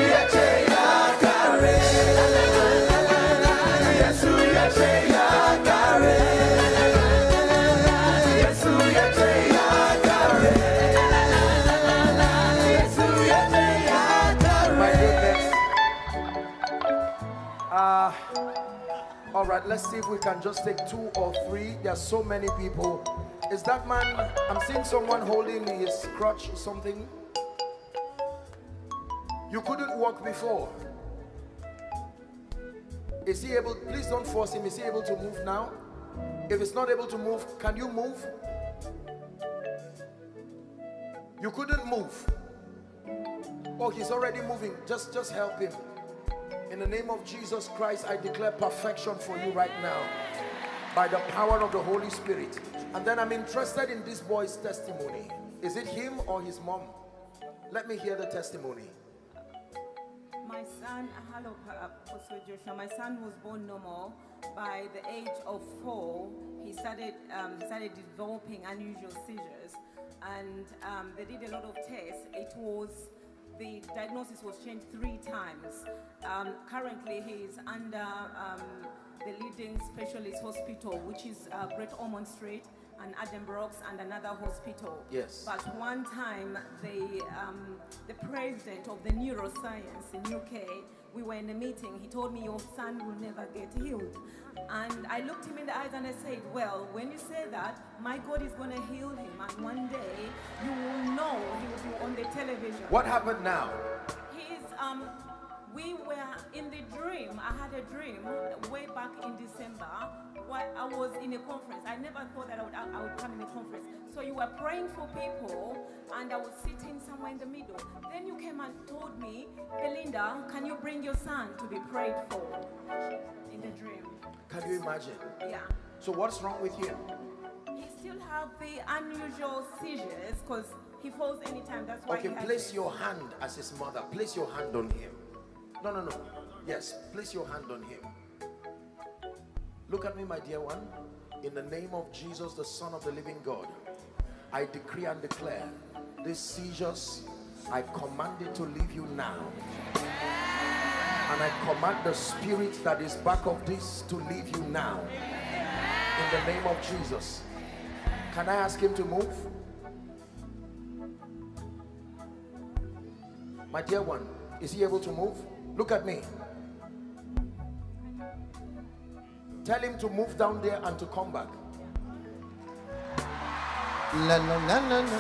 Uh, all right, let's see if we can just take two or three. There are so many people. Is that man, I'm seeing someone holding his crutch or something. You couldn't walk before. Is he able, please don't force him. Is he able to move now? If he's not able to move, can you move? You couldn't move. Oh, he's already moving. Just, just help him. In the name of Jesus Christ, I declare perfection for you right now by the power of the Holy Spirit. And then I'm interested in this boy's testimony. Is it him or his mom? Let me hear the testimony. My son, hello, Apostle Joshua. My son was born normal. By the age of four, he started um, started developing unusual seizures, and um, they did a lot of tests. It was the diagnosis was changed three times. Um, currently, he is under um, the leading specialist hospital, which is uh, Great Ormond Street and Addenbrooke's and another hospital. Yes. But one time, the um, the president of the neuroscience in U K, we were in a meeting. He told me your son will never get healed, and I looked him in the eyes and I said, "Well, when you say that, my God is going to heal him, and one day you will know he will be on the television." What happened now? He's um. We were in the dream. I had a dream way back in December while I was in a conference. I never thought that I would, I would come in a conference. So you were praying for people and I was sitting somewhere in the middle. Then you came and told me, "Belinda, can you bring your son to be prayed for?" In the dream. Can you imagine? Yeah. So what's wrong with him? He still have the unusual seizures because he falls anytime. That's why Okay, he has place it. your hand as his mother. Place your hand on him. No, no, no. Yes, place your hand on him. Look at me, my dear one. In the name of Jesus, the Son of the living God, I decree and declare these seizures, I command it to leave you now. And I command the spirit that is back of this to leave you now. In the name of Jesus. Can I ask him to move? My dear one, is he able to move? Look at me. Tell him to move down there and to come back. La la la la la.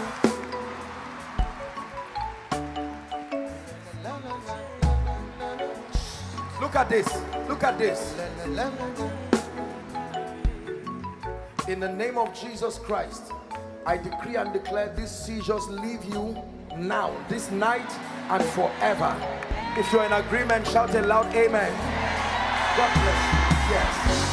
Look at this. Look at this. In the name of Jesus Christ, I decree and declare these seizures leave you now, this night and forever. If you're in agreement, shout a loud amen. God bless you. Yes.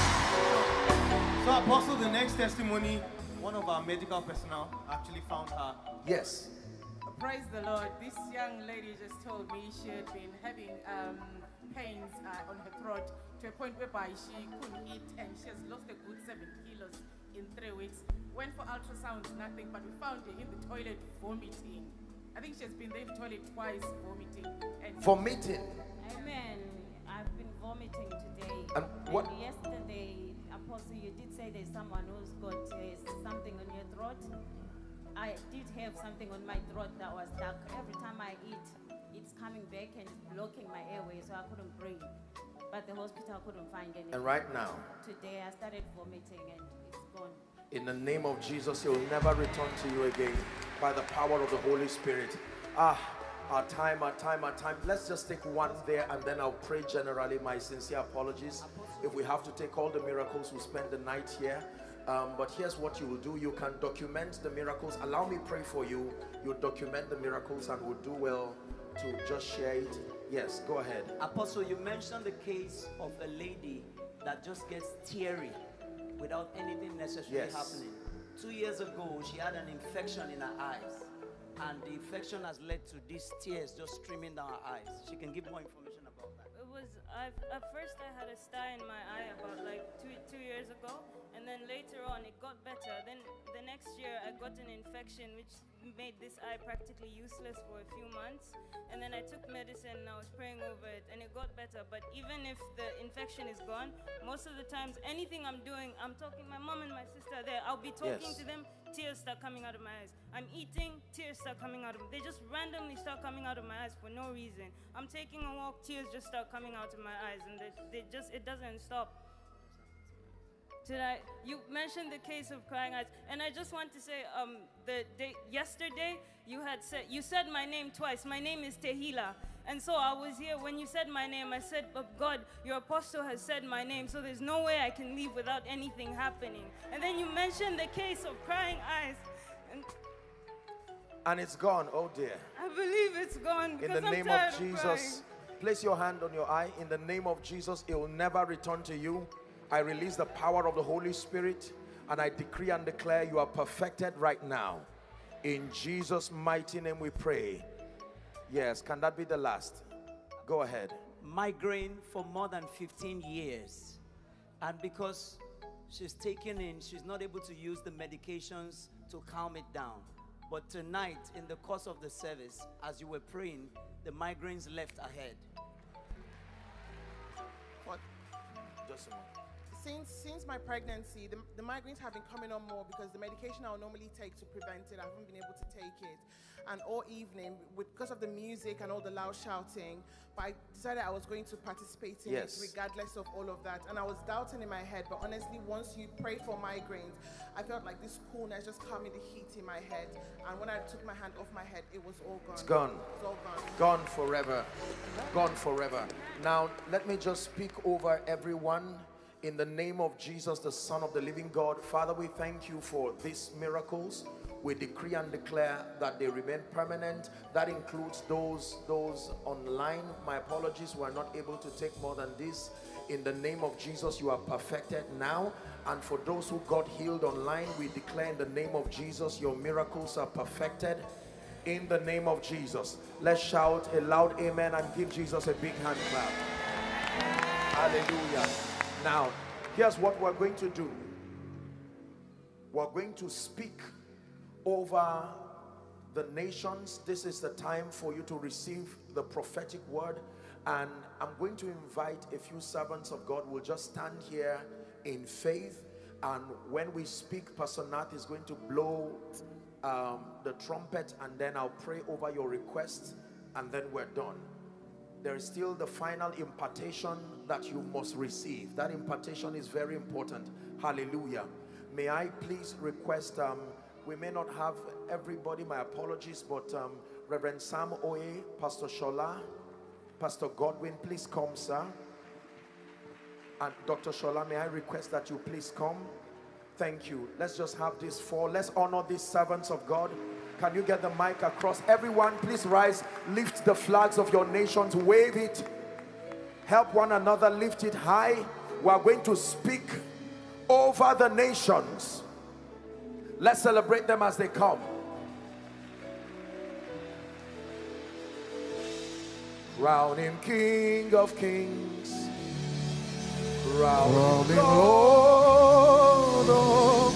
So, Apostle, the next testimony, one of our medical personnel actually found her. Yes. Praise the Lord. This young lady just told me she had been having um, pains uh, on her throat to a point whereby she couldn't eat, and she has lost a good seven kilos in three weeks. Went for ultrasound, nothing, but we found her in the toilet vomiting. I think she has been there in the toilet twice vomiting. And Vomiting? Amen. I've been vomiting today. And what? And yesterday, Apostle, you did say there's someone who's got uh, something on your throat. I did have something on my throat that was stuck. Every time I eat, it's coming back and it's blocking my airway, so I couldn't breathe. But the hospital couldn't find anything. And right now? Today, I started vomiting and it's gone. In the name of Jesus, he will never return to you again by the power of the Holy Spirit. Ah, our time, our time, our time. Let's just take one there and then I'll pray generally. My sincere apologies. If we have to take all the miracles, we'll spend the night here. Um, but here's what you will do. You can document the miracles. Allow me pray for you. You document the miracles and we'll do well to just share it. Yes, go ahead. Apostle, you mentioned the case of a lady that just gets teary without anything necessarily Yes. happening. Two years ago, she had an infection in her eyes, and the infection has led to these tears just streaming down her eyes. She can give more information about that. It was, I've, at first I had a star in my eye about like two, two years ago, and then later on it got better. Then the next year I got an infection which made this eye practically useless for a few months, and then I took medicine and I was praying over it and it got better. But even if the infection is gone, most of the times anything I'm doing, I'm talking, my mom and my sister are there, I'll be talking Yes. to them, tears start coming out of my eyes. I'm eating, tears start coming out of them. They just randomly start coming out of my eyes for no reason. I'm taking a walk, tears just start coming out of my eyes, and they, they just, it doesn't stop. Today, you mentioned the case of crying eyes, and I just want to say, um, the day, yesterday you had said you said my name twice. My name is Tehila, and so I was here when you said my name. I said, "Oh God, your apostle has said my name, so there's no way I can leave without anything happening." And then you mentioned the case of crying eyes, and And it's gone. Oh dear. I believe it's gone because In the I'm name tired of Jesus, place your hand on your eye. In the name of Jesus, it will never return to you. I release the power of the Holy Spirit, and I decree and declare you are perfected right now. In Jesus' mighty name we pray. Yes, can that be the last? Go ahead. Migraine for more than fifteen years. And because she's taken in, she's not able to use the medications to calm it down. But tonight, in the course of the service, as you were praying, the migraines left ahead. What? Just a moment. Since, since my pregnancy, the, the migraines have been coming on more because the medication I would normally take to prevent it, I haven't been able to take it. And all evening, with, because of the music and all the loud shouting, but I decided I was going to participate in Yes. it regardless of all of that. And I was doubting in my head, but honestly, once you pray for migraines, I felt like this coolness just calming the heat in my head. And when I took my hand off my head, it was all gone. It's gone. It's all gone. Gone forever. Gone forever. Now, let me just speak over everyone. In the name of Jesus, the Son of the living God, Father, we thank you for these miracles. We decree and declare that they remain permanent. That includes those, those online. My apologies, we are not able to take more than this. In the name of Jesus, you are perfected now. And for those who got healed online, we declare in the name of Jesus, your miracles are perfected. In the name of Jesus. Let's shout a loud amen and give Jesus a big hand clap. Hallelujah. Now, here's what we're going to do. We're going to speak over the nations. This is the time for you to receive the prophetic word. And I'm going to invite a few servants of God. We'll just stand here in faith. And when we speak, Pastor Nat is going to blow um, the trumpet. And then I'll pray over your requests. And then we're done. There is still the final impartation that you must receive. That impartation is very important. Hallelujah. May I please request, um, we may not have everybody, my apologies, but um, Reverend Sam Oye, Pastor Shola, Pastor Godwin, please come, sir. And Doctor Shola, may I request that you please come? Thank you. Let's just have these four. Let's honor these servants of God. Can you get the mic across? Everyone, please rise. Lift the flags of your nations. Wave it. Help one another. Lift it high. We are going to speak over the nations. Let's celebrate them as they come. Crown him King of Kings. Crown him Lord of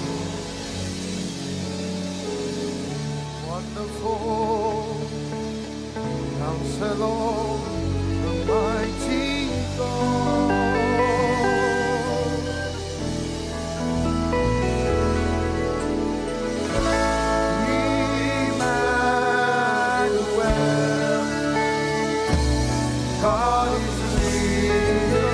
Wonderful Counselor, the mighty God. Emmanuel, God is near.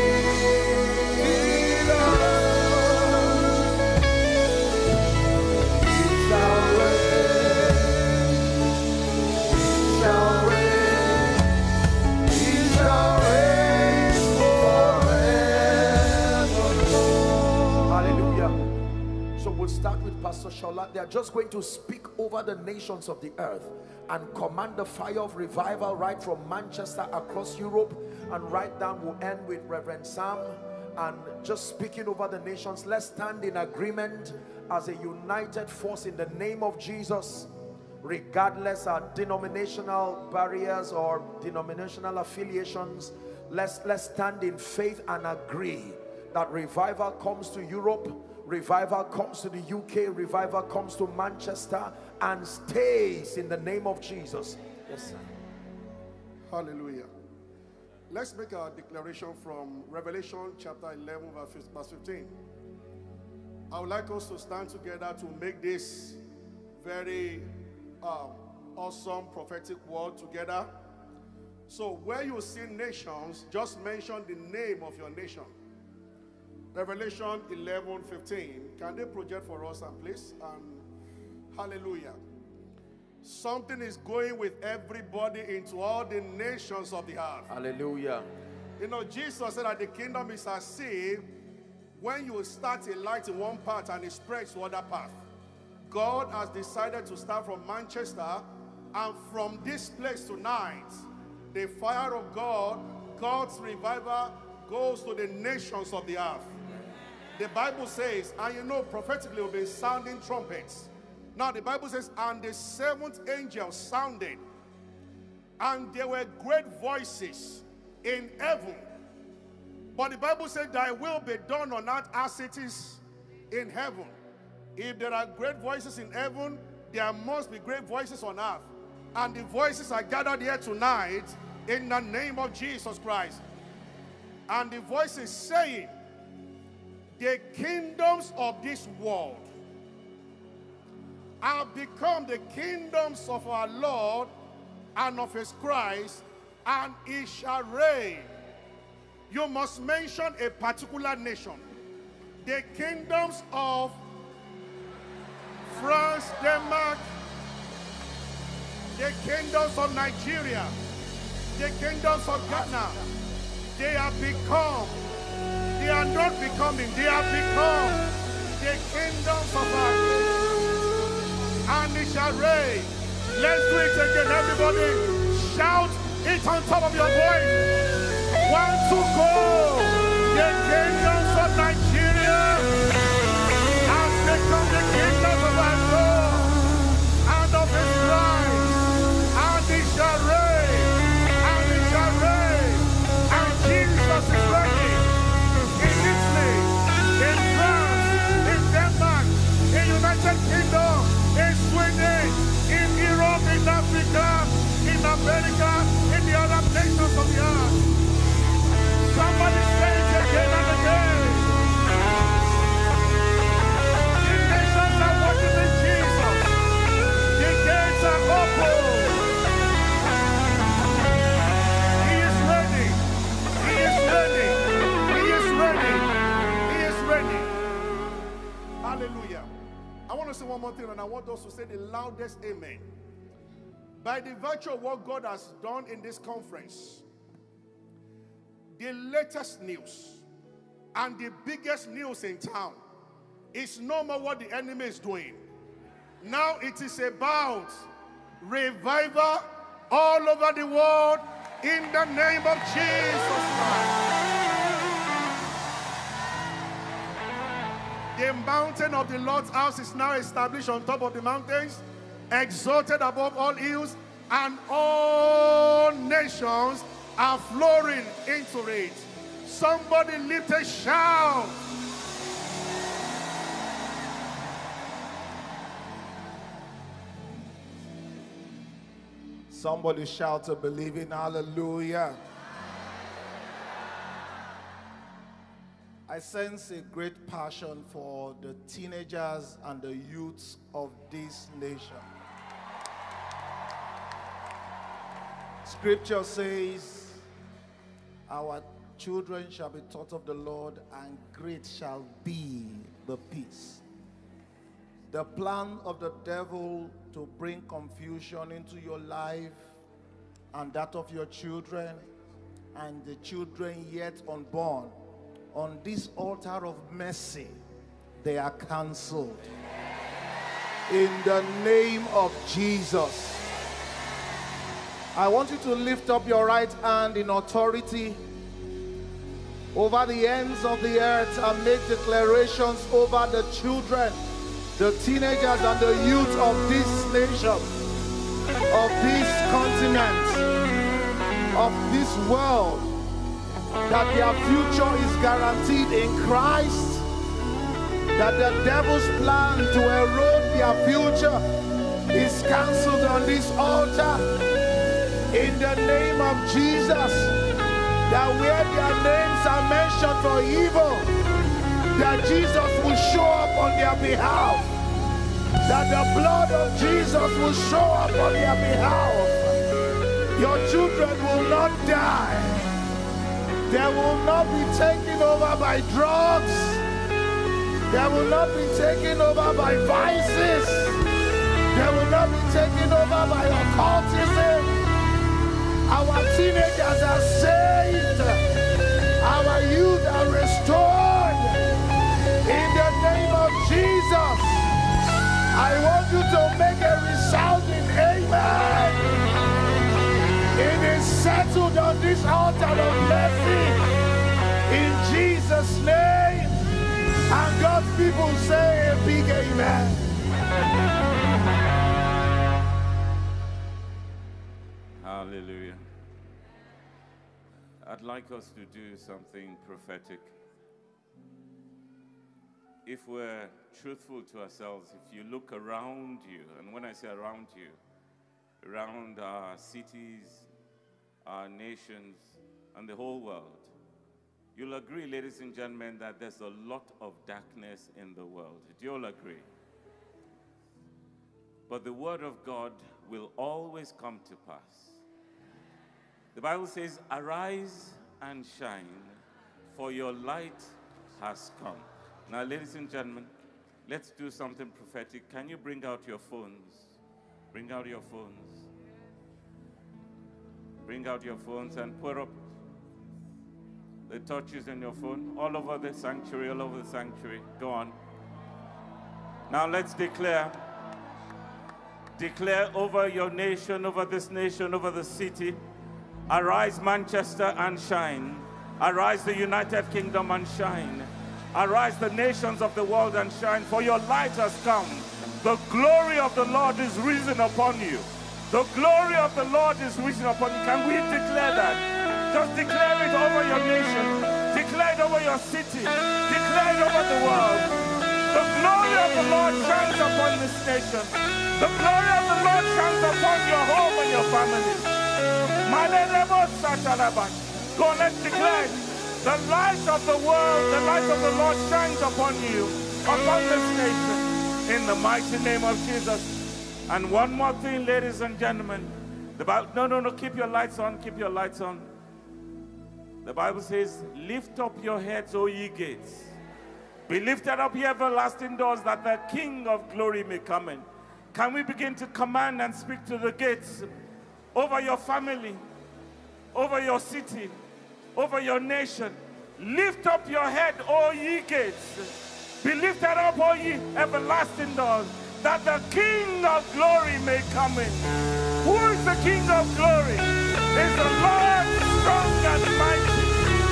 Start with Pastor Shola. They are just going to speak over the nations of the earth and command the fire of revival right from Manchester across Europe, and right down we'll end with Reverend Sam and just speaking over the nations. Let's stand in agreement as a united force in the name of Jesus, regardless of denominational barriers or denominational affiliations. Let's let's stand in faith and agree that revival comes to Europe, revival comes to the U K, revival comes to Manchester and stays in the name of Jesus. Yes, sir. Hallelujah. Let's make our declaration from Revelation chapter eleven verse fifteen. I would like us to stand together to make this very um, awesome prophetic word together. So where you see nations, just mention the name of your nation. Revelation eleven fifteen. Can they project for us, and please? Um, hallelujah. Something is going with everybody into all the nations of the earth. Hallelujah. You know, Jesus said that the kingdom is as if when you start a light in one part and it spreads to other path. God has decided to start from Manchester, and from this place tonight, the fire of God, God's revival, goes to the nations of the earth. The Bible says, and you know prophetically we'll be sounding trumpets. Now the Bible says, and the seventh angel sounded, and there were great voices in heaven. But the Bible said, thy will be done on earth as it is in heaven. If there are great voices in heaven, there must be great voices on earth. And the voices are gathered here tonight in the name of Jesus Christ. And the voice is saying, the kingdoms of this world have become the kingdoms of our Lord and of his Christ, and he shall reign. You must mention a particular nation. The kingdoms of France, Denmark, the kingdoms of Nigeria, the kingdoms of Ghana, they have become, they are not becoming, they have become the kingdoms of our, and it shall reign. Let's do it again, everybody. Shout it on top of your voice. One, two, go. The kingdoms of Nigeria has become the kingdoms of our Lord and of his Christ, and it shall reign, and it shall reign, and Jesus is reigning in Italy, in France, in Denmark, in United Kingdom, in Sweden, in Europe, in Africa, in America, in the other nations of the earth. Somebody say it again and again. The nations are worshiping Jesus. The gates are open. He is ready. He is ready. He is ready. He is ready. Hallelujah. I want to say one more thing, and I want us to say the loudest amen. By the virtue of what God has done in this conference, the latest news and the biggest news in town is no more what the enemy is doing. Now it is about revival all over the world in the name of Jesus Christ. The mountain of the Lord's house is now established on top of the mountains, exalted above all hills, and all nations are flowing into it. Somebody lift a shout. Somebody shout a believing hallelujah. I sense a great passion for the teenagers and the youths of this nation. Scripture says, our children shall be taught of the Lord, and great shall be the peace. The plan of the devil to bring confusion into your life and that of your children and the children yet unborn, on this altar of mercy, they are cancelled. In the name of Jesus. I want you to lift up your right hand in authority over the ends of the earth and make declarations over the children, the teenagers and the youth of this nation, of this continent, of this world, that their future is guaranteed in Christ, that the devil's plan to erode their future is cancelled on this altar. In the name of Jesus, that where their names are mentioned for evil, that Jesus will show up on their behalf, that the blood of Jesus will show up on their behalf. Your children will not die. They will not be taken over by drugs. They will not be taken over by vices. They will not be taken over by occultism. Our teenagers are saved. Our youth are restored. In the name of Jesus, I this altar of mercy in Jesus' name. And God's people say a big amen. Hallelujah. I'd like us to do something prophetic. If we're truthful to ourselves, if you look around you, and when I say around you, around our cities, our nations, and the whole world, you'll agree, ladies and gentlemen, that there's a lot of darkness in the world. Do you all agree? But the word of God will always come to pass. The Bible says, arise and shine, for your light has come. Now, ladies and gentlemen, let's do something prophetic. Can you bring out your phones? Bring out your phones. Bring out your phones and put up the touches on your phone all over the sanctuary, all over the sanctuary. Go on. Now let's declare. Declare over your nation, over this nation, over the city. Arise, Manchester, and shine. Arise, the United Kingdom, and shine. Arise, the nations of the world, and shine, for your light has come. The glory of the Lord is risen upon you. The glory of the Lord is risen upon you. Can we declare that? Just declare it over your nation. Declare it over your city. Declare it over the world. The glory of the Lord shines upon this nation. The glory of the Lord shines upon your home and your family. Go on, let's declare it. The light of the world, the light of the Lord shines upon you, upon this nation, in the mighty name of Jesus. And one more thing, ladies and gentlemen. The Bible, no, no, no, keep your lights on, keep your lights on. The Bible says, lift up your heads, O ye gates. Be lifted up, ye everlasting doors, that the King of glory may come in. Can we begin to command and speak to the gates over your family, over your city, over your nation? Lift up your head, O ye gates. Be lifted up, O ye everlasting doors, that the King of glory may come in. Who is the King of glory? Is the Lord strong and mighty.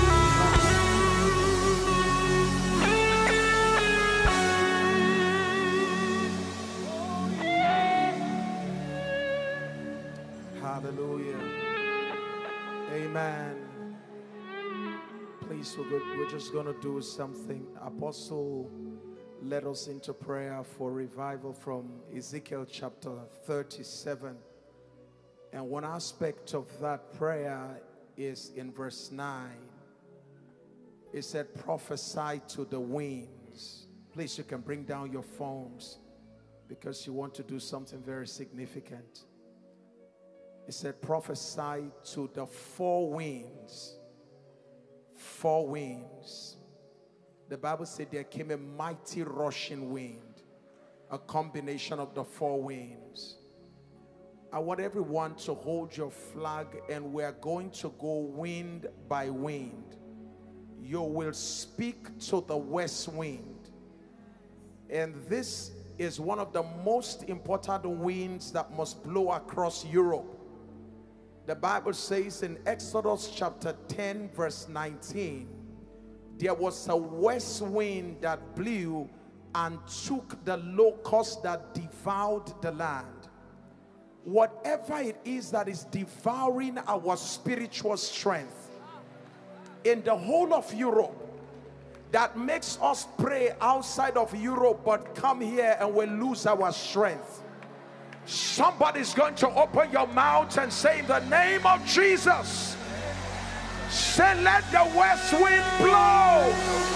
Hallelujah. Amen. Please, we're, good. We're just going to do something. Apostle led us into prayer for revival from Ezekiel chapter thirty-seven. And one aspect of that prayer is in verse nine. It said, prophesy to the winds. Please, you can bring down your phones because you want to do something very significant. It said, prophesy to the four winds. Four winds. The Bible said there came a mighty rushing wind, a combination of the four winds. I want everyone to hold your flag, and we're going to go wind by wind. You will speak to the west wind. And this is one of the most important winds that must blow across Europe. The Bible says in Exodus chapter ten verse nineteen, there was a west wind that blew and took the locust that devoured the land. Whatever it is that is devouring our spiritual strength in the whole of Europe, that makes us pray outside of Europe but come here and we lose our strength. Somebody's going to open your mouth and say, in the name of Jesus, say, let the west wind blow.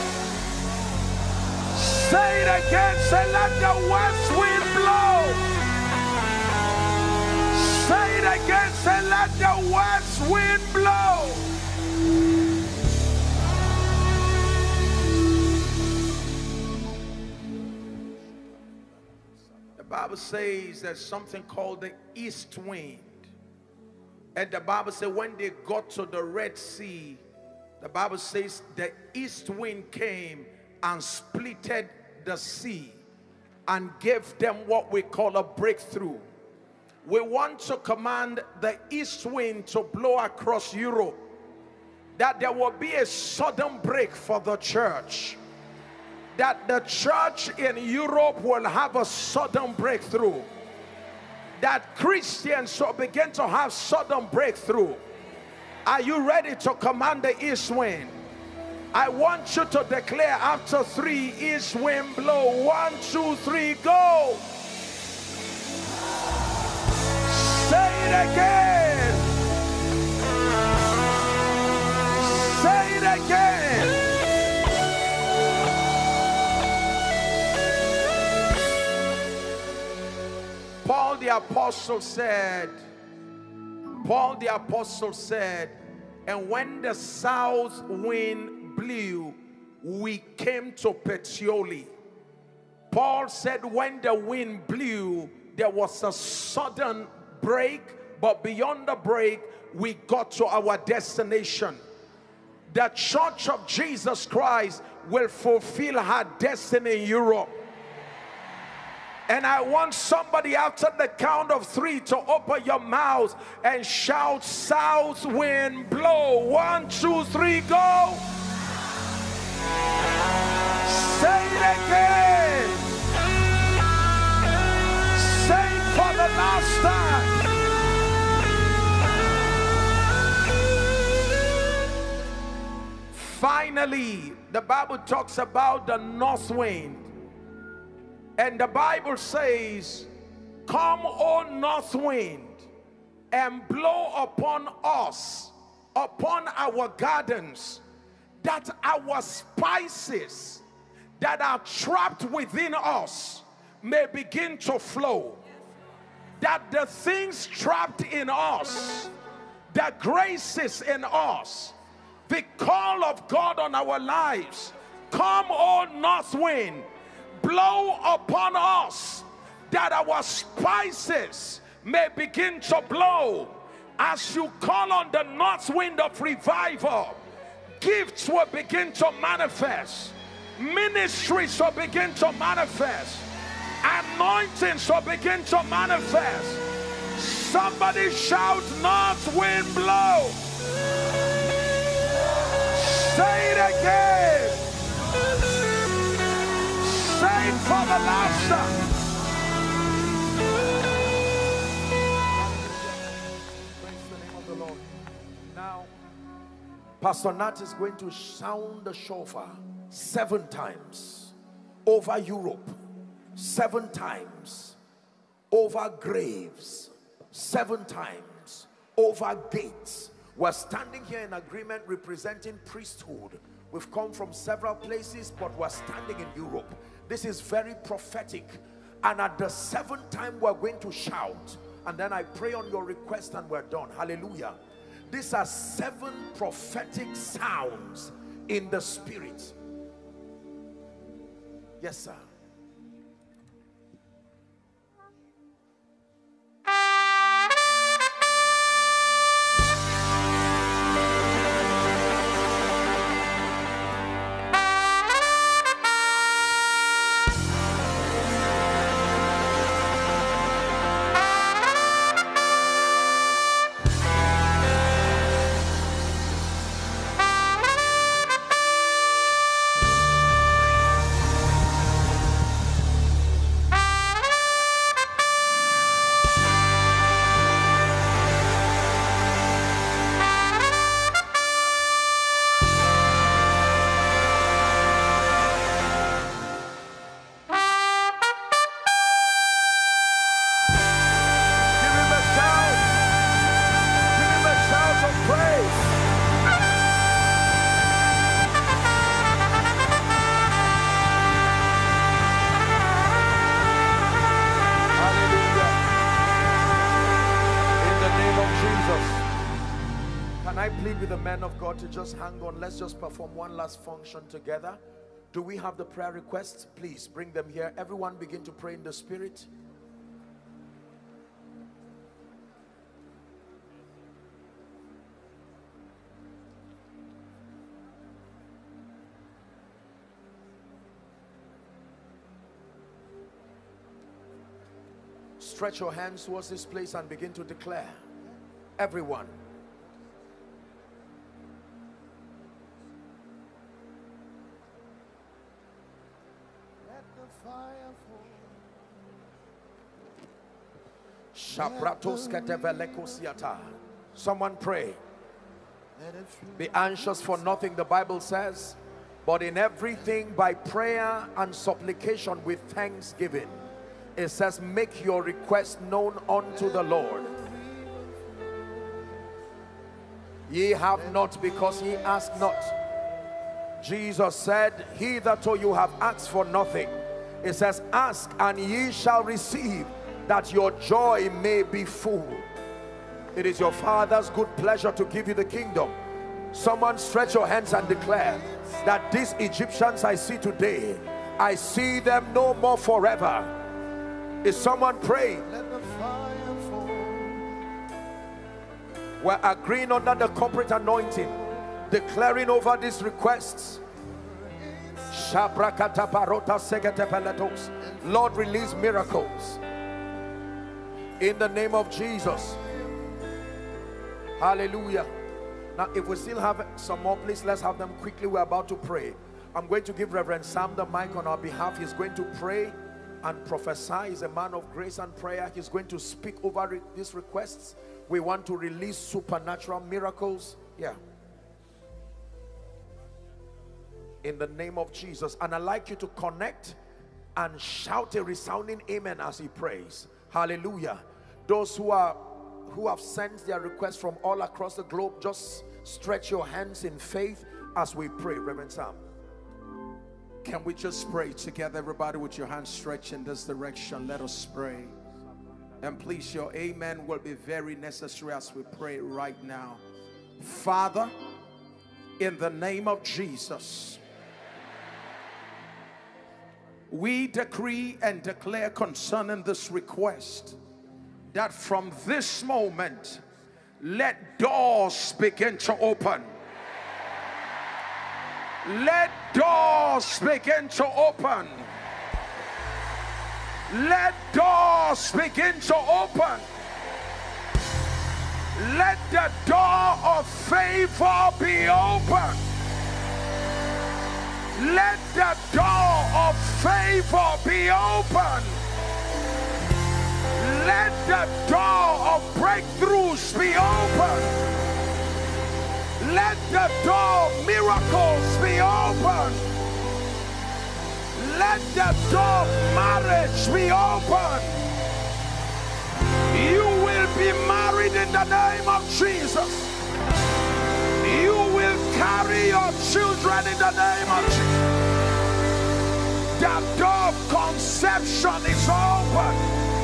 Say it again, say, let the west wind blow. Say it again, say, let the west wind blow. The Bible says there's something called the east wind. And the Bible says when they got to the Red Sea, the Bible says the east wind came and splitted the sea and gave them what we call a breakthrough. We want to command the east wind to blow across Europe that there will be a sudden break for the church. That the church in Europe will have a sudden breakthrough. That Christians will begin to have sudden breakthrough. Are you ready to command the east wind? I want you to declare after three, east wind blow. One, two, three, go. Say it again. Say it again. Paul the apostle said, Paul the apostle said, and when the south wind blew, we came to Puteoli. Paul said when the wind blew, there was a sudden break, but beyond the break, we got to our destination. The Church of Jesus Christ will fulfill her destiny in Europe. And I want somebody after the count of three to open your mouth and shout, south wind blow. One, two, three, go. Say it again. Say it for the last time. Finally, the Bible talks about the north wind. And the Bible says, come, O north wind, and blow upon us, upon our gardens, that our spices that are trapped within us may begin to flow. That the things trapped in us, the graces in us, the call of God on our lives, come, O north wind, blow upon us, that our spices may begin to blow. As you call on the north wind of revival, gifts will begin to manifest, ministries will begin to manifest, anointings will begin to manifest. Somebody shout, north wind blow. Say it again. Say it for the last time. Praise the name of the Lord. Now, Pastor Nat is going to sound the shofar seven times over Europe, seven times over graves, seven times over gates. We're standing here in agreement representing priesthood. We've come from several places, but we're standing in Europe. This is very prophetic. And at the seventh time, we're going to shout. And then I pray on your request and we're done. Hallelujah. These are seven prophetic sounds in the spirit. Yes, sir. Of God to just hang on. Let's just perform one last function together. Do we have the prayer requests? Please bring them here. Everyone begin to pray in the spirit. Stretch your hands towards this place and begin to declare. Everyone. Someone pray. Be anxious for nothing, the Bible says, but in everything by prayer and supplication with thanksgiving. It says, make your request known unto the Lord. Ye have not because ye ask not. Jesus said, hitherto you have asked for nothing. It says, ask and ye shall receive, that your joy may be full. It is your Father's good pleasure to give you the kingdom. Someone stretch your hands and declare that these Egyptians I see today, I see them no more forever. Is someone praying? We're agreeing under the corporate anointing, declaring over these requests. Lord, release miracles in the name of Jesus. Hallelujah. Now if we still have some more, please let's have them quickly. We're about to pray. I'm going to give Reverend Sam the mic on our behalf. He's going to pray and prophesy. He's a man of grace and prayer. He's going to speak over these requests. We want to release supernatural miracles. Yeah. In the name of Jesus. And I'd like you to connect and shout a resounding amen as he prays. Hallelujah. Those who are who have sent their requests from all across the globe, just stretch your hands in faith as we pray. Reverend Sam. Can we just pray together, everybody, with your hands stretched in this direction? Let us pray. And please, your amen will be very necessary as we pray right now. Father, in the name of Jesus, we decree and declare concerning this request that from this moment, let doors begin to open. Let doors begin to open. Let doors begin to open. Let the door of favor be open. Let the door of favor be open. Let the door of breakthroughs be open. Let the door of miracles be open. Let the door of marriage be open. You will be married in the name of Jesus. You will carry your children in the name of Jesus. The door of conception is open.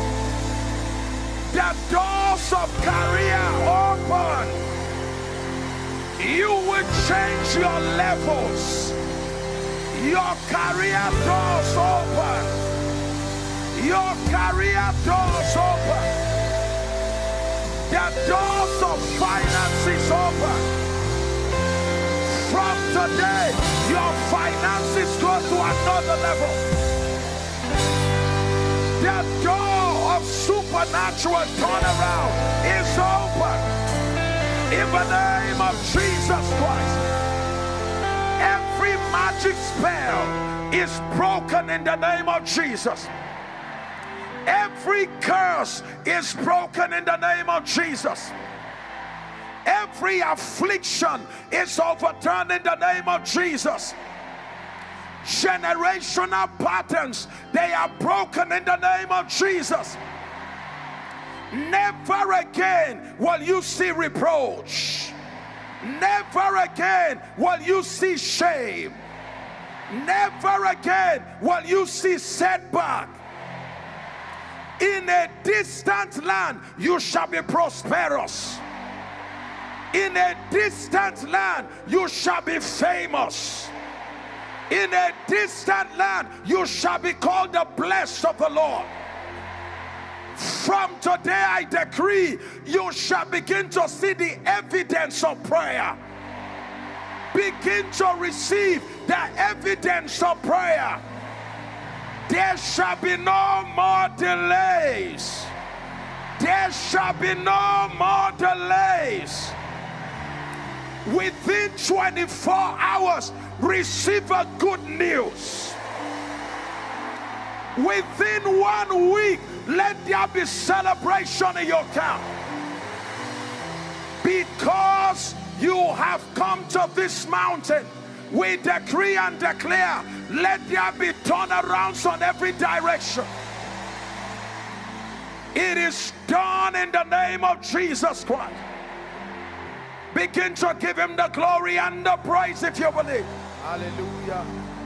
The doors of career open. You will change your levels. Your career doors open. Your career doors open. The doors of finances open. From today, your finances go to another level. The door of supernatural turnaround is open. In the name of Jesus Christ. Every magic spell is broken in the name of Jesus. Every curse is broken in the name of Jesus. Every affliction is overturned in the name of Jesus. Generational patterns, they are broken in the name of Jesus. Never again will you see reproach. Never again will you see shame. Never again will you see setback. In a distant land you shall be prosperous. In a distant land you shall be famous. In a distant land you shall be called the blessed of the Lord. From today I decree you shall begin to see the evidence of prayer. Begin to receive the evidence of prayer. There shall be no more delays. There shall be no more delays. Within twenty-four hours, receive a good news. Within one week, let there be celebration in your camp. Because you have come to this mountain, we decree and declare, let there be turnarounds on every direction. It is done in the name of Jesus Christ. Begin to give him the glory and the praise if you believe. Hallelujah.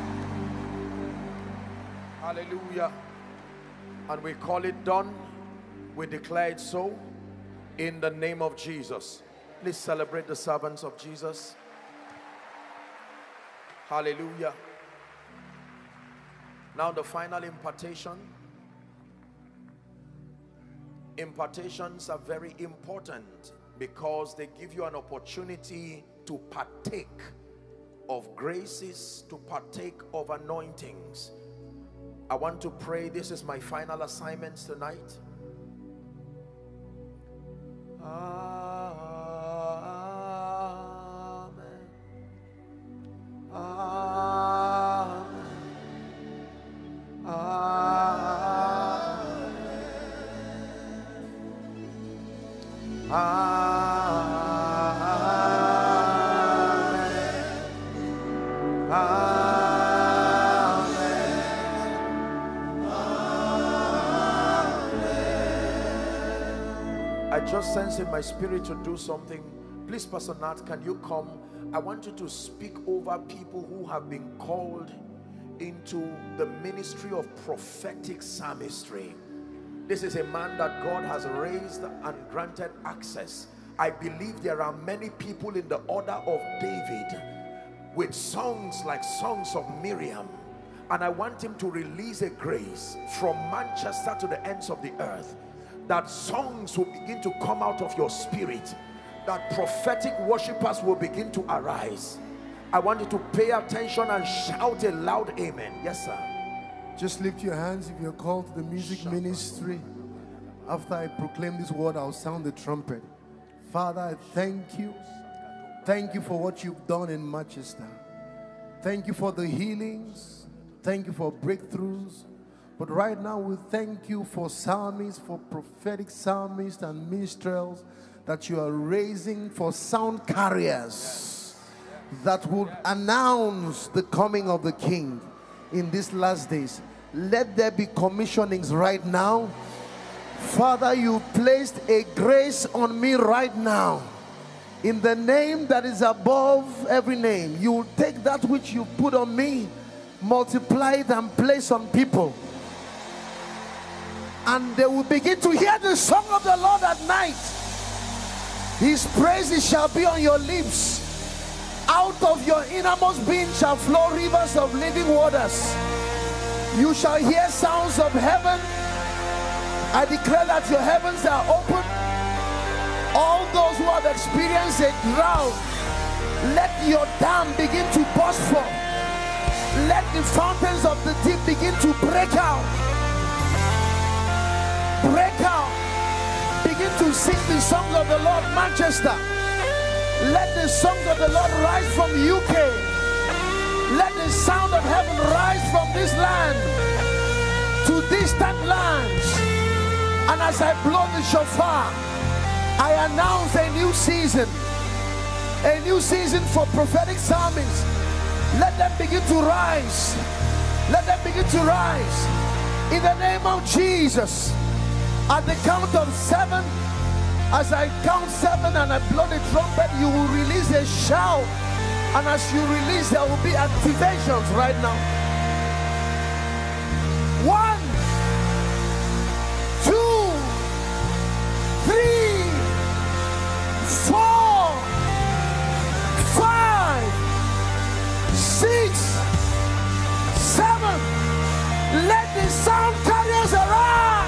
Hallelujah. And we call it done. We declare it so in the name of Jesus. Please celebrate the servants of Jesus. Hallelujah. Now the final impartation. Impartations are very important because they give you an opportunity to partake of graces, to partake of anointings. I want to pray. This is my final assignment tonight. Amen. Amen. Amen. Amen. I just sense in my spirit to do something. Please, Pastor Nat, can you come? I want you to speak over people who have been called into the ministry of prophetic psalmistry. This is a man that God has raised and granted access. I believe there are many people in the order of David with songs like songs of Miriam, and I want him to release a grace from Manchester to the ends of the earth, that songs will begin to come out of your spirit, that prophetic worshipers will begin to arise. I want you to pay attention and shout a loud amen. Yes, sir. Just lift your hands if you're called to the music ministry. After I proclaim this word, I'll sound the trumpet. Father, I thank you. Thank you for what you've done in Manchester. Thank you for the healings. Thank you for breakthroughs. But right now, we thank you for psalmists, for prophetic psalmists and minstrels that you are raising for sound carriers that would announce the coming of the King in these last days. Let there be commissionings right now. Father, you placed a grace on me right now. In the name that is above every name, you will take that which you put on me, multiply it and place on people. And they will begin to hear the song of the Lord at night. His praises shall be on your lips. Out of your innermost being shall flow rivers of living waters. You shall hear sounds of heaven. I declare that your heavens are open. All those who have experienced a drought, let your dam begin to burst forth. Let the fountains of the deep begin to break out. Break out. Begin to sing the songs of the Lord, Manchester. Let the songs of the Lord rise from U K. Let the sound of heaven rise from this land to distant lands. And as I blow the shofar, I announce a new season. A new season for prophetic psalmists. Let them begin to rise. Let them begin to rise. In the name of Jesus. At the count of seven, as I count seven and I blow the trumpet, you will release a shout. And as you release, there will be activations right now. One, two, three, four, five, six, seven. Let the sound carriers arise.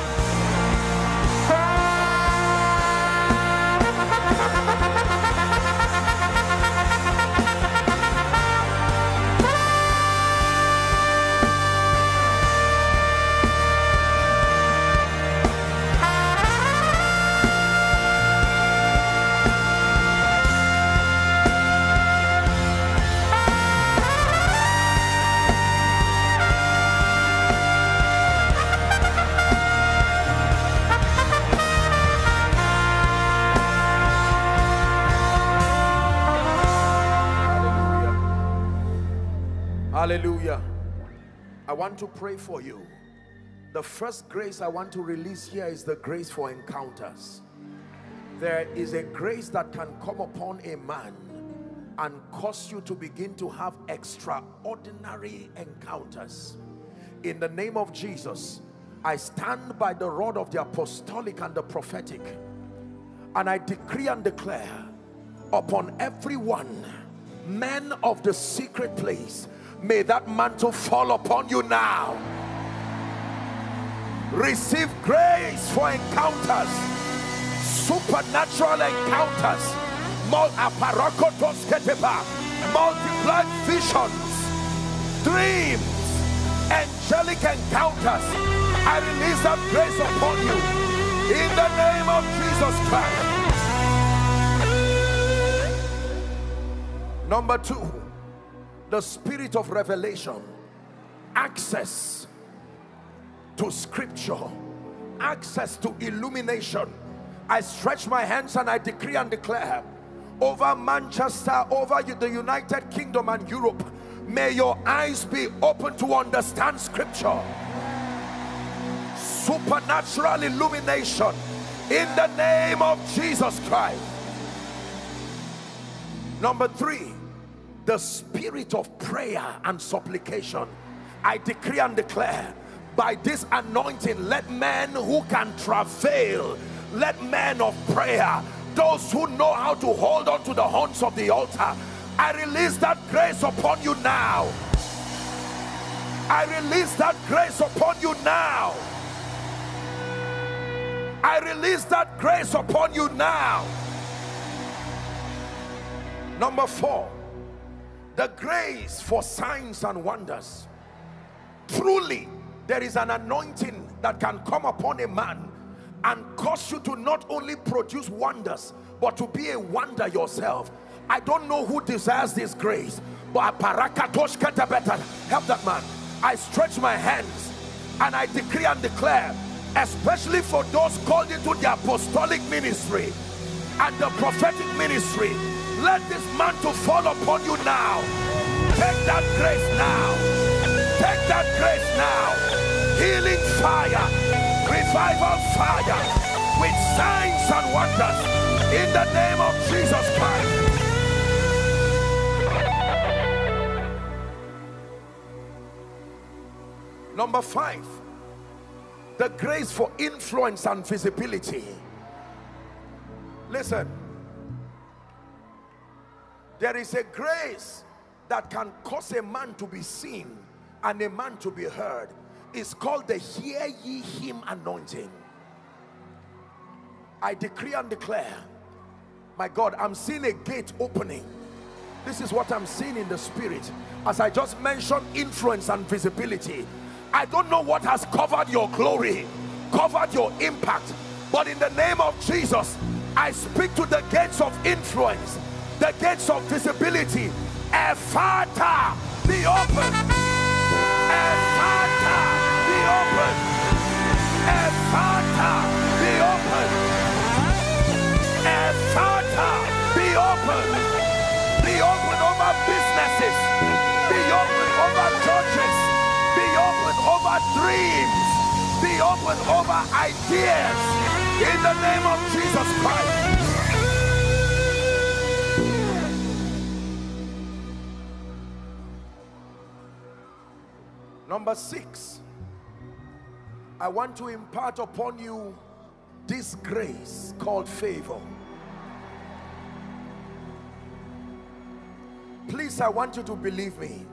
Hallelujah. I want to pray for you. The first grace I want to release here is the grace for encounters. There is a grace that can come upon a man and cause you to begin to have extraordinary encounters. In the name of Jesus, I stand by the rod of the apostolic and the prophetic, and I decree and declare upon everyone, men of the secret place, may that mantle fall upon you now. Receive grace for encounters, supernatural encounters, multiplied visions, dreams, angelic encounters. I release that grace upon you in the name of Jesus Christ. Number two, the spirit of revelation, access to scripture, access to illumination. I stretch my hands and I decree and declare over Manchester, over the United Kingdom and Europe, may your eyes be open to understand scripture. Supernatural illumination in the name of Jesus Christ. Number three, the spirit of prayer and supplication. I decree and declare, by this anointing, let men who can travail, let men of prayer, those who know how to hold on to the horns of the altar, I release that grace upon you now. I release that grace upon you now. I release that grace upon you now. Number four, the grace for signs and wonders. Truly, there is an anointing that can come upon a man and cause you to not only produce wonders, but to be a wonder yourself. I don't know who desires this grace, but help that man. I stretch my hands and I decree and declare, especially for those called into the apostolic ministry and the prophetic ministry, let this mantle fall upon you now. Take that grace now. Take that grace now. Healing fire, revival fire, with signs and wonders in the name of Jesus Christ. Number five, the grace for influence and visibility. Listen, there is a grace that can cause a man to be seen and a man to be heard. It's called the hear ye him anointing. I decree and declare, my God, I'm seeing a gate opening. This is what I'm seeing in the spirit. As I just mentioned, influence and visibility. I don't know what has covered your glory, covered your impact, but in the name of Jesus, I speak to the gates of influence, the gates of visibility. Ephata, be open. Ephata, be open. Ephata, be open. Ephata, be open. Be open over businesses. Be open over churches. Be open over dreams. Be open over ideas. In the name of Jesus Christ. Number six, I want to impart upon you this grace called favor. Please, I want you to believe me.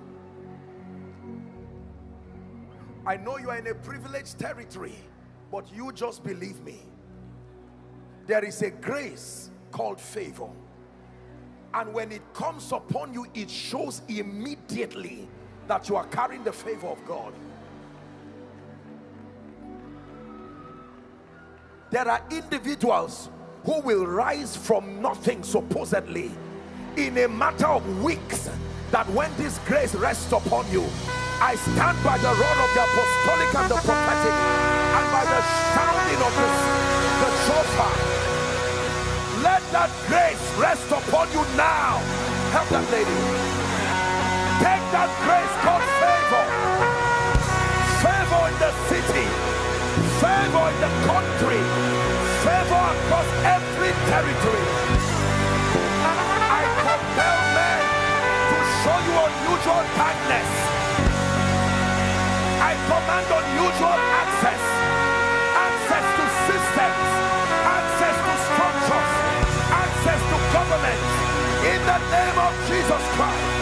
I know you are in a privileged territory, but you just believe me. There is a grace called favor, and when it comes upon you, it shows immediately that you are carrying the favor of God. There are individuals who will rise from nothing supposedly in a matter of weeks, that when this grace rests upon you, I stand by the rod of the apostolic and the prophetic, and by the sounding of the, the shofar, let that grace rest upon you now. Help that lady. Take that grace called favor. Favor in the city, favor in the country, favor across every territory. I compel men to show you unusual kindness. I command unusual access, access to systems, access to structures, access to government, in the name of Jesus Christ.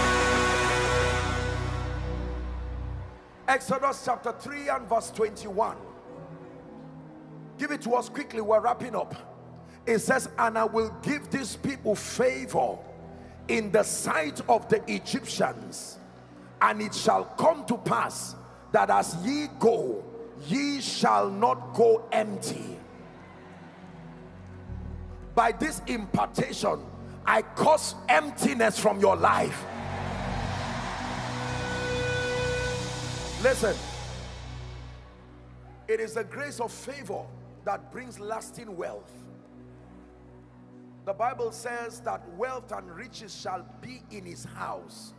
Exodus chapter three and verse twenty-one. Give it to us quickly, we're wrapping up. It says, and I will give these people favor in the sight of the Egyptians, and it shall come to pass that as ye go, ye shall not go empty. By this impartation, I cause emptiness from your life. Listen, it is the grace of favor that brings lasting wealth. The Bible says that wealth and riches shall be in his house.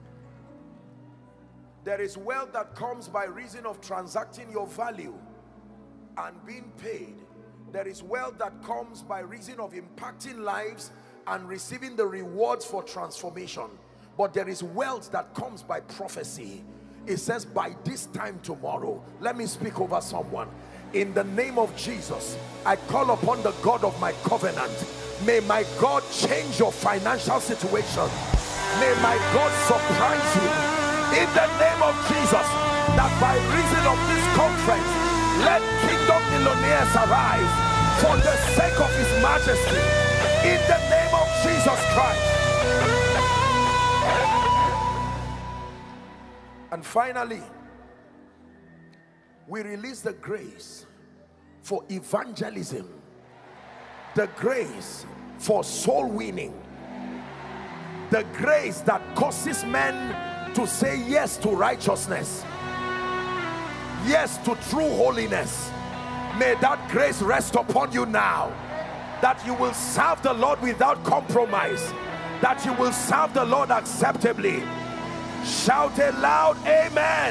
There is wealth that comes by reason of transacting your value and being paid. There is wealth that comes by reason of impacting lives and receiving the rewards for transformation. But there is wealth that comes by prophecy. It says, by this time tomorrow, let me speak over someone. In the name of Jesus, I call upon the God of my covenant. May my God change your financial situation. May my God surprise you. In the name of Jesus, that by reason of this conference, let kingdom millionaires arise for the sake of his majesty. In the name of Jesus Christ. And finally, we release the grace for evangelism, the grace for soul winning, the grace that causes men to say yes to righteousness, yes to true holiness. May that grace rest upon you now, that you will serve the Lord without compromise, that you will serve the Lord acceptably. Shout a loud amen.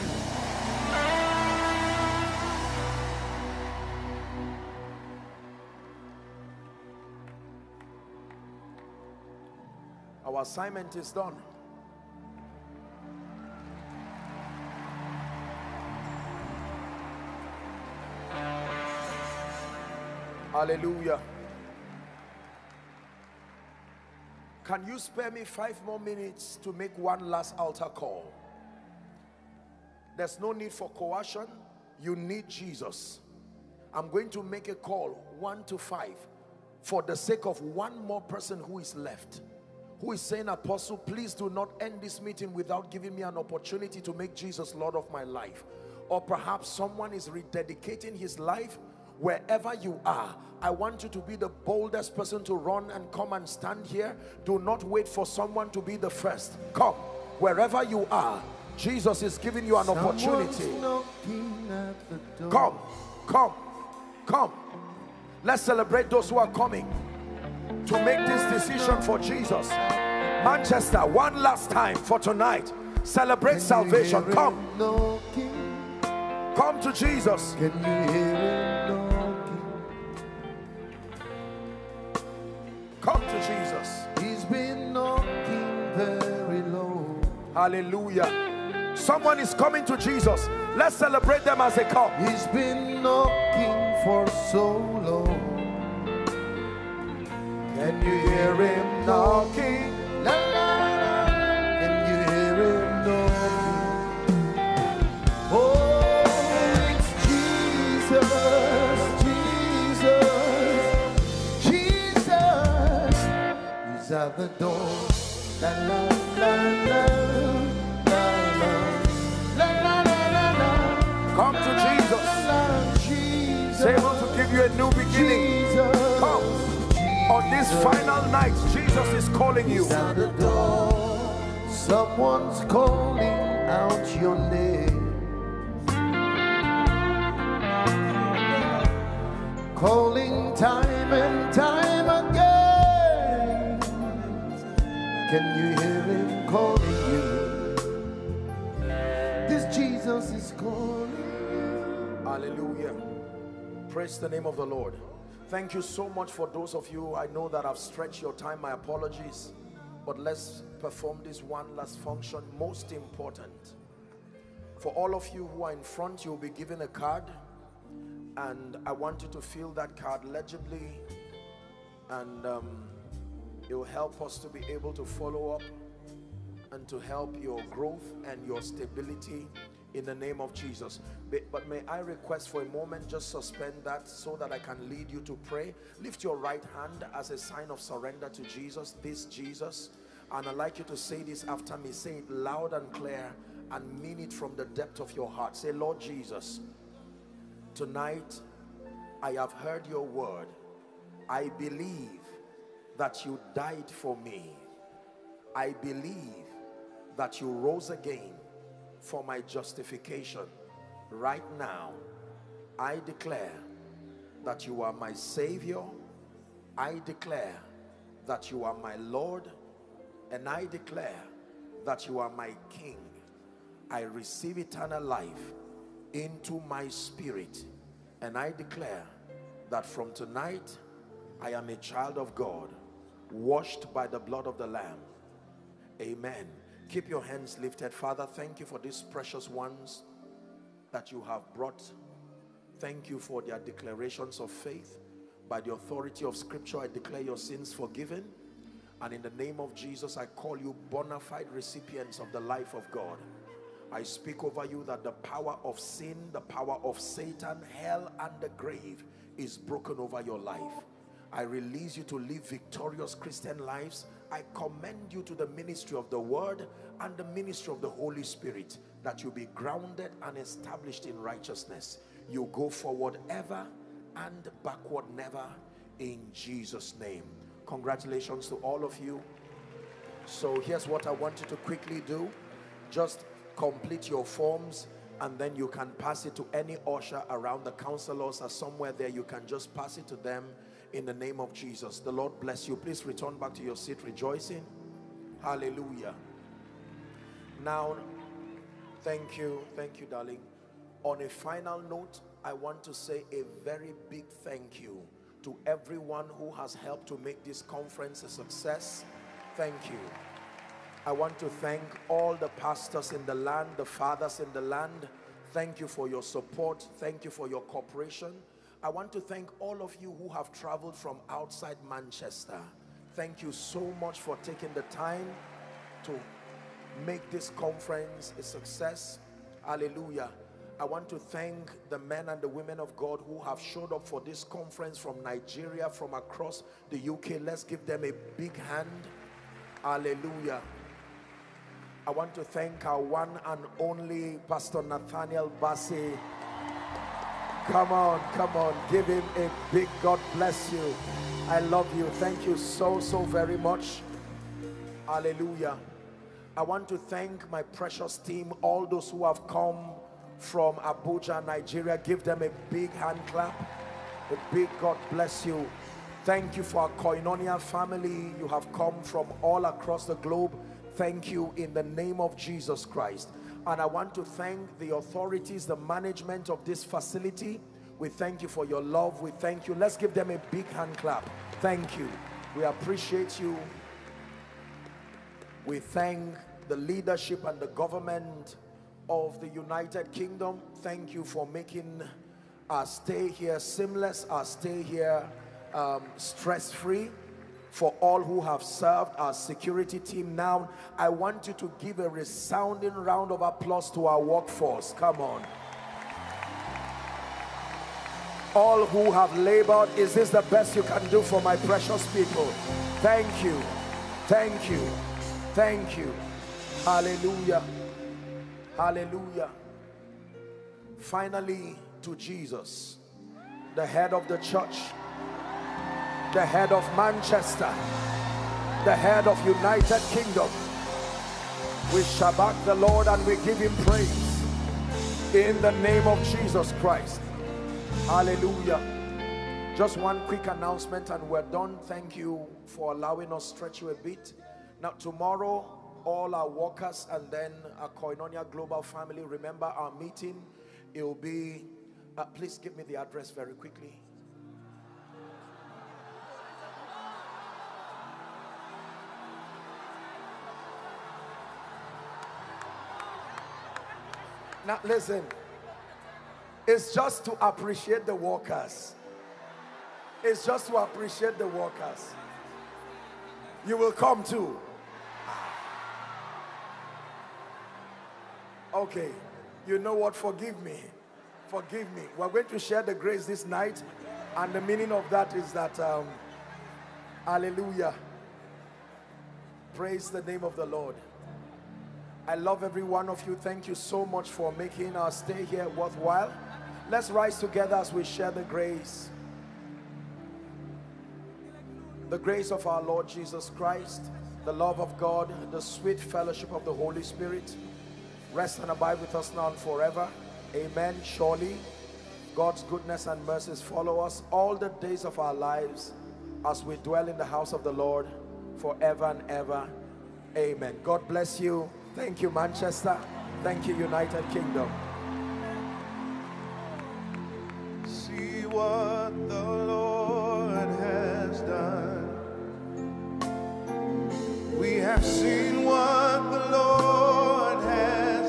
Our assignment is done. Hallelujah. Can you spare me five more minutes to make one last altar call? There's no need for coercion. You need Jesus. I'm going to make a call, one to five, for the sake of one more person who is left, who is saying, Apostle, please do not end this meeting without giving me an opportunity to make Jesus Lord of my life. Or perhaps someone is rededicating his life. Wherever you are, I want you to be the boldest person to run and come and stand here. Do not wait for someone to be the first. Come, wherever you are, Jesus is giving you an opportunity. Come, come, come. Let's celebrate those who are coming to make this decision for Jesus. Manchester, one last time for tonight. Celebrate salvation. Come. Come to Jesus. Can you hear him knocking? Come to Jesus. He's been knocking very low. Hallelujah. Someone is coming to Jesus. Let's celebrate them as they come. He's been knocking for so long. Can you hear him knocking? La, la, la. Can you hear him knocking? Oh. At the door. La, la, la, la, la, la, la, la. Come to Jesus. Jesus. He's able to give you a new beginning. Jesus. Come. On this final night, Jesus is calling you. He's at the door. Someone's calling out your name. Calling time and time again. Can you hear him calling you? Hallelujah. Praise the name of the Lord. Thank you so much for those of you I know that have stretched your time. My apologies. But let's perform this one last function, most important. For all of you who are in front, you'll be given a card. And I want you to fill that card legibly. And um, it will help us to be able to follow up and to help your growth and your stability in the name of Jesus. But may I request for a moment, just suspend that so that I can lead you to pray. Lift your right hand as a sign of surrender to Jesus, this Jesus. And I'd like you to say this after me. Say it loud and clear and mean it from the depth of your heart. Say, Lord Jesus, tonight I have heard your word. I believe that you died for me. I believe that you rose again for my justification. Right now, I declare that you are my Savior. I declare that you are my Lord. And I declare that you are my King. I receive eternal life into my spirit. And I declare that from tonight, I am a child of God, washed by the blood of the Lamb. Amen. Keep your hands lifted. Father, thank you for these precious ones that you have brought. Thank you for their declarations of faith. By the authority of Scripture, I declare your sins forgiven. And in the name of Jesus, I call you bona fide recipients of the life of God. I speak over you that the power of sin, the power of Satan, hell, and the grave is broken over your life. I release you to live victorious Christian lives. I commend you to the ministry of the Word and the ministry of the Holy Spirit, that you be grounded and established in righteousness. You go forward ever and backward never, in Jesus' name. Congratulations to all of you. So here's what I want you to quickly do. Just complete your forms, and then you can pass it to any usher around, the counselors or somewhere there. You can just pass it to them in the name of Jesus. The Lord bless you. Please return back to your seat rejoicing. Hallelujah. Now, thank you. Thank you, darling. On a final note, I want to say a very big thank you to everyone who has helped to make this conference a success. Thank you. I want to thank all the pastors in the land, the fathers in the land. Thank you for your support. Thank you for your cooperation. I want to thank all of you who have traveled from outside Manchester. Thank you so much for taking the time to make this conference a success. Hallelujah. I want to thank the men and the women of God who have showed up for this conference from Nigeria, from across the U K. Let's give them a big hand. Hallelujah. I want to thank our one and only Pastor Nathaniel Bassi. Come on, come on, give him a big God bless you. I love you. Thank you so, so very much. Hallelujah. I want to thank my precious team, all those who have come from Abuja, Nigeria. Give them a big hand clap. A big God bless you. Thank you for our Koinonia family. You have come from all across the globe. Thank you in the name of Jesus Christ. And I want to thank the authorities, the management of this facility. We thank you for your love. We thank you. Let's give them a big hand clap. Thank you. We appreciate you. We thank the leadership and the government of the United Kingdom. Thank you for making our stay here seamless, our stay here um, stress-free. For all who have served, our security team. Now, I want you to give a resounding round of applause to our workforce. Come on. All who have labored, is this the best you can do for my precious people? Thank you. Thank you. Thank you. Hallelujah. Hallelujah. Finally, to Jesus, the head of the church, the head of Manchester, the head of United Kingdom. We shabak the Lord and we give him praise in the name of Jesus Christ. Hallelujah. Just one quick announcement and we're done. Thank you for allowing us to stretch you a bit. Now tomorrow, all our workers and then our Koinonia Global family, remember our meeting. It will be Uh, please give me the address very quickly. Now listen, it's just to appreciate the workers. It's just to appreciate the workers. You will come too. Okay, you know what? Forgive me. Forgive me. We're going to share the grace this night, and the meaning of that is that, um, hallelujah. Praise the name of the Lord. I love every one of you. Thank you so much for making our stay here worthwhile. Let's rise together as we share the grace. The grace of our Lord Jesus Christ, the love of God, the sweet fellowship of the Holy Spirit, rest and abide with us now and forever. Amen. Surely, God's goodness and mercies follow us all the days of our lives as we dwell in the house of the Lord forever and ever. Amen. God bless you. Thank you, Manchester. Thank you, United Kingdom. See what the Lord has done. We have seen what the Lord has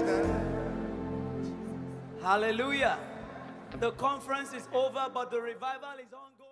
done. Hallelujah. The conference is over, but the revival is ongoing.